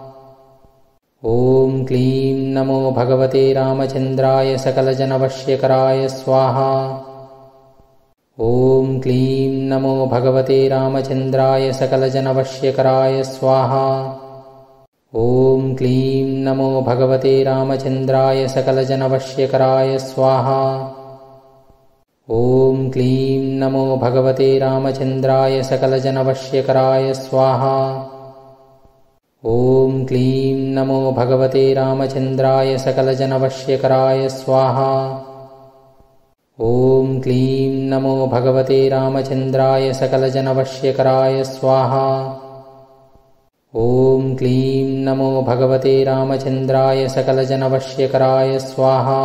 ॐ क्लीं नमो भगवते रामचन्द्राय सकलजनवश्यकराय स्वाहा। ॐ क्लीं नमो भगवते रामचन्द्राय सकलजनवश्यकराय स्वाहा। ॐ क्लीं नमो भगवते रामचन्द्राय सकलजनवश्यकराय स्वाहा। ॐ क्लीं नमो भगवते रामचन्द्राय सकलजनवश्यकराय स्वाहा। ॐ क्लीं नमो भगवते रामचन्द्राय सकलजनवश्यकराय स्वाहा। ॐ क्लीं नमो भगवते रामचन्द्राय सकलजनवश्यकराय स्वाहा। ॐ क्लीं नमो भगवते रामचन्द्राय सकलजनवश्यकराय स्वाहा।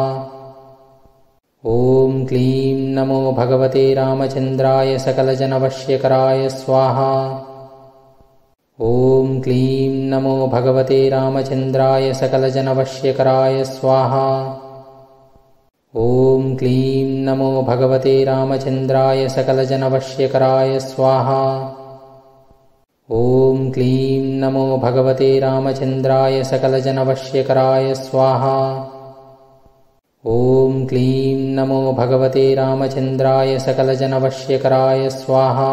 ॐ क्लीं नमो भगवते रामचन्द्राय सकलजनवश्यकराय स्वाहा। ॐ क्लीं नमो भगवते रामचन्द्राय सकलजनवश्यकराय स्वाहा। ॐ क्लीं नमो भगवते रामचन्द्राय सकलजनवश्यकराय स्वाहा। ॐ क्लीं नमो भगवते रामचन्द्राय सकलजनवश्यकराय स्वाहा। ॐ क्लीं नमो भगवते रामचन्द्राय सकलजनवश्यकराय स्वाहा।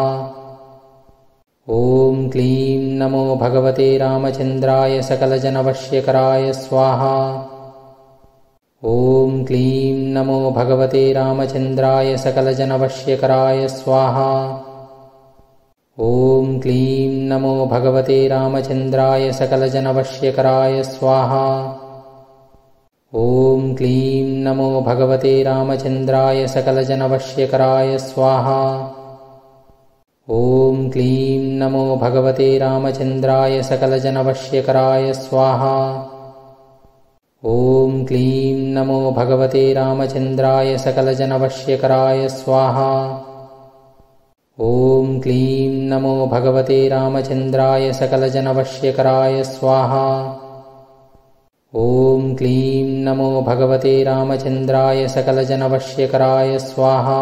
ॐ क्लीं नमो भगवते रामचन्द्राय सकलजनवश्यकराय स्वाहा। ॐ क्लीं नमो भगवते रामचन्द्राय सकलजनवश्यकराय स्वाहा। ॐ क्लीं नमो भगवते रामचन्द्राय सकलजनवश्यकराय स्वाहा। ॐ क्लीं नमो भगवते रामचन्द्राय सकलजनवश्यकराय स्वाहा। ॐ क्लीं नमो भगवते रामचन्द्राय सकलजनवश्यकराय स्वाहा। ॐ क्लीं नमो भगवते रामचन्द्राय सकलजनवश्यकराय स्वाहा। ॐ क्लीं नमो भगवते रामचन्द्राय सकलजनवश्यकराय स्वाहा। ॐ क्लीं नमो भगवते रामचन्द्राय सकलजनवश्यकराय स्वाहा।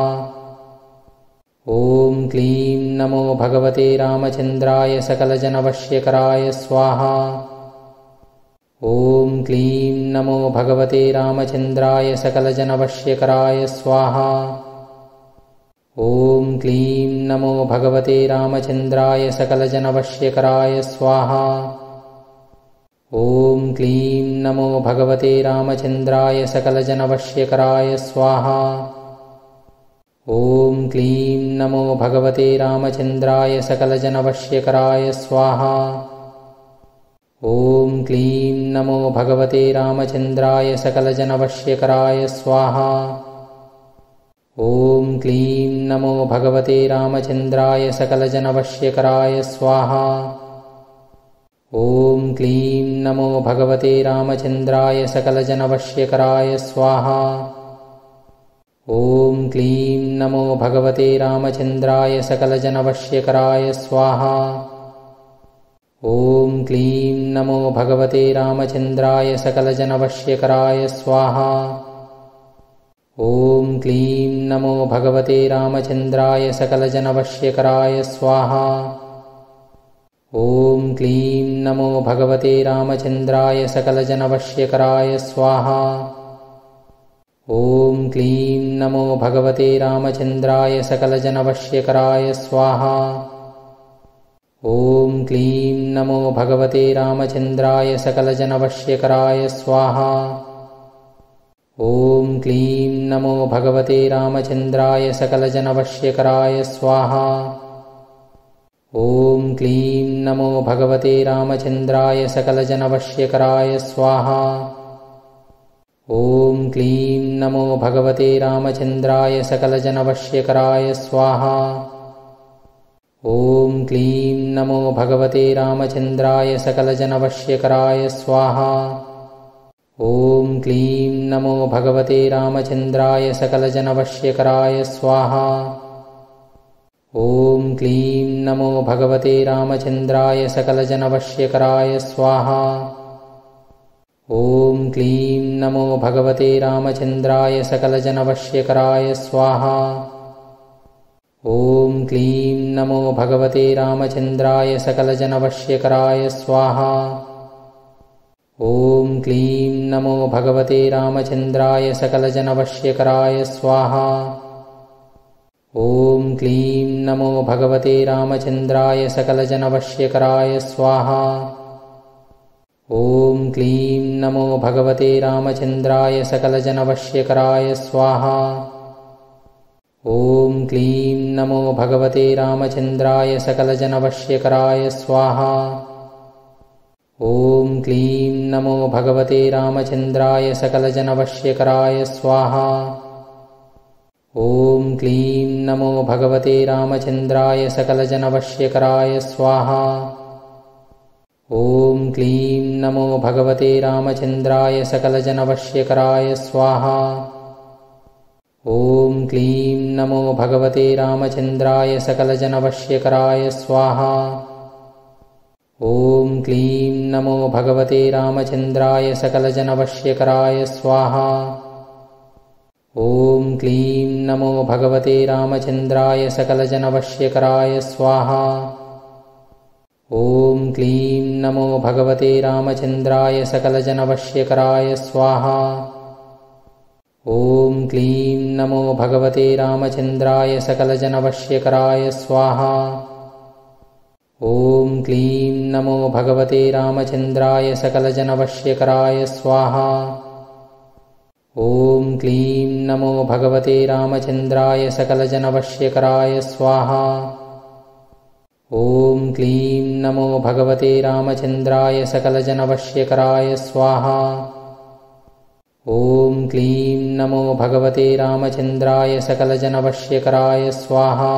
ॐ क्लीं नमो भगवते रामचन्द्राय सकलजनवश्यकराय स्वाहा। ॐ क्लीं नमो भगवते रामचन्द्राय सकलजनवश्यकराय स्वाहा। ॐ क्लीं नमो भगवते रामचन्द्राय सकलजनवश्यकराय स्वाहा। ॐ क्लीं नमो भगवते रामचन्द्राय सकलजनवश्यकराय स्वाहा। ॐ क्लीं नमो भगवते रामचन्द्राय सकलजनवश्यकराय स्वाहा। ॐ क्लीं नमो भगवते रामचन्द्राय सकलजनवश्यकराय स्वाहा। ॐ क्लीं नमो भगवते रामचन्द्राय सकलजनवश्यकराय स्वाहा। ॐ क्लीं नमो भगवते रामचन्द्राय सकलजनवश्यकराय स्वाहा। ॐ क्लीं नमो भगवते रामचन्द्राय सकलजनवश्यकराय स्वाहा। ॐ क्लीं नमो भगवते रामचन्द्राय सकलजनवश्यकराय स्वाहा। ॐ क्लीं नमो भगवते रामचन्द्राय सकलजनवश्यकराय स्वाहा। ॐ क्लीं नमो भगवते रामचन्द्राय सकलजनवश्यकराय स्वाहा। ॐ क्लीं नमो भगवते रामचन्द्राय सकलजनवश्यकराय स्वाहा। ॐ क्लीं नमो भगवते रामचन्द्राय सकलजनवश्यकराय स्वाहा। ॐ क्लीं नमो भगवते रामचन्द्राय सकलजनवश्यकराय स्वाहा। ॐ क्लीं नमो भगवते रामचन्द्राय सकलजनवश्यकराय स्वाहा। ॐ क्लीं नमो भगवते रामचन्द्राय सकलजनवश्यकराय स्वाहा। ॐ क्लीं नमो भगवते रामचन्द्राय सकलजनवश्यकराय स्वाहा। ॐ क्लीं नमो भगवते रामचन्द्राय सकलजनवश्यकराय स्वाहा। ॐ क्लीं नमो भगवते रामचन्द्राय सकलजनवश्यकराय स्वाहा। ॐ क्लीं नमो भगवते रामचन्द्राय सकलजनवश्यकराय स्वाहा। ॐ क्लीं नमो भगवते रामचन्द्राय सकलजनवश्यकराय स्वाहा। ॐ क्लीं नमो भगवते रामचन्द्राय सकलजनवश्यकराय स्वाहा। ॐ क्लीं नमो भगवते रामचन्द्राय सकलजनवश्यकराय स्वाहा। ॐ क्लीं नमो भगवते रामचन्द्राय सकलजनवश्यकराय स्वाहा। ॐ क्लीं नमो भगवते रामचन्द्राय सकलजनवश्यकराय स्वाहा। ॐ क्लीं नमो भगवते रामचन्द्राय सकलजनवश्यकराय स्वाहा। ॐ क्लीं नमो भगवते रामचन्द्राय सकलजनवश्यकराय स्वाहा। ॐ क्लीं नमो भगवते रामचन्द्राय सकलजनवश्यकराय स्वाहा। ॐ क्लीं नमो भगवते रामचन्द्राय सकलजनवश्यकराय स्वाहा। ॐ क्लीं नमो भगवते रामचन्द्राय सकलजनवश्यकराय स्वाहा। ॐ क्लीं नमो भगवते रामचन्द्राय सकलजनवश्यकराय स्वाहा। ॐ क्लीं नमो भगवते रामचन्द्राय सकलजनवश्यकराय स्वाहा। ॐ क्लीं नमो भगवते रामचन्द्राय सकलजनवश्यकराय स्वाहा। ॐ क्लीं नमो भगवते रामचन्द्राय सकलजनवश्यकराय स्वाहा। ॐ क्लीं नमो भगवते रामचन्द्राय सकलजनवश्यकराय स्वाहा। ॐ क्लीं नमो भगवते रामचन्द्राय सकलजनवश्यकराय स्वाहा। ॐ क्लीं नमो भगवते रामचन्द्राय सकलजनवश्यकराय स्वाहा।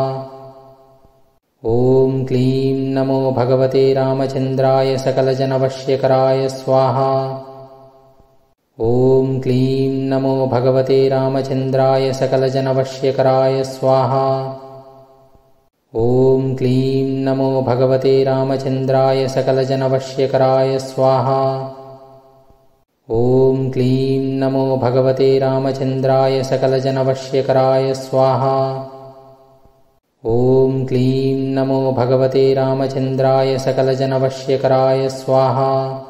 ॐ क्लीं नमो भगवते रामचन्द्राय सकलजनवश्यकराय स्वाहा। ॐ क्लीं नमो भगवते रामचन्द्राय सकलजनवश्यकराय स्वाहा। ॐ क्लीं नमो भगवते रामचन्द्राय सकलजनवश्यकराय स्वाहा। ॐ क्लीं नमो भगवते रामचन्द्राय सकलजनवश्यकराय स्वाहा। ॐ क्लीं नमो भगवते रामचन्द्राय सकलजनवश्यकराय स्वाहा।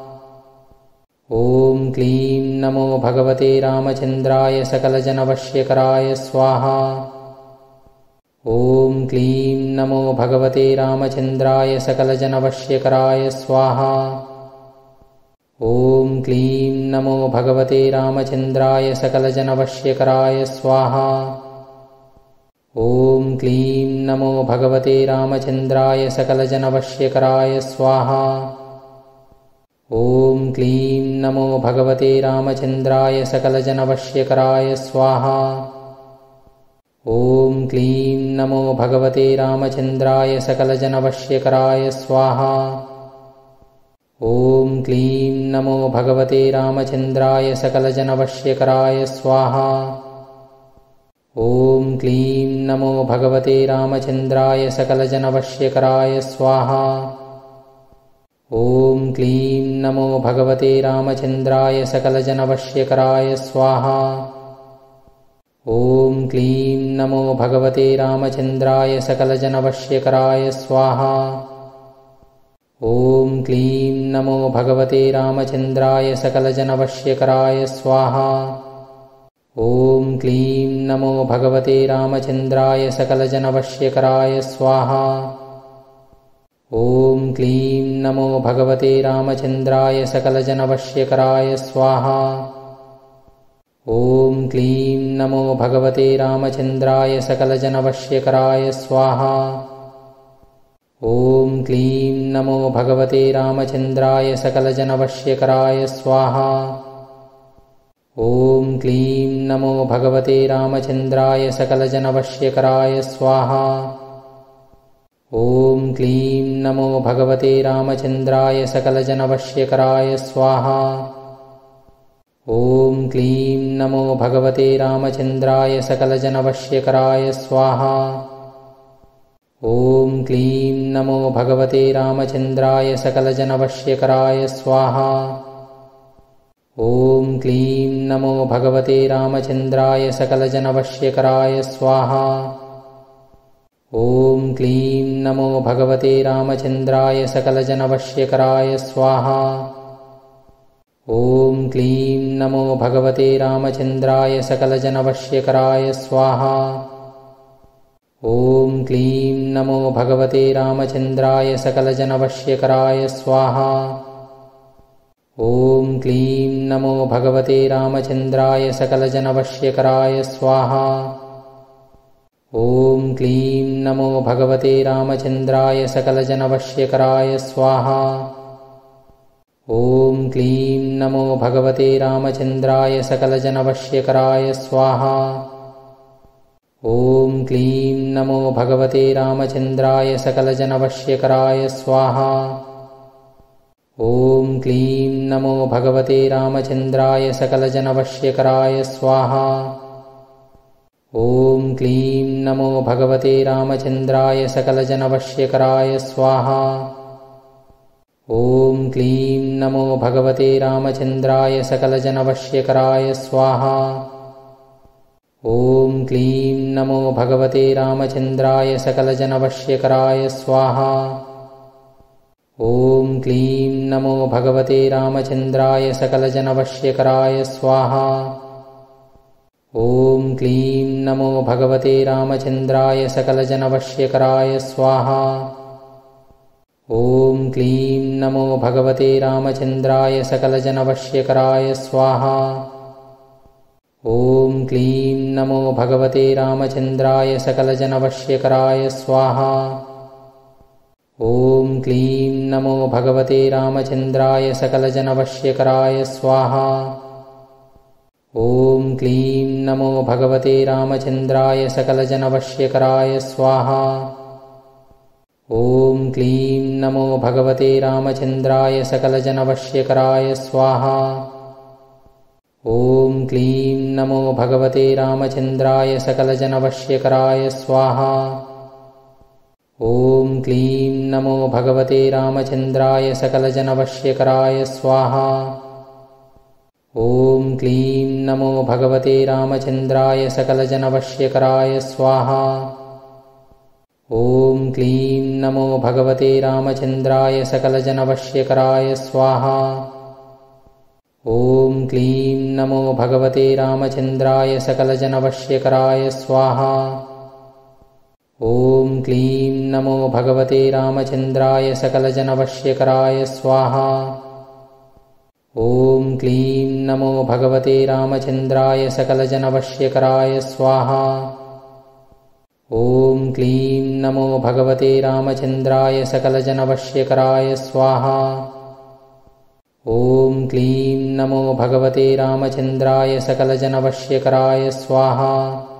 ॐ क्लीं नमो भगवते रामचन्द्राय सकलजनवश्यकराय स्वाहा। ॐ क्लीं नमो भगवते रामचन्द्राय सकलजनवश्यकराय स्वाहा। ॐ क्लीं नमो भगवते रामचन्द्राय सकलजनवश्यकराय स्वाहा। ॐ क्लीं नमो भगवते रामचन्द्राय सकलजनवश्यकराय स्वाहा। ॐ क्लीं नमो भगवते रामचन्द्राय सकलजनवश्यकराय स्वाहा। ॐ क्लीं नमो भगवते रामचन्द्राय सकलजनवश्यकराय स्वाहा। ॐ क्लीं नमो भगवते रामचन्द्राय सकलजनवश्यकराय स्वाहा। ॐ क्लीं नमो भगवते रामचन्द्राय सकलजनवश्यकराय स्वाहा। ॐ क्लीं नमो भगवते रामचन्द्राय सकलजनवश्यकराय स्वाहा। ॐ क्लीं नमो भगवते रामचन्द्राय सकलजनवश्यकराय स्वाहा। ॐ क्लीं नमो भगवते रामचन्द्राय सकलजनवश्यकराय स्वाहा। ॐ क्लीं नमो भगवते रामचन्द्राय सकलजनवश्यकराय स्वाहा। ॐ क्लीं नमो भगवते रामचन्द्राय सकलजनवश्यकराय स्वाहा। ॐ क्लीं नमो भगवते रामचन्द्राय सकलजनवश्यकराय स्वाहा। ॐ क्लीं नमो भगवते रामचन्द्राय सकलजनवश्यकराय स्वाहा। ॐ क्लीं नमो भगवते रामचन्द्राय सकलजनवश्यकराय स्वाहा। ॐ क्लीं नमो भगवते रामचन्द्राय सकलजनवश्यकराय स्वाहा। ॐ क्लीं नमो भगवते रामचन्द्राय सकलजनवश्यकराय स्वाहा। ॐ क्लीं नमो भगवते रामचन्द्राय सकलजनवश्यकराय स्वाहा। ॐ क्लीं नमो भगवते रामचन्द्राय सकलजनवश्यकराय स्वाहा। ॐ क्लीं नमो भगवते रामचन्द्राय सकलजनवश्यकराय स्वाहा। ॐ क्लीं नमो भगवते रामचन्द्राय सकलजनवश्यकराय स्वाहा। ॐ क्लीं नमो भगवते रामचन्द्राय सकलजनवश्यकराय स्वाहा। ॐ क्लीं नमो भगवते रामचन्द्राय सकलजनवश्यकराय स्वाहा। ॐ क्लीं नमो भगवते रामचन्द्राय सकलजनवश्यकराय स्वाहा। ॐ क्लीं नमो भगवते रामचन्द्राय सकलजनवश्यकराय स्वाहा। ॐ क्लीं नमो भगवते रामचन्द्राय सकलजनवश्यकराय स्वाहा। ॐ क्लीं नमो भगवते रामचन्द्राय सकलजनवश्यकराय स्वाहा। ॐ क्लीं नमो भगवते रामचन्द्राय सकलजनवश्यकराय स्वाहा। ॐ क्लीं नमो भगवते रामचन्द्राय सकलजनवश्यकराय स्वाहा। ॐ क्लीं नमो भगवते रामचन्द्राय सकलजनवश्यकराय स्वाहा। ॐ क्लीं नमो भगवते रामचन्द्राय सकलजनवश्यकराय स्वाहा। ॐ क्लीं नमो भगवते रामचन्द्राय सकलजनवश्यकराय स्वाहा। ॐ क्लीं नमो भगवते रामचन्द्राय सकलजनवश्यकराय स्वाहा। ॐ क्लीं नमो भगवते रामचन्द्राय सकलजनवश्यकराय स्वाहा। ॐ क्लीं नमो भगवते रामचन्द्राय सकलजनवश्यकराय स्वाहा। ॐ क्लीं नमो भगवते रामचन्द्राय सकलजनवश्यकराय स्वाहा। ॐ क्लीं नमो भगवते रामचन्द्राय सकलजनवश्यकराय स्वाहा। ॐ क्लीं नमो भगवते रामचन्द्राय सकलजनवश्यकराय स्वाहा। ॐ क्लीं नमो भगवते रामचन्द्राय सकलजनवश्यकराय स्वाहा। ॐ क्लीं नमो भगवते रामचन्द्राय सकलजनवश्यकराय स्वाहा। ॐ क्लीं नमो भगवते रामचन्द्राय सकलजनवश्यकराय स्वाहा। ॐ क्लीं नमो भगवते रामचन्द्राय सकलजनवश्यकराय स्वाहा। ॐ क्लीं नमो भगवते रामचन्द्राय सकलजनवश्यकराय स्वाहा। ॐ क्लीं नमो भगवते रामचन्द्राय सकलजनवश्यकराय स्वाहा। ॐ क्लीं नमो भगवते रामचन्द्राय सकलजनवश्यकराय स्वाहा। ॐ क्लीं नमो भगवते रामचन्द्राय सकलजनवश्यकराय स्वाहा।